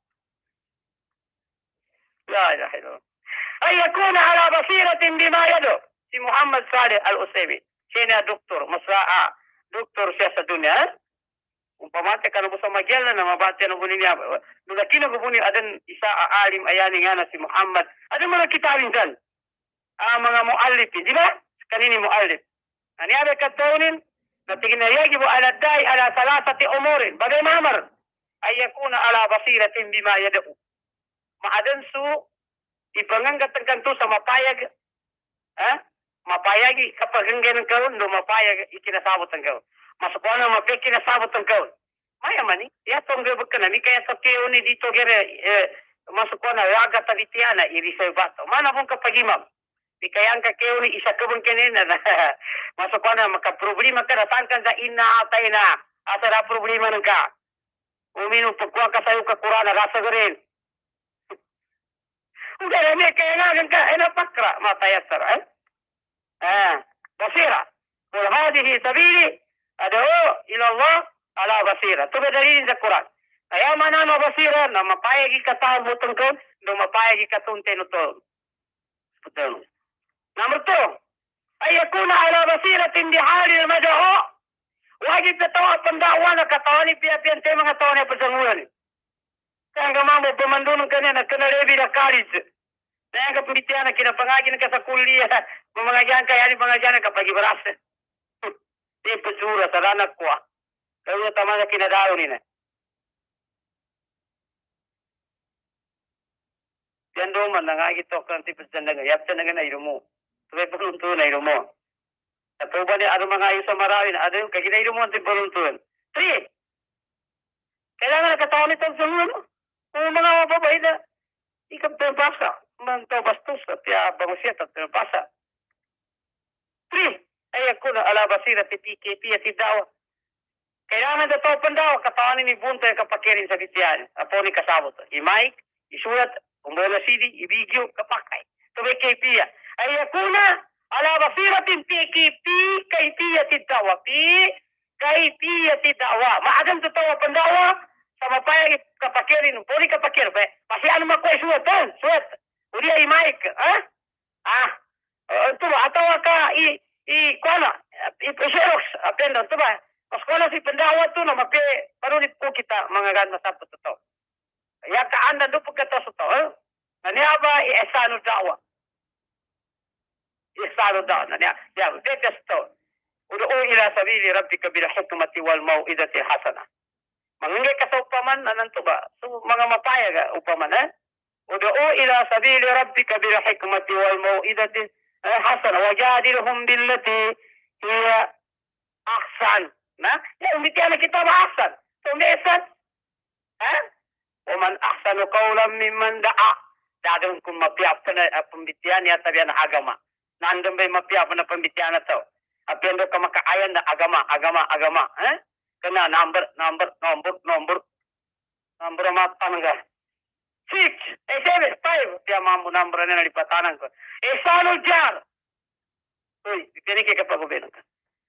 La ilaha illallah. Ay yakuna ala basiratin bima yado. Si Muhammad Salih Al-Utsaimin. Siya na doktor, masraa doktor siya sa dunia. Umpamate ka na sa magyalan na mabati na bunyi niya. Nung nakina ko bunyi, adan isa aalim ayani nga na si Muhammad. Adan mga kitabin dyan. Ah, mga muallif, di ba? Kanini muallif. Ani abe katawnin, natigin na yagibu ala day ala salasati umurin. Bagay mamar, ay yakuna ala basiratin bima yada'u. Maadan su, ipanganggat ang kanto sa mapayag, ha? Mapayagi kapag hanggang ng kaon, do mapayag ikinasabot ang kaon. Masukuha na mapayag kinasabot ang kaon. Maya man, iya tong gabag ka na, ni kaya sa kayo ni dito gere, eh, masukuha na, raga tagitiana, i-reservato. Mana pong kapag-imam. Di kaya ang kayo ni isa kabang kanina na, masukuha na, makaproblema ka na, saan ka sa inaatay na, asa na problema ng ka. Uminom, pagkuha ka sa'yo kakurana, rasa ka rin. Hindi na, kaya nga ka, ay napakra, matayasar, eh? Ah, basira. Kul hadihi sabili, ad'u ila Allah ala basira. Ito ba dalilin sa Quran? Kaya manama basira na mapayag ikatang butong ko, na mapayag ikatong tenutong. Betul. Nomor two, ay yakuna ala basiratin di halil mad'u. Wajib na tawa pandakwa na katawan ni piya-piyan tayo mga tawa na pasangulan. Kaya nga mamo, pamandunong ka niya, nagkanalebi na college. Dahil ka pumitiyan na kinapangagin ka sa kuliya, mamangagyan ka, yan pangagyan ka pag-ibaras. Di pasura, sa ranak ko. Kaya tama na kinadao nila. Yan doon man, nangagito ka ng tipos dyan na gayap dyan na ganay mo. Tuway paluntuan na mo. At ba niya, ano mga ayo sa marawin, ano yung kaginay mo ang tipaluntuan. Three, kailangan nakatawa nito ang sunod mo. Kung mga mababay na, ikap tayo basa. Mantaw bastos at ya bangusiyat at basa. Three, ay ako na ala basira ti P K P at dawa. Kailangan na ito pandawa, katawanin ni Bunta yung kapakirin sa gitiyan. Apo ni kasabot. I-mic, isulat, umbola C D, i-video, kapakay. Ito may K P ya. Ay ako na ala basira ti P K P, K P at dawa. P, K P at dawa. Maagang totoo pandawa, sa mapayag kapakirin, puli kapakir. Pasi ano makuha suwat, suwat. Uri ay mic, ha? Ah, ito ba? Atawa ka, i, i, kuala, i-xerox, apenda, ito ba? Mas kuala si pendawa ito na mapi, parunit po kita, mga gana sa ito. Kaya kaanda doon po ka ito sa ito, ha? Naniya ba, i-esano dawa? I-esano dawa, naniya. Yan, dekas ito. Udu'u ila sabili rabbika bil hikmati wal mau'idati hasana. Mangingay ka sa upaman, ananto ba? So, mga mapayag, upaman, ha? ودعو إلى سبيل ربك بالحكمة والموئدة الحسنة وجادلهم بالتي هي أحسن. ما؟ يعني كان كتاب أحسن. ثم إحسن. ها؟ ومن أحسن قولا ممن دعا. دعوكم مبيعنا pembitian ya tabian agama. Nandun ba mapiap na pembitian ito? Apendo ka makaayan na agama, agama, agama. Eh? Kena number, number, number, number. Number matan ka. Six, eh, seven, five. Dia mampu number na nalipatanan ko. Eh, sano jar? Uy, piniki ka pa gobeno ka.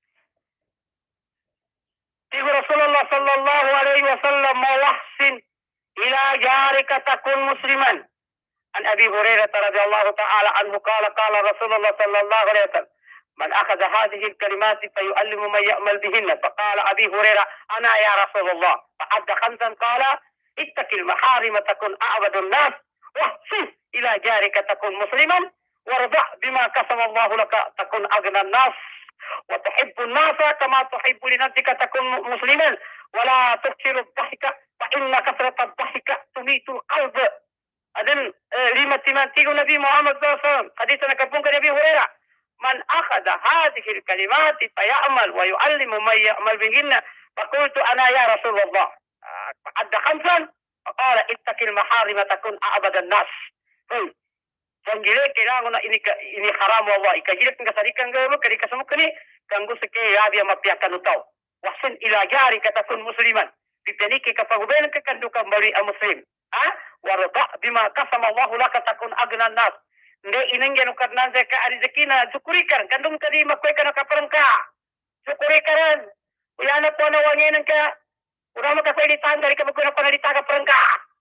Tigo Rasulullah sallallahu alaihi wasallam mawahsin ila jarika takun musliman. An Abi Hurairah radhiyallahu ta'ala anhu qala qala Rasulullah sallallahu alaihi wasallam man akhadha hadhihi al-kalimat fayu'allimu man ya'mal bihinna. Faqala Abi Hurairah ana ya Rasulullah. Fa'adda khamsan qala اتق المحارم تكون أعبد الناس واحسن إلى جارك تكون مسلما وارضع بما قسم الله لك تكون أغنى الناس وتحب الناس كما تحب لنفسك تكون مسلما ولا تكثر الضحك فإن كثرة الضحك تميت القلب. أذن لما تمانتيق النبي محمد صلى الله عليه وسلم حديثنا كبونك نبي هريرة من أخذ هذه الكلمات فيعمل ويعلم من يعمل بهن فقلت أنا يا رسول الله عد خمسا فقال اتق المحارم تكون أعبد الناس. Hey, sanggile kailangan na ini ini haram Allah. Ikajilak ng kasarikan gawlo kani kasamo kani kanggo sa kay abi mapiakan utaw. Wasin ila jari katakun musliman. Bitaniki kapaguben ka kandu ka mali a muslim. Ha? Warda bima qasama Allah laka takun agna nas. Nde inangyan karnan sa ka arizakina sukurikan kandum kadi makoy kana kaparangka. Sukurikan. Uyana po na wangenan ka. Udah makapalitan dari kemungkinan penelitian ke perangka.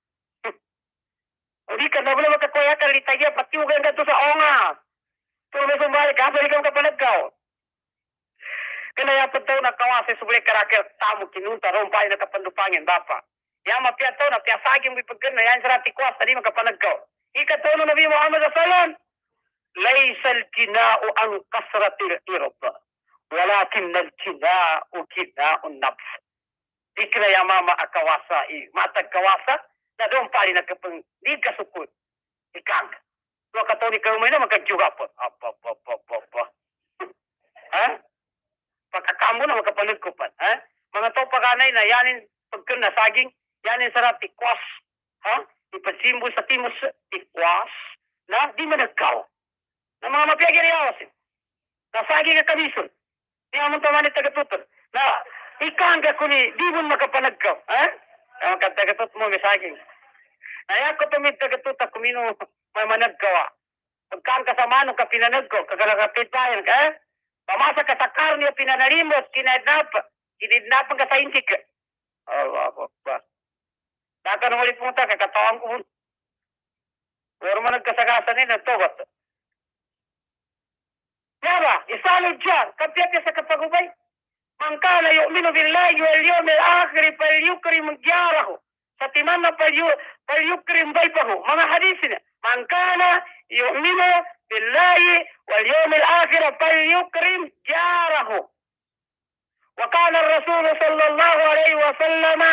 Udi kana belum makakoya ka litaya pati ugan ka to sa onga. Tulo sumbalik ka balik ka panagkaw. Kena ya petau na kawase subule karakter tamu kinunta rompai na kapandupangin bapa. Ya mapia tau na pia sagi mo ipagkan na yan sarati kuwas tadi makapanagkaw. Ika tau na Nabi Muhammad sallallahu alaihi wasallam. Laysa al-kina'u an kasratil irba. Walakin al-kina'u kina'un nafs. Ikna ya mama akawasa i mata kawasa na rompai na kapang di kasukun. Ikang. Dua katau ni kau mana maka juga apa apa apa apa apa. Ha? Pagkakambo na makapanagkupan. Ha? Mga to paganay na yanin pagkan na saging, yanin sarap ikwas. Ha? Ipasimbo sa timos ikwas na di managkaw. Na mga mapiyagin yawasin. Na saging ka kabison. Di amon tamanit tagatutod. Na ikang ka kuni, di mo makapanagkaw. Ha? Na makatagatot mo may saging. Na yako tumid tagatutod kumino may managkawa. Pagkaan ka sa manong ka pinanagkaw, kagalakapit tayo ka. Ha? Pamasa ka sa karne, pinanalimot, kinadnap, kinidnapan ka sa intik. Allah Akbar. Daka nang ulit pumunta, kakatawang ko. Pero man nagkasagasan nila, tobat. Yaba, isalod siya, kapiyat sa kapagubay. Man kana yu'minu billahi wal yawmil akhir falyukrim jarahu. Sa timan na falyukrim baytahu. Mga hadis na. Man kana yu'minu billahi wal yawmil akhir falyukrim jarahu. Wa kana ar-rasul sallallahu alaihi wasallam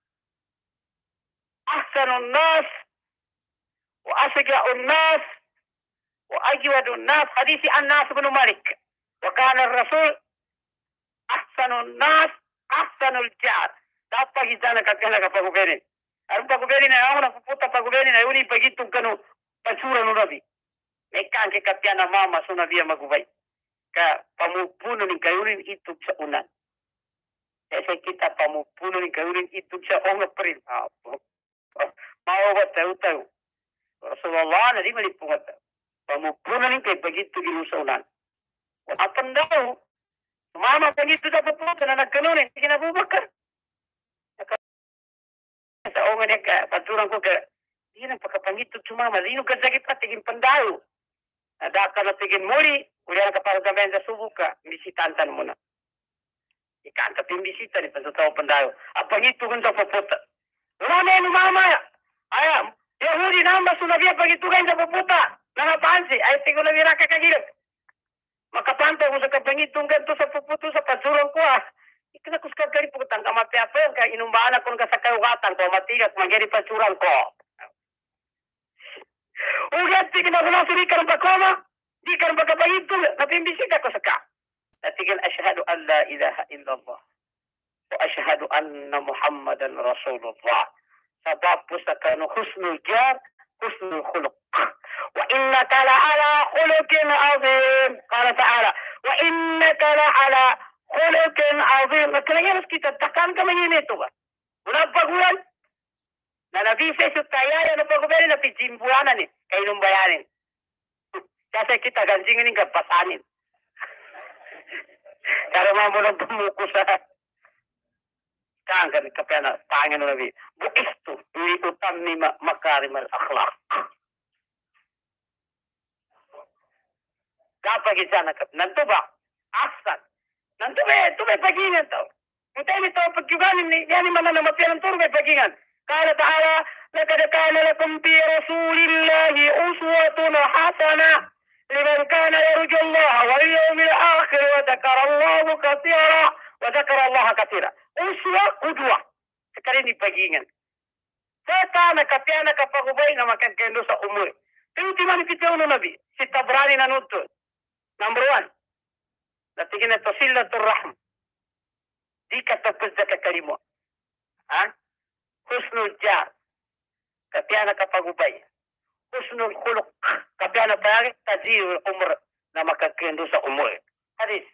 ahsanun nas wa asja'un nas wa ajwadun nas. Hadis Anas bin Malik. Wa kana ar-rasul ahsanun nas ahsanul jar. Dapat hijana kakana kapagubeni. Aron pagubeni na ako napuputa pagubeni na yun ipagitong kanu pansura no nabi. Mekan ke kapiana mama so nabi magubay. Ka pamupuno ni kayunin itug sa unan. Kasi kita pamupuno ni kayunin itug sa onga prin. Mawawat tayo tayo. Rasulullah na di malipungat. Pamupuno ni kay pagitog ino sa unan. Apan daw, mama pagitog sa paputa na nagkanunin, kinabubakar. Sa onga niya ka, paturang ko ka, di na pagkapangitog sumama, di nung kadzagit pa, tiging pandayo. Nadaka na tiging muli, uli na kapagagabayan sa subo ka, bisitantan mo na. Ikanta timbisita ni pantutaw pandayo. Ang pangitugan sa paputa. Wala na yung mamaya. Ay, Yahudi namba sunabiya pangitugan sa paputa. Nangapansi, ay tigo na mira kakagilip. Makapanto ko sa kapangitugan to sa paputo sa pansurong ko ah. Ikinakus ka kari pagkatang kamapiapan ka inumbaan akong ka sa kayugatan ko matigas mangyari pansurang ko. Ugat, tigil na wala suri ka ng pakoma. Di ka ng pagkapangitong napimbisita ko sa ka. Natigil, ashhadu an la ilaha illallah. Wa ashhadu anna Muhammadan Rasulullah. Sabab po sa kanu husnul jar, husnul khuluq. Wa innaka la ala khuluqin azim. Kala ta'ala. Wa innaka la ala khuluqin azim. Kailangan kita takkan ka ito ba? Unang pagulan. Na nabisa sa kaya na paguberi na pijimbuanan eh. Kaya nung bayanin. Kasi kita gansingin yung kapasanin. Kaya mamulang tumuko sa kaan kami kapya na tangin na nabi. Buisto, hindi utam ni makarim al-akhlaq. Kapag isa na kap, nantuba, asan. Nantuba, tuba pagingan tao. Mutay nito, pagkibanin ni, yan yung mananang mapyalang turo may pagingan. Kala ta'ala, لقد كان لكم في رسول الله أسوة حسنة لمن كان يرجو الله واليوم الآخر وذكر الله كثيرا وذكر الله كثيرا. Uswa, udwa. Sekarang dipagingan. Saya kapiana kapagubay na makagkendo sa umur. Pero di man ipitaw no nabi. Si Tabrani na nutun. Number one. Natigin na to sillatur rahm. Di katapos na kakalimo. Ha? Husnul jar. Kapiana kapagubay. Husnul khuluq. Kapiana payari tazirul umr na makagkendo sa umur. Hadis.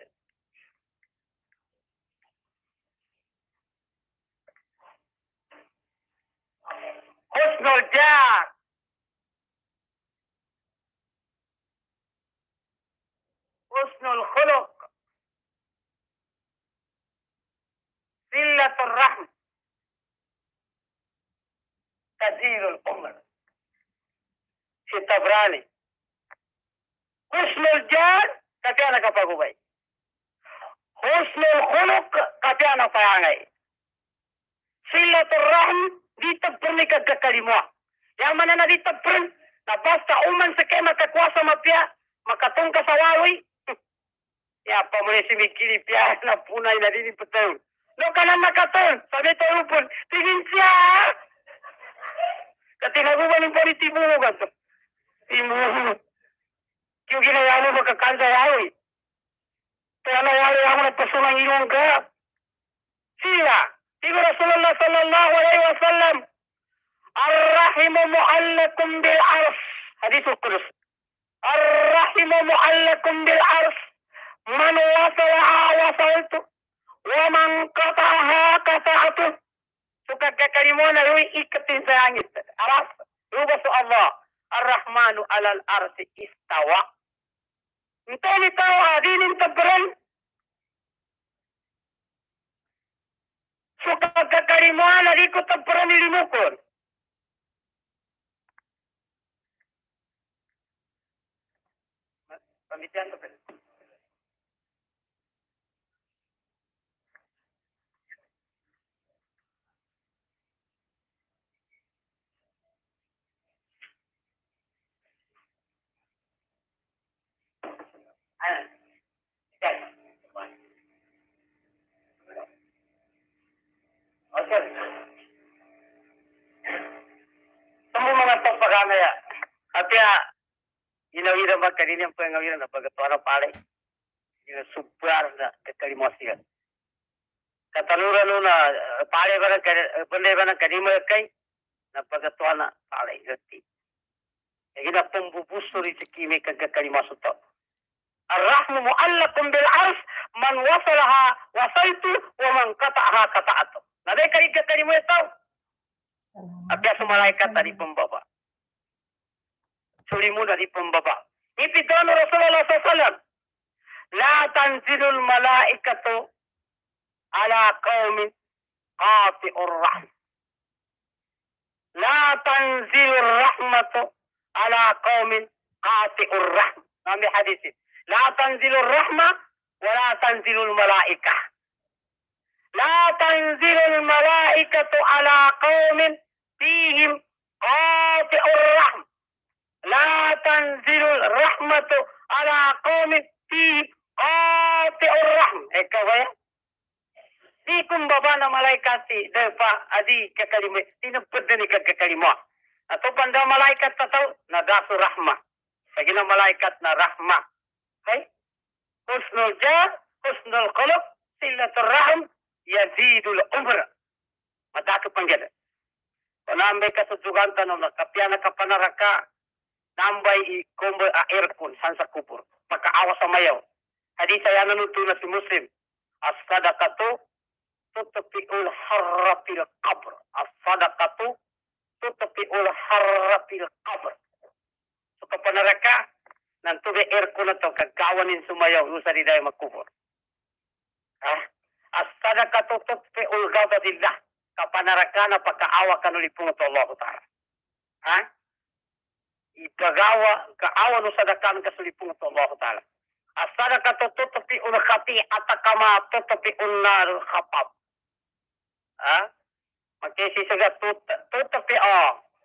Husnul jar. Husnul khuluq. Sillatur rahm. Tazirul umr. Si Tabrani. Husnul jar. Kapiana kapagubay. husnul khuluq kapiana payangai. Silaturrahim ditebur ni kagakalimwa. Yang mana na ditebur na basta uman sekema kakuasa mapia makatong kasawawi. Ya pamuli si mikiri pia na punay na dini betul. Lo kana makaton sabi tayo pun tingin siya. Katinaguban yung politibo mo ganto. Timu. Yung ginawa mo makakanda yawi. Kaya nawari ako nagpasunang iyong ka. Sila. Tigo Rasulullah sallallahu alaihi wasallam. Ar-rahimu mu'allakum bil-arf. Hadithul Qudus. Ar-rahimu mu'allakum bil-arf. Man wasalaha wasaltu. Wa man qata'aha qata'atu. Suka kakalimuan na yung ikatin sa langit. Araf. Ruba sa Allah. Ar-Rahmanu alal arsi istawa. Ito nito adinin tabran. Suka kakalimuan na di ko tabran nilimukon. Pamitian ko pala. Okay. Temu mga pagpagamaya. Kaya, inawira magkanina ang pangawira na pagkatuara palay. Ina subbar na kakalimosigan. Katalura no na palay ba ng panday ba ng kanimo kay na pagkatuana palay. Gati. Ina pumbubusto rin sa kimi kagkalimosot to. Ar-rahmu mu'allakum bil-arf man wasalaha wasaitu wa man qata'aha qata'atu. Naday karig kakalimo ito. Abya sa malaikat na di pambaba. Suli mo na di pambaba. Ipitono Rasulullah sallallahu alaihi wasallam. La tanzilul malaikatu ala qaumin qati'ur rahm. La tanzilur rahmatu ala qaumin qati'ur rahm. Nami hadisin. La tanzilur rahmah wa la tanzilul malaikah. La tanzilul malaikatu ala qaumin fihim qati'ur rahm. La tanzilul rahmatu ala qaumin fihim qati'ur rahm. Eka ba yan? Di kumbaba na malaikati depa adi kakalimo. Tinapad na ni kakakalimo. Ato panda malaikat tataw na dasu rahmah. Lagi na malaikat na rahmah. Okay? Husnul jar, husnul khuluq, silatul rahm, yazidul umr. Madako panggil. Panambay ka sa suganta no kapiana ka panaraka, nambay i komboy a aircon san sa kubur. Makaawa sa mayaw. Hadisa yan nanuto na si Muslim. As-sadaqatu tutfi'ul harra fil qabr. As-sadaqatu tutfi'ul harra fil qabr. So kapanaraka, nantubi aircon na to, kagawanin sumayaw, usa di dayo magkubur. Ha? As-sadaqatu tutfi'ul ghadabillah. Kapanaraka na pagkaawa kanulipong ito Allah Ta'ala. Ha? Ipagawa, kaawa no sadakan kasulipong ito Allah Ta'ala. As-sadaqatu tutfi'ul khati'ata kama tutfi'ul narul khapab. Ha? Magkisi saga tutfi'o.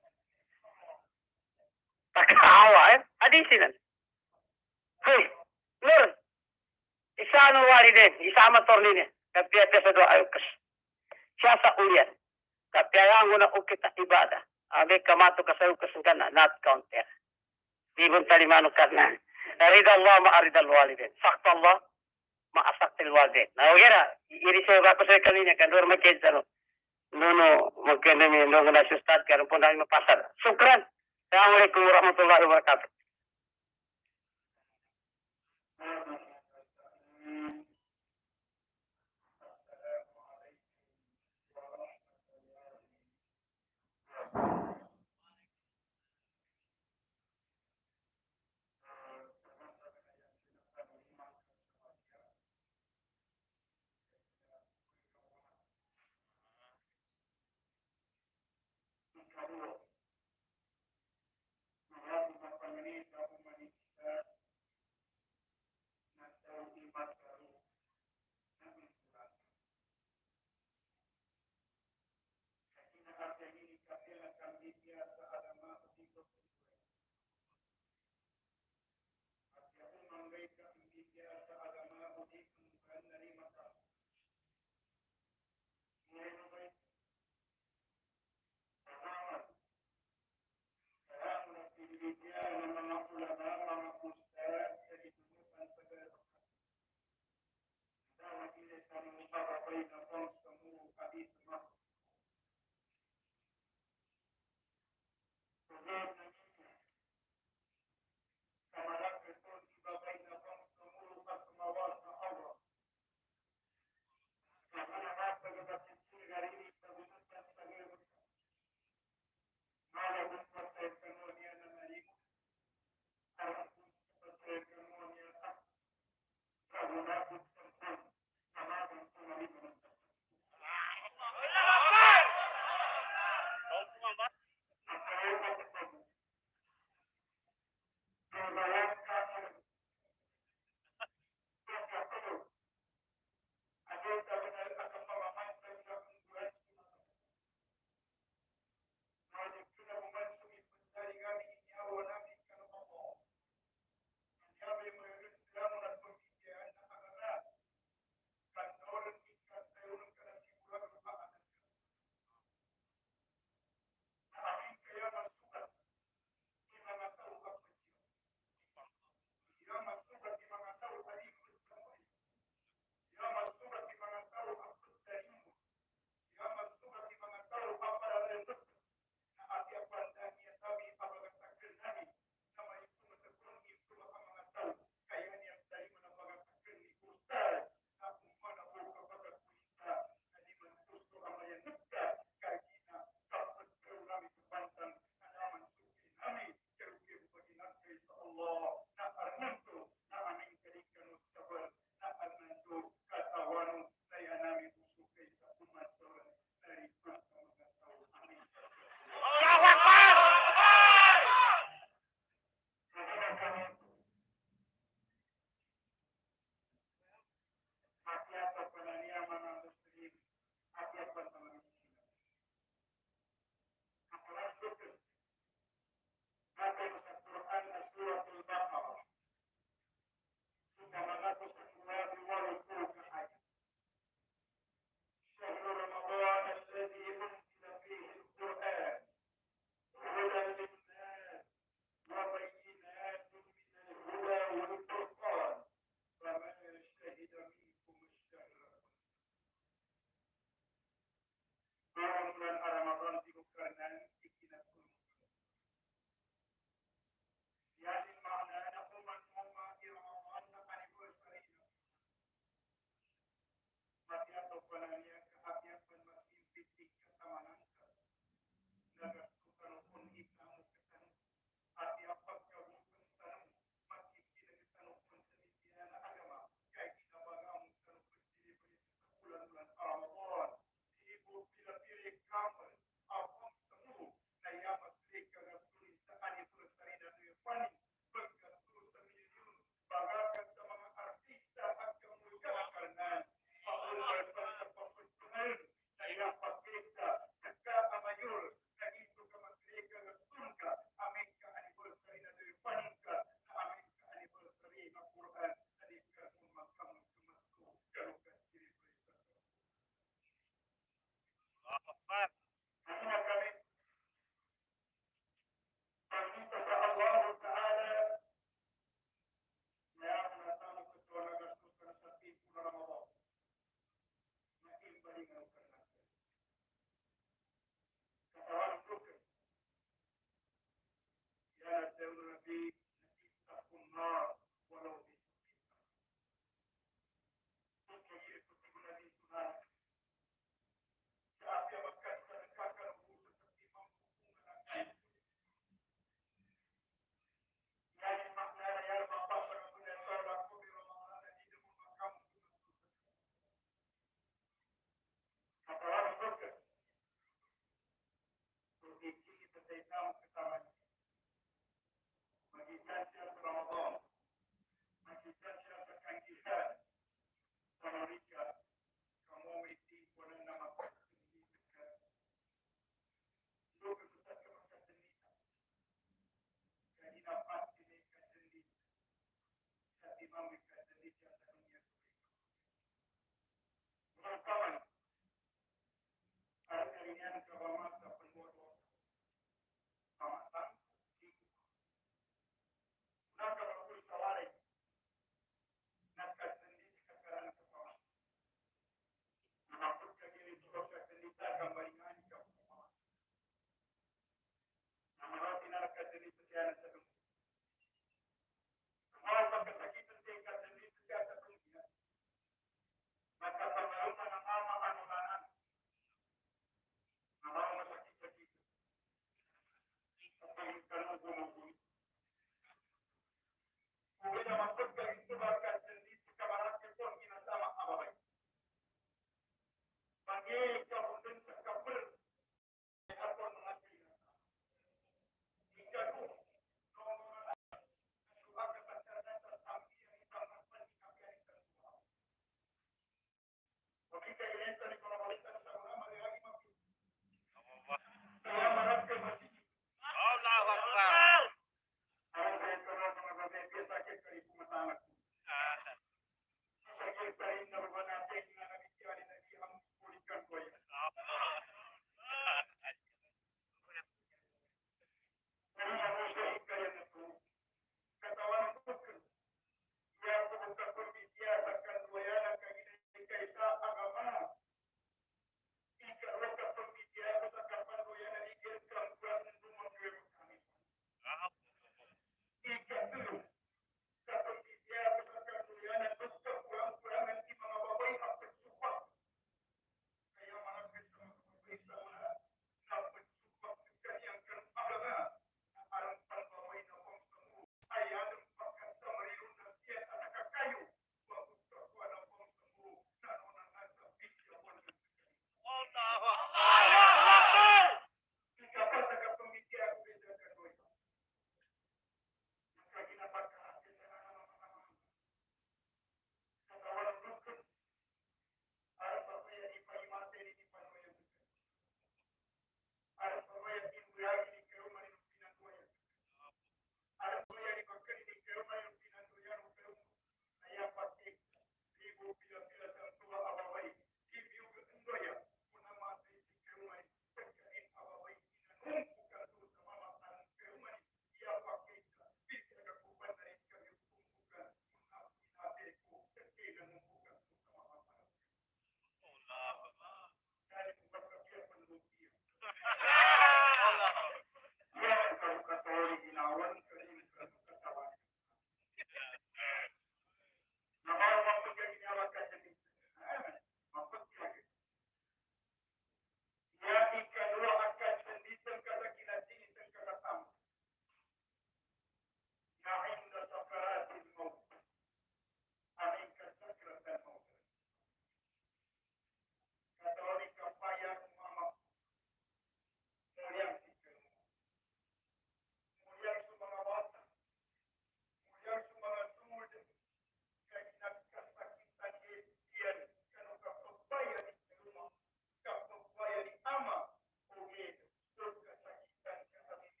Pagkaawa, eh? Adisinan. Hey, Nur, isa ano wali din, isa amator nini, kapiyate sa doa ayukas. Siya sa ulian, kapiyayan mo na ukita ibada, abe kamato ka sa ayukas ka na, not counter. Ibon talimano ka na. Narida Allah, ma'arida al-walidin. Sakta Allah, ma'asakta al-walidin. Nawagera, irisayo ka ko sa kanina, kandur magkid sa no. Nuno, magkanami, nung nasustat, karoon po namin mapasar. Sukran. Assalamualaikum warahmatullahi wabarakatuh. Afiat bersama miskin. Apalagi betul. Maka Al-Quran Suratul Baqarah. Sudah mengatur sebuah dua puluh ayat. شهر رمضان الذي أنزل فيه القرآن هدى للناس وبينات من الهدى والفرقان فمن شهد منكم الشهر Orang bulan Ramadan dibuka nanti kita turun. Yani maknanya umat-umat di Ramadan akan anniversary. Mati atau panahnya kehabisan masih titik ketamanan. Naga sukan pun ikamu ketanu. Hati apa kamu ketanu. Masih tidak ketanu pun sendirian agama. Kayak kita bagamu ketanu bersiri bersiri sebulan-bulan Ramadan. Ibu pilih-pilih kamar. Apa ketemu. Naya masih kegasuri anniversary dan Irfani. Bergasuri semiliun. Bagakan sama artis akan kemuliaan karena saya paksa jika amayur itu kemasrika surga Amerika anniversary dan Irfanika Amerika anniversary Al-Quran Amerika makam kemasku garukan diri mereka. Akbar. Hanya kami meminta Allah Ta'ala yang menatang ketua naga sultan sati bulan Ramadan. Makin beringat karena kawan rukun. Ya Nabi Nabi takun nar walau bisukita. Mungkin itu Nabi Sunnah. Siapa yang akan sedekahkan urusan seperti mampu mengenai. Yani makna ya Bapak Sahabat Saudara Kopi Ramadan dan hidup makam. Kawan rukun. Berbici tentang ketahuan. Bagikan siasat Ramadan. Bagikan siasat kangkihan. Amerika. Kamu mesti punya nama sendiri dekat. Lu besar kemaskan sendiri. Jadi dapat dinekat sendiri. Sati mamikat sendiri siasat dunia. Kawan. Ada kalian ke masa penuh dosa. Kawasan hidup. Maka berkulit sawari. Nakat sendiri kekaran ke kawasan. Menakutkan diri dosa sendiri akan baringan ke kawasan. Namun tindakan sendiri sesiana sedang. Semua kesakitan tingkat sendiri sesiasa dunia. Maka permaluman nama anulangan. Nama sakit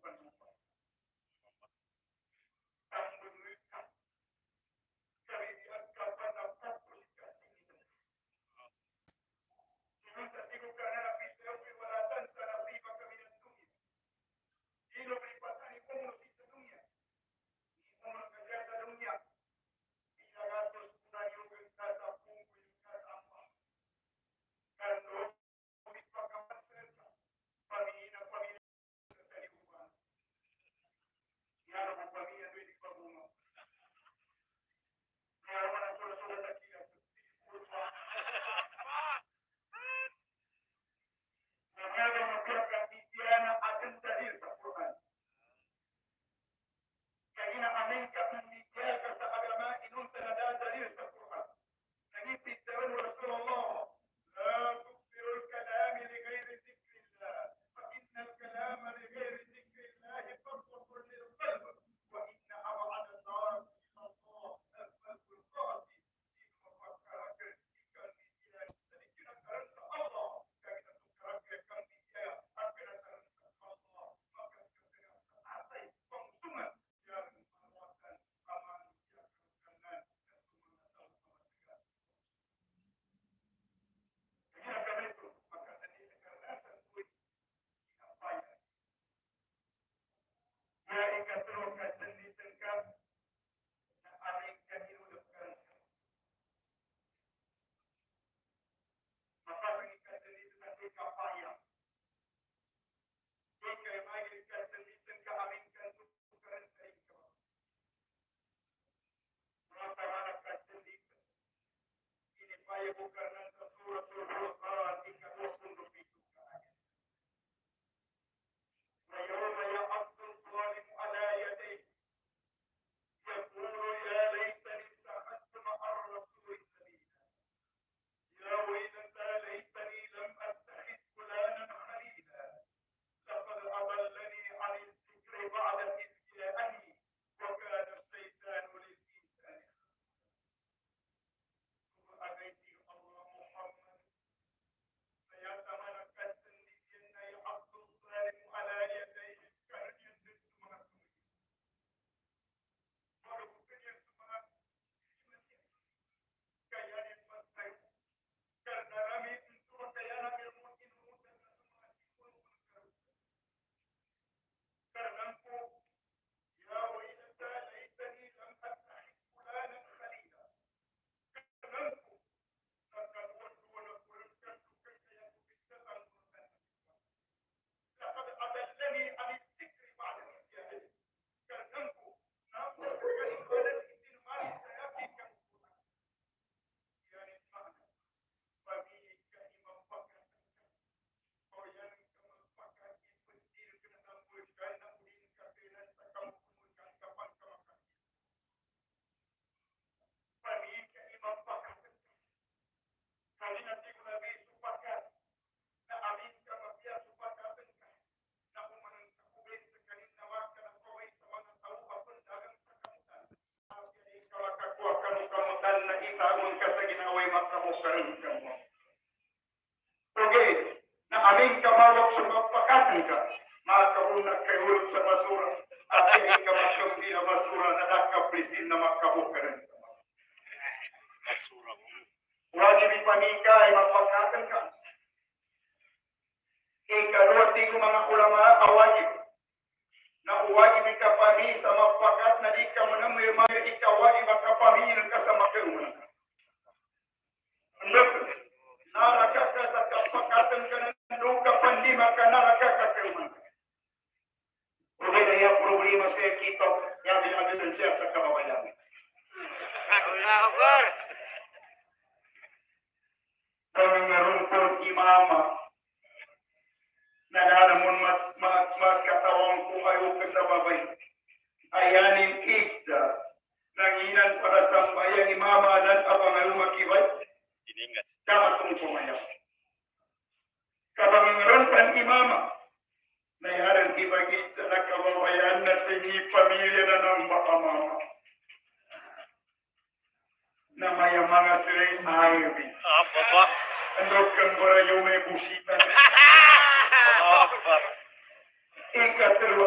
Ika terus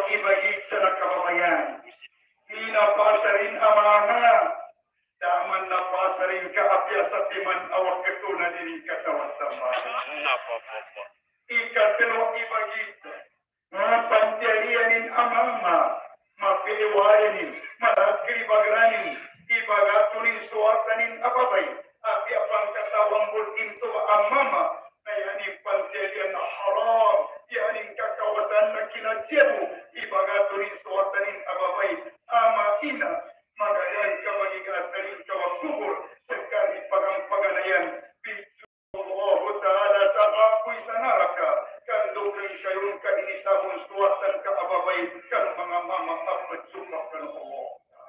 ibagig sa nakababayan. Pinapasarin amana. Daman na pasarin ka apya sa timan awak ketunan ini katawat sama. Ikatelo ibagig sa mga pantyalianin amama. Mapiliwayanin, malagkiri bagranin, ibagatunin suwatanin ababay, api apang katawang bultin to amama, na yanin pantyalian na haram, yanin kakawasan na kinadsyabu, ibagatunin suwatanin ababay, ama ina, magayan kabagigasanin kawagkubur, sekali pagang-paganayan, Allah Ta'ala sa apoy sa naraka, kandukin kayon ka inisabon suwatan ka ababay, kan mga mama at sumak ka ng Allah.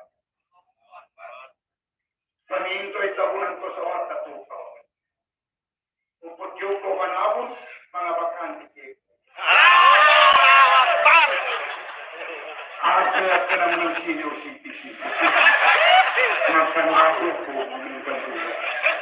Paninto'y tabunan ko sa wata tukaw. Upot yung ko manabon, mga bakante. Asa ka naman ng senior citizen. Magkanako ko, mga kandulan.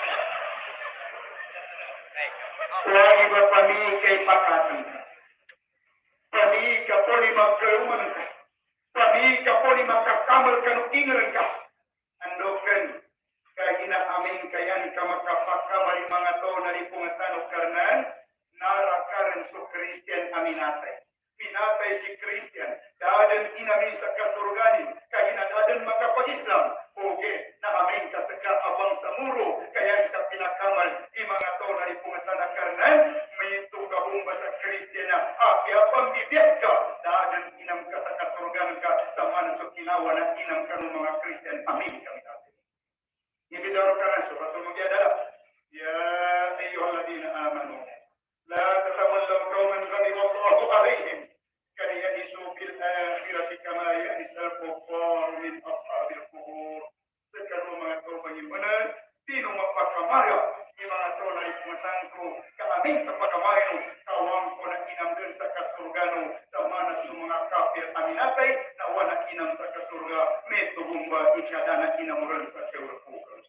Huwag iba pami kay pakatan ka. Pami ka po ni magkaruman ka. Pami ka po ni magkakamal ka nung ingalan ka. Andokan, kaya inaamin kayan ka magkapakamal mga to na lipungatan o karnan, narakaran so Christian aminatay. Minatay si Christian, daadan inamin sa kasurganin, kaya inadadan magkapag-Islam. Oge, naamin ka sa kaabang sa muro, kaya ka pinakamal, di mga to na lipungatan na karnan, may tugabumba sa Christian na, api apang bibiyat ka, daadan inam ka sa kasurganin ka, sa manasok kinawa na inam ka ng mga Christian, amin kami natin. Ibidaro ka na, suratong magyadala, ya ayyuhalladina amanu, la tatawallaw qawman ghadiba Allahu alaihim kad ya'isu bil akhirati kama ya'isal kuffar min ashabil qubur. Sekarang mga tauba yung benar, tino mapakamaya, di mga tauba yung pumatangko, kaamin sa pagkamayo, kawang ko na inam din sa kasurgano, sa mana sa mga kafir aminatay, na wala inam sa kasurga, may tubumba, ikadana inam rin sa kewalpukas.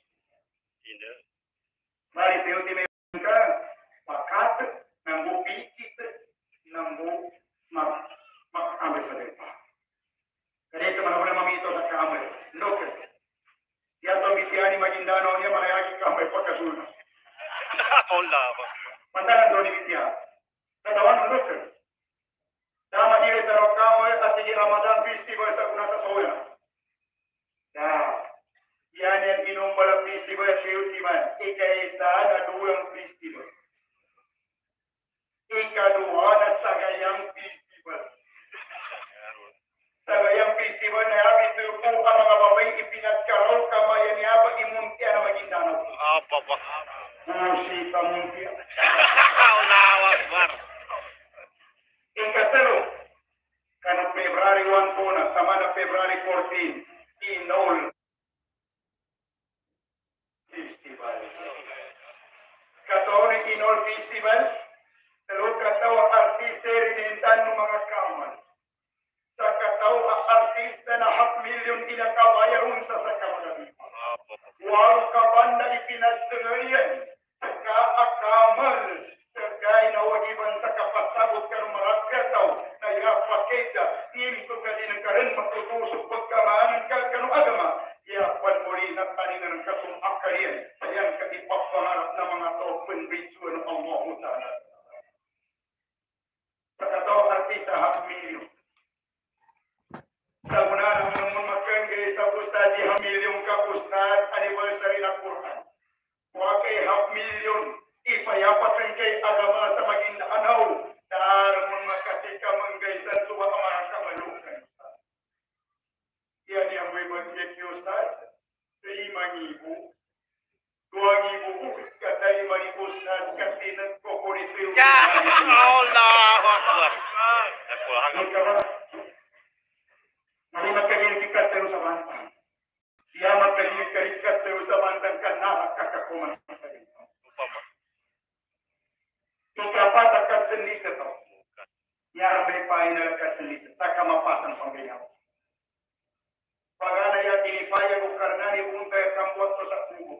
Mari piyuti may ka, pakat, nanggu pikit, nanggu mak makamay sa depa. Kaya ito manawala mamito sa kamay. Look, yato bitiani magindano niya manayagi kamay pagkasuna. Allah. Pantalan doon ni bitia. Katawan ng look. Dama dili taro kamay at sige Ramadan festival sa una sa soya. Ya, yan yung inumbala festival sa ultiman. Ika-isa na duwang festival. Ikaduha na sagayang festival. Sagayang festival na yabi ito yung kung ang mga babay ipinagkaraw kamayan niya pag imuntia na magindanaw. Apa ba? Musi pamuntia. Allahu Akbar. Ikatalo, kanang February one po na, tama na February fourteen, Inol Festival. Kataon ng Inol Festival, talo kataw artista rinintan ng mga kaman. Sa kataw artista na half million inakabayaron sa sakamagabi. Wow kabanda ipinagsangarian sa kaakamal sa gay na wagiban sa kapasagot ka ng mga kataw na yapaketa nito ka din ang karen matutusok pagkamaanan ka kanong agama. Yapan mo rin at taningan ng kasumakayan sa yan ka ipapangarap na mga topen ritual ng Allah Ta'ala. Sa kataw artista half million. Sa una naman mga kengge sa ustad di hamilyon ka ustad anniversary na Quran. Wa kay half million ipayapat kay agama sa maging anaw. Dar mun makatika manggaysan tuwa ang mga kamalukan. Yan yang may budget ni ustad. lima ribu. dua ribu kata lima ribu ustad kantinan ko ko itu. Ya Allahu Akbar. Mari magkalikat tayo sa bantang. Siya magkalikat tayo sa bantang ka na kakakuman sa ito. Ikapat akat sendiri ito. Yar may final akat sendiri. Sa kamapasan panggayaw. Pagana ya tinipaya ko karna ni buntay kamboto sa kubo.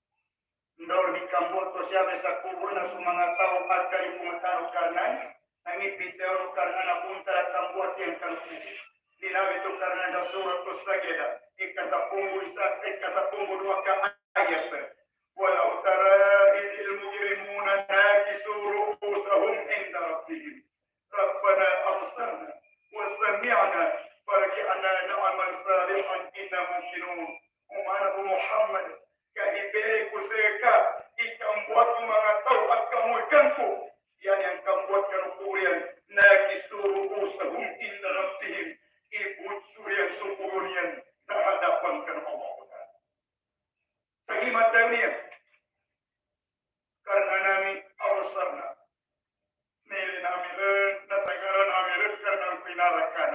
Ndor ni kamboto siya sa kubo na sumanga tao at kalipungan tao karna. Ang ngipiteo karena na punta at buat yang kalku. Dinabi to karena na surat ko sageda. Ikasapunggu isa ikasapunggu dua ka ayat. Walau tara izil mujrimuna nakisu ru'usahum inda rabbihim. Rabbana absarna wa sami'na farji'na na'mal salihan inna muqinun. Umana Muhammad kahibere kuseka ikam buat mga tao at kamulkanku. Yan yang kambuat kanukurian nakisuru usahum inna rabbihim ibut surian sukurian sa hadapan kan Allah. Sa himat niya karena nami awsarna mili nami len nasagaran nami len karena pinarakan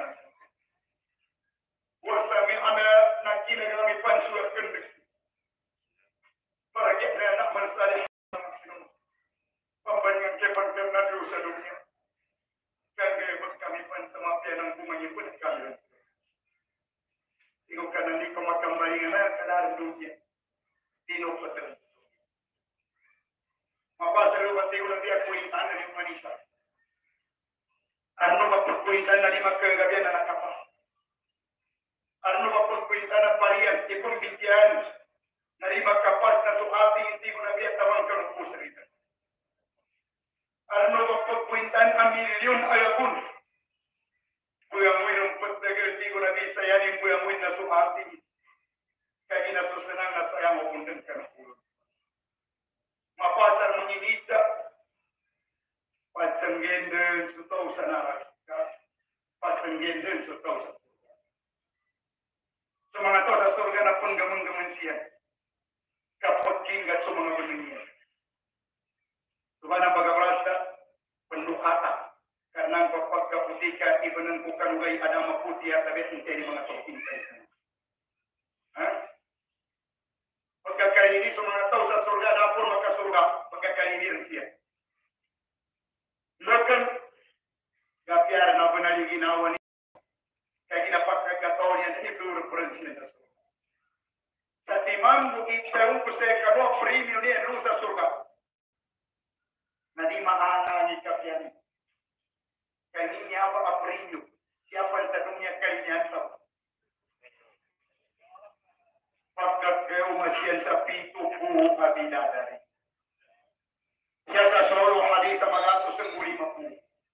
wasami ana nakina kami pansulat kendek para kita nak mensalih pembandingan kepan karena dosa dunia karena kami pan sama pianang kumanya pun kami tengok kanan ni kemakam baringan kadar dunia tino betul apa seru bati ulang dia kuitan dari Manisa arno baput kuitan dari maka gabian anak kapas arno baput kuitan parian ipun bintian dari maka kapas na suhati iti mo na biya tawang kanupo sarita arno baput kuitan a milyon ayakun kuyang winong pagdagal ti ko na biya sayanin kuyang win na suhati kaya inasusanang na sayang mapundan kanupo mapasar menginita pasanggenden sutau sanara pasanggenden sutau sa surga sumanga to sa surga na pun gamang-gamang siya kapot kinggat sumanga beningnya subhana bagabrasta pendukata karena ang pagkaputika ibanang kukanugay adama puti at abet ng mga toking kayo ha pagkakarini sa mga tao sa surga dapur maka surga pagkakariniran siya. Lakan gapiar na panali ginawa ni kaya ginapagkakataon yan ito reference niya sa surga. Sa timang bukitang ko sa kano premium niya doon sa surga na di maana ni kapian. Kaya niya pa ang premium siapa sa dunia kaya niya ito. Pagkat kayo masyan sa pito po abinadari. Siya sa solo hadis sa mga atos ang ulima po.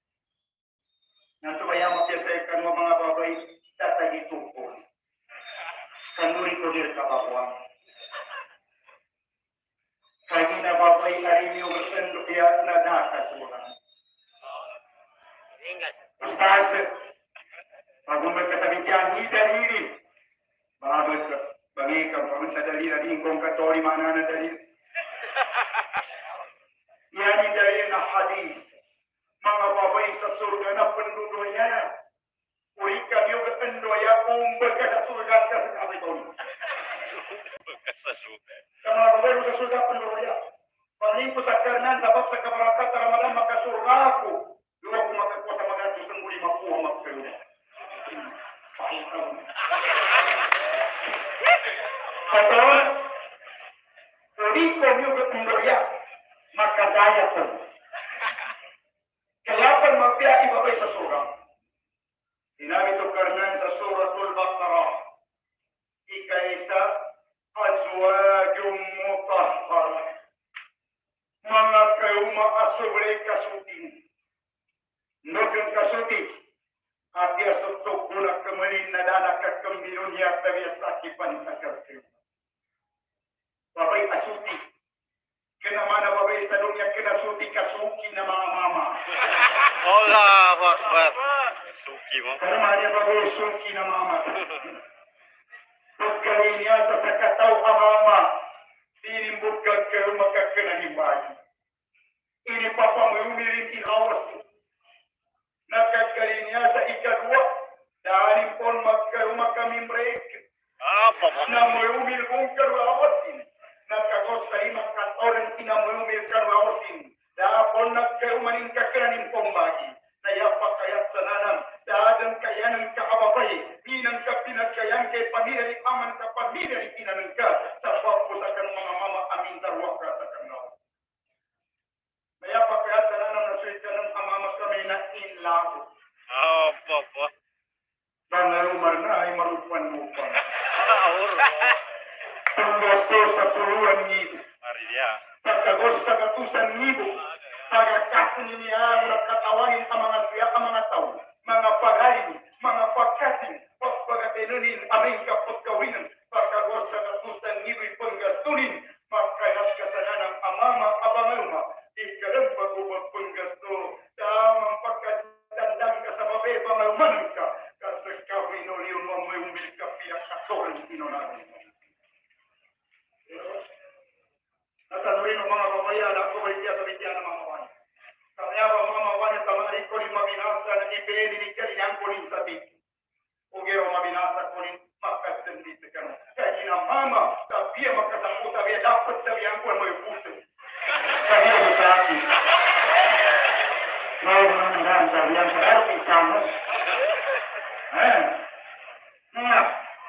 Nanto kaya mapiasay mo mga babay tatagito po. Kanuri ko dir sa babuang. Kaya na babay arimyo gatendo kaya na nakasuhan. Ustaz, pag-umbag ka sa bigyan, ni daliri. Babag ka. Bagi kamu sa dalil at ingkong katori mana na dalil. Yan yung dalil na hadis. Mga babay sa surga na penduduya. Uri kami yung penduya umbag ka sa surga ka sa kategori. Sa surga. Mga babay sa surga penduduya. Pangin ko sa karnan sabab sa kabarakat Ramadan makasurga ako. Dua ko makakuha sa mga tusang muli makuha magkaluwa. Betul, jadi kami berkumpulia maka daya pun. Kenapa mafia ibabai sa surga? Sinabi ito karnan sa suratul Baqarah. Ikaisa azwajum mutahharah. Mga kayo maasobre kasutin. Nogang kasutin. At yasutok muna kamalin na danak at kamilon niya at sakipan at kayo. Babay asuti. Kenama na babay sa dunia kinasuti kasuki na mga mama. Allahu Akbar. Suki mo. Kenama niya babay suki na mama. Pagkali niya sa sakataw ang mama, tinimbog ka kayo makakanahimbay. Ini papa mayumirin inawas. Nakakali niya sa ikadwa, dahil pon magkayo makamimbrek. Apa mo? Na mayumil kong karawasin. Nakakosay makatoran tinamuyumil karawasin. Dahapon nagkayo maningkakanin pong bagi. Kaya pakayat sa nanam, dahadan kaya ng kaababay. Pinang ka pinagkayan kay pamilya ni aman ka pamilya ni kinanang ka. Sa papo sa kanong mga mama aming darwa ka sa kanawas. Kaya pakayat sa nanam na suit ka ng amama kami na inlako. Opo, po. Bangalumar na ay marupan mo pa. Aur. Panggastos sa puluhan niyo. Maria. Pagkagos sa katusan niyo. Pagkakakon niya ang katawangin ang mga siya ang mga tao. Mga pagaling, mga pagkating, pagpagatinunin, aming kapot kawinan. Pagkagos sa katusan niyo panggastunin. Magkainat kasana ng amama abangalma. Ikalang pag-ubag panggasto. Tamang pagkatandang ka sa babe pangalman ka. Kasi kawinoliyon mo mo yung milkapiyak katoran pinonarin. Natanurin ng mga babayan ako ay diya sa bitiyan ng mga kawan. Kaya ba mga mawan tamari ko ni mabinasa na ipeni ni kanyang kunin sa titi. Ugero mabinasa kunin makasendit ka no. Kaya ginamama, tabiya makasampu, tabiya dapat tabiya ang kuwan mo yung puso. Kaya mo sa akin. Mau menang tabiya sa akin sama. Eh. Nah.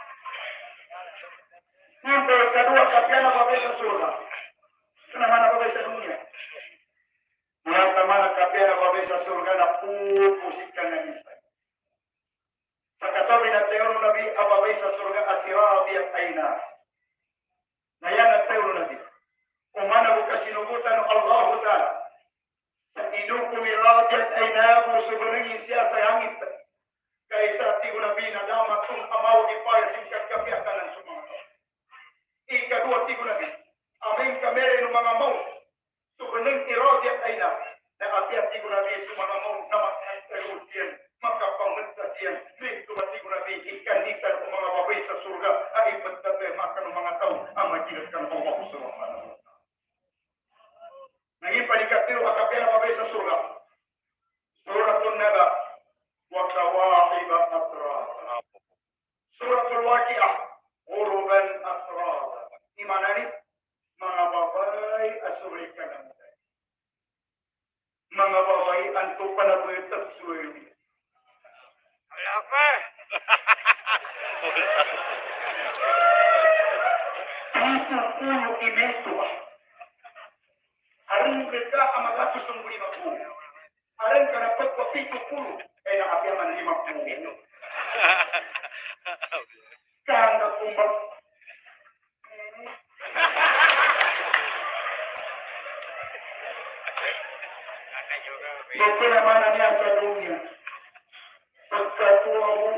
Nanti kedua tabiya na babay sa surga. Kenapa nak babay sa dunia? Mga taman na kapiya na babay sa surga na pupusikan ng isa. Sa katabi na teoro nabi, ababay sa surga at sirati at aina. Ngayon at teoro nabi. Umana ko kasinugutan ng Allah Ta'ala. Sa inukumirati at aina po sumunangin siya sa hangit. Kaya sa tigo nabi na damat kung amaw ipaya singkat kapiyakan ng sumanga. Ikadua tigo nabi. Aming kamere ng mga maw. Sumunang irati at aina. Na apiat tigo nabi sumanga maw na magkakalusiyan. Makapangatasiyan, may tumati ko na ikan nisan o mga babay sa surga ay magtatemakan ng mga tao ang magilas ka ng Allah subhanahu wa ta'ala. Nanging panikatiro at kapya na babay sa surga. Suratul Naba, wa kawaqiba atrada. Suratul Waqi'ah, uruban atrada. Di mana ni? Mga babay asuri ka ng mga babay anto panaboy tatsuwi. Apa? Itu puno imeto. Arang mereka amat ratus sembunyi maku. Arang kana pekwa pitu puluh. Eh nak apa yang lima puluh. Kanda kumbak. Bukan mana ni asal dunia. Pagkatua mo,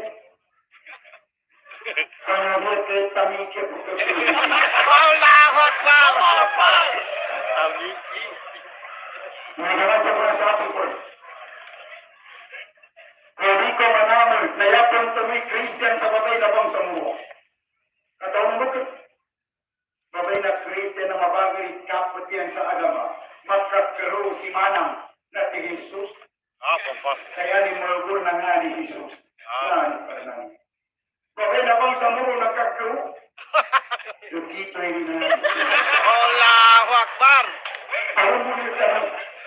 karena mo kay Tamiki po kasi. Allahu Akbar! Tamiki. Nagawa sa mga sa ating po. Kung di ko manamoy, nayapang tamoy Christian sa babay na bang sa muho. Katawang mo babay na Christian na mabagay kapot yan sa agama. Magkakaro si Manang na ti Jesus. Ah, papa. Kaya ni Mulgur na nga ni Jesus. Nani pa nani. Babay na bang sa muro nagkakaro? Dukito yun na. Allahu Akbar! Ako mo nyo tanong.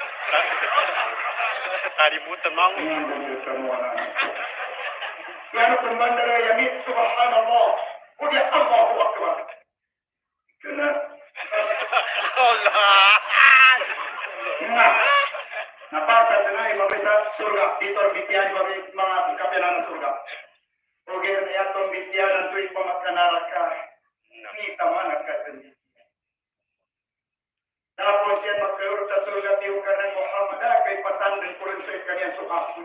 Kalimutan mo. Ayan mo nyo tanong. Kaya kung bandara yamit, subhanallah. Kuya Allahu Akbar. Kena. Allah! Nga. Napasa na yung babay sa surga. Dito ang bitiyan babay mga kapilan ng surga. Ogir na yatong bitiyan ang tuwing pamakanara ka. Nita man at kasandi. Tapos yan magkaroon sa surga tiyo ka ng Muhammad. Ah, kay pasandin ko rin sa kanyang suhaku.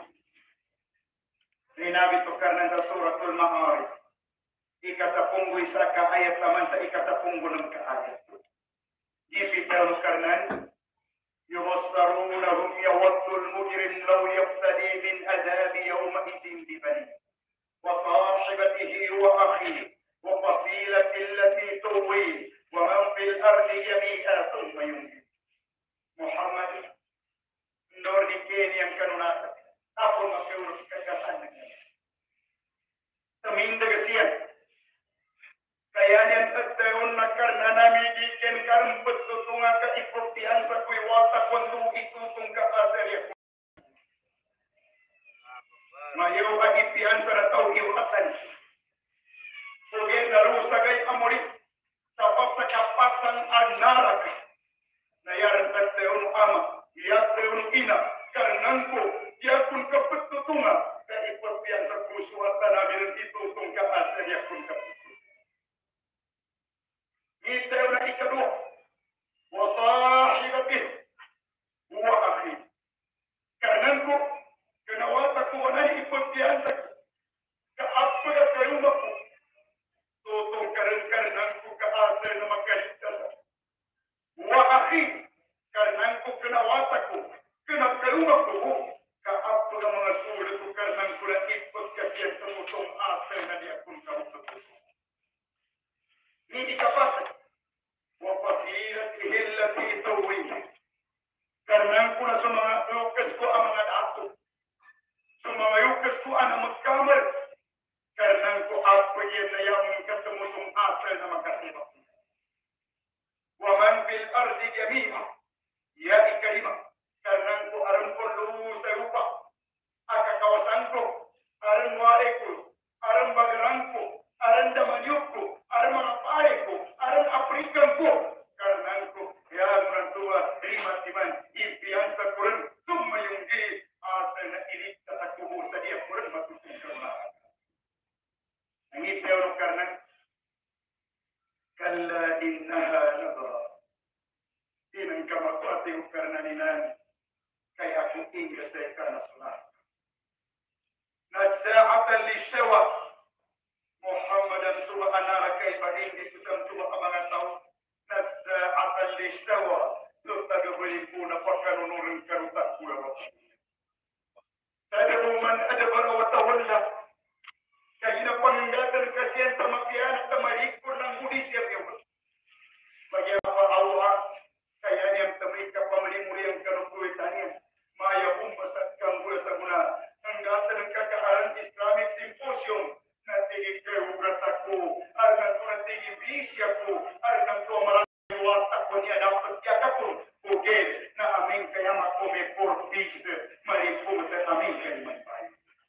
Rinabi to ka sa suratul Ma'arij. Ikasapunggo isa ka ayat naman sa ikasapunggo ng kaayat. Ipitaw karnan. يبصرونهم يود المجرم لو يفتدي من عذاب يومئذ ببنيه وصاحبته وأخيه وفصيلة التي تؤويه ومن في الأرض جميعا ثم ينجيه محمد نور كين yang kanuna ako makiurus kagasan tamin dagasiyan kaya niyan tagdayon na karna namigikin karang pagtutunga ka ipurtihan sa kuywata kung itutong ka asarya. Mayaw ka ipihan sa nataw iwatan. Pugay na rusagay amulit sapap sa kapasang anarak. Nayaran tagdayon ama, iyat dayon ina, karnang ko, iyat ko, kanawata ko na ipagpiansa ko, kaapa na karuma ko, totong karan-karanan ko kaasa na magkaligtas. Wa akhi, karan ko kanawata ko, kanakaruma ko, kaapa na mga sulit ko karan ko na ipagkasyan sa mutong asa na niya kung kautot. Hindi kapatid, wa pasirat ihillati tawin. Karan ko na sa mga lukas ko ang mga dato. Sa mga lukas ko ang magkamar. Karan ko apa yan na yung katumutong asal na magkasibak. Wa man fil ardi jami'a, ya ikalima. Karan ko aram ko luhu sa lupa. Akakawasan ko, aram wae ko, aram bagarang ko, aram damanyuk ko, aram mga pae ko, aram aprikan ko. Karan ko, ya merantua lima timan, impian sa kurang, sumayunggi asal na iligtas sa kubo sa dia kurang matutong karunahan. Nangit na yung karna, kalla innaha nadra. Di man ka makuati yung karna ninan, kaya akong inga sa karna sunat. Nagsa'atan li sewa, Muhammadan suwa anara kay bahindi kusang suwa ang mga tao. Nagsa'atan li sewa, so tagabali po na pagkanunurin karutat po yung ada ruman, ada barawat lah. Kaya na panggatan kasihan sa makianak na malikor ng hudis siya piyo. Bagi apa Allah, kaya niyang tamay ka pamalimuri ang kanukulitan niya. Maya pumbasat kang mula sa muna. Ang gata ng kakaaran Islamic Symposium na tigit kayo ugat ako. Ar na ito na tigit bisya ko. Ar na ito maraming wata ko niya dapat yakapon. Ugel na amin kaya makome for peace. Mariputa amin kayo magpayo.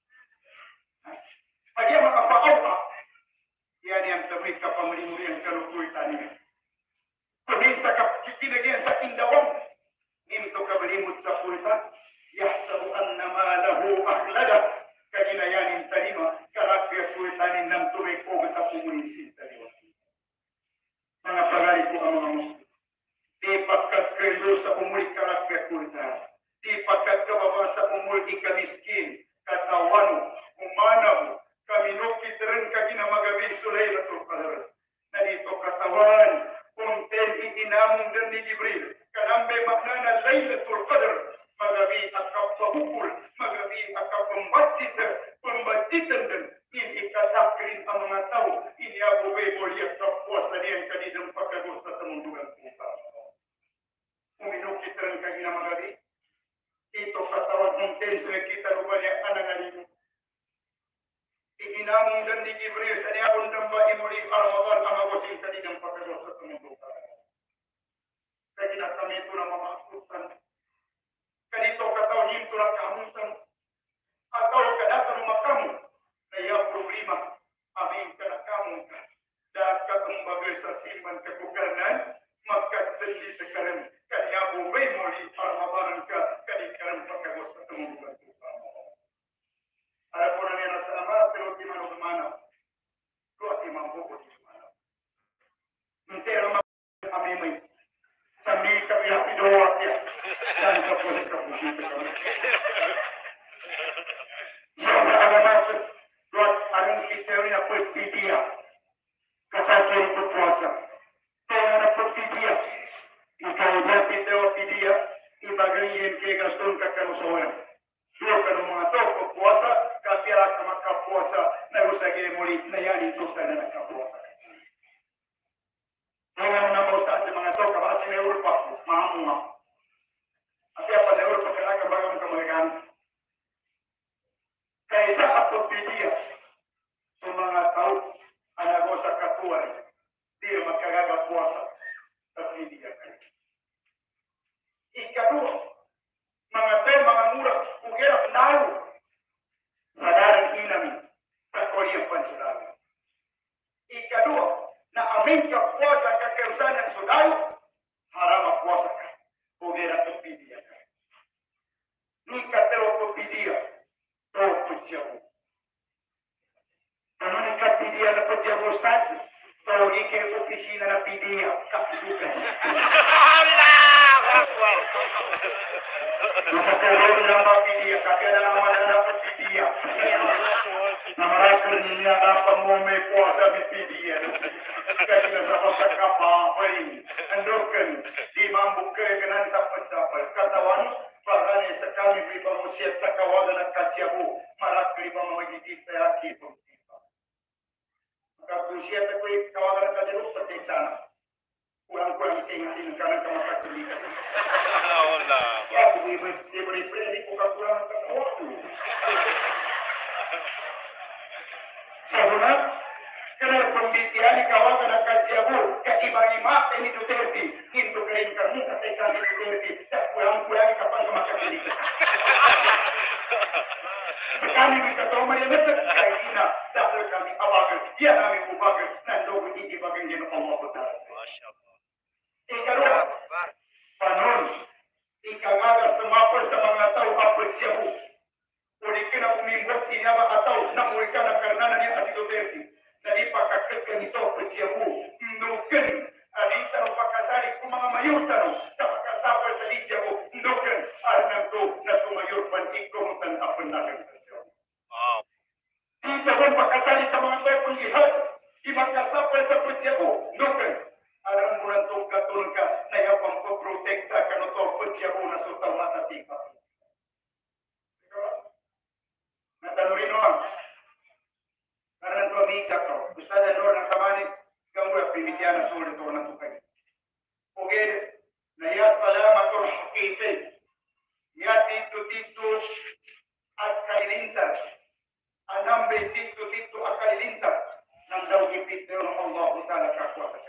Pagi makapaawa, yan yang tamay kapamulimuri ang kanukulitan niya. Pagin sa kikinagyan sa indawang, nimto kabalimut sa kulitan, yahsabu anna malahu ahlada, kaginayanin talima, karakya kulitanin ng tumay ko at pumulisin sa liwa. Mga pangalit ko ang mga muslim, di pagkat kayo sa pumulit karakya kulitan, di pagkat kababa sa pumulit ikamiskin, katawano, umanaw, kaminukit rin kagina magabi Laylatul Qadr. Na dito katawan, punten itinamong dan ni Jibril. Kanambe makna na Laylatul Qadr. Magabi akap pahukul, magabi akap pembatit, pembatitan dan ini katakrin ang mga tao. Ini Abu Baybol yang kapuasa niyan kanidang pagkagos sa tamundugan pusa. Uminukit rin kagina magabi. Ito katawan punten sa kita rupanya anangalino. Iinamong dan ni Jibril sa niyabon ng maimuli Ramadan ang mabuting kaninang pagkados sa tumundukan. Kaya kami ito na mamakutan. Kanito katawin ito na kamutan. Ataw kadatan makamu na iyang problema. Amin kanakamu ka. Dahil katumbagal sa siman kakukarnan, magkatindi sa karan. Kaya bubay muli Ramadan ka kanikaran pagkados sa tumundukan. Ada pun yang rasa nama, pero di mana mana, dua timang buku di mana. Menteri rumah kami mai, kami kami hati doa ya, dan keputusan keputusan. Saya ada masuk, buat orang kita ini apa dia, kesatuan berpuasa, saya apa dia, jika dia tidak dia, ibagai yang kita stun kekarusuhan. Dua kalau mengatur puasa, kafirah sama kapuasa, na usagi murid na yan itu sana na kapuasa. Dengan nama Ustaz mengatur kabasi na Eropa, mahamu ma. Ati apa na Eropa kena kabagam kamagan. Kaisa apa dia, semanga tahu anak gosa katuan, dia makagaga puasa, tapi dia kan. Ikadua, mga tay, mga murah, ugera pendalu. Sadaran inami, sa Korea Pansadari. Ikadua, na amin ka puasa kakeusan ng sudayo, harama puasa ka. Ugera tupidia ka. Nika tero tupidia, to putsiyabu. Ano ni katidia na putsiyabu stati? To ike opisina na pidia, kapidukas. Allah! Akbar. Masa kau dapat dia, kakek dalam mana dapat dia. Nama rakyat ini apa mau puasa di dia. Kita sama sakapa apa ini. Andokan di mampu ke kenan tak mencapai. Katawan bahkan sekali riba musiat sakawalan dan kaciabu marak riba mawagiti saya kitu. Maka usia tak kau kawalan kaciabu seperti sana. Kurang-kurang tinggalin karena kemasak sendiri. Allah. Ya, diberi diberi premi kurang-kurang sesuatu. Sabuna, kena pembitian di kawasan akan siabur, kaki bagi mak ini Duterte, itu kering kamu kata cantik Duterte, saya pulang-pulang kapan kemakan ini. Sekali kita tahu mana betul, kayak ina, dahulu kami abagan, dia kami ubagan, nanti ini bagian jenuh Allah Taala. Masya Allah. Ikalah panon, ikagaga semapal sa mga tao apel siyabu. Uli ka na umimbot tinaba ataw na muli ka na karnanan niya kasi Duterte. Nadi pakakit ka nito apel siyabu. Ndukan, alita no pakasari kung mga mayuta no sa pakasapal sa lijabu. Ndukan, alam to na sumayor pantikong tan apel natin sa siyabu. Wow. Dito kung pakasari sa mga tao kung jihad, imakasapal sa apel siyabu. Ndukan, aram bulan tu katun ka na yapang protekta ka no to pagsiyabu na sutal mata tipa. Natanurino ang karena to mika ko. Gusto na no ng kamani kamu ya primitiana sobre to na tukay. Oge na ya salamatul haqiqi. Ya titu titu at kailintar. Anambe titu titu at kailintar. Nang daw gipit ng Allah Ta'ala kakwat.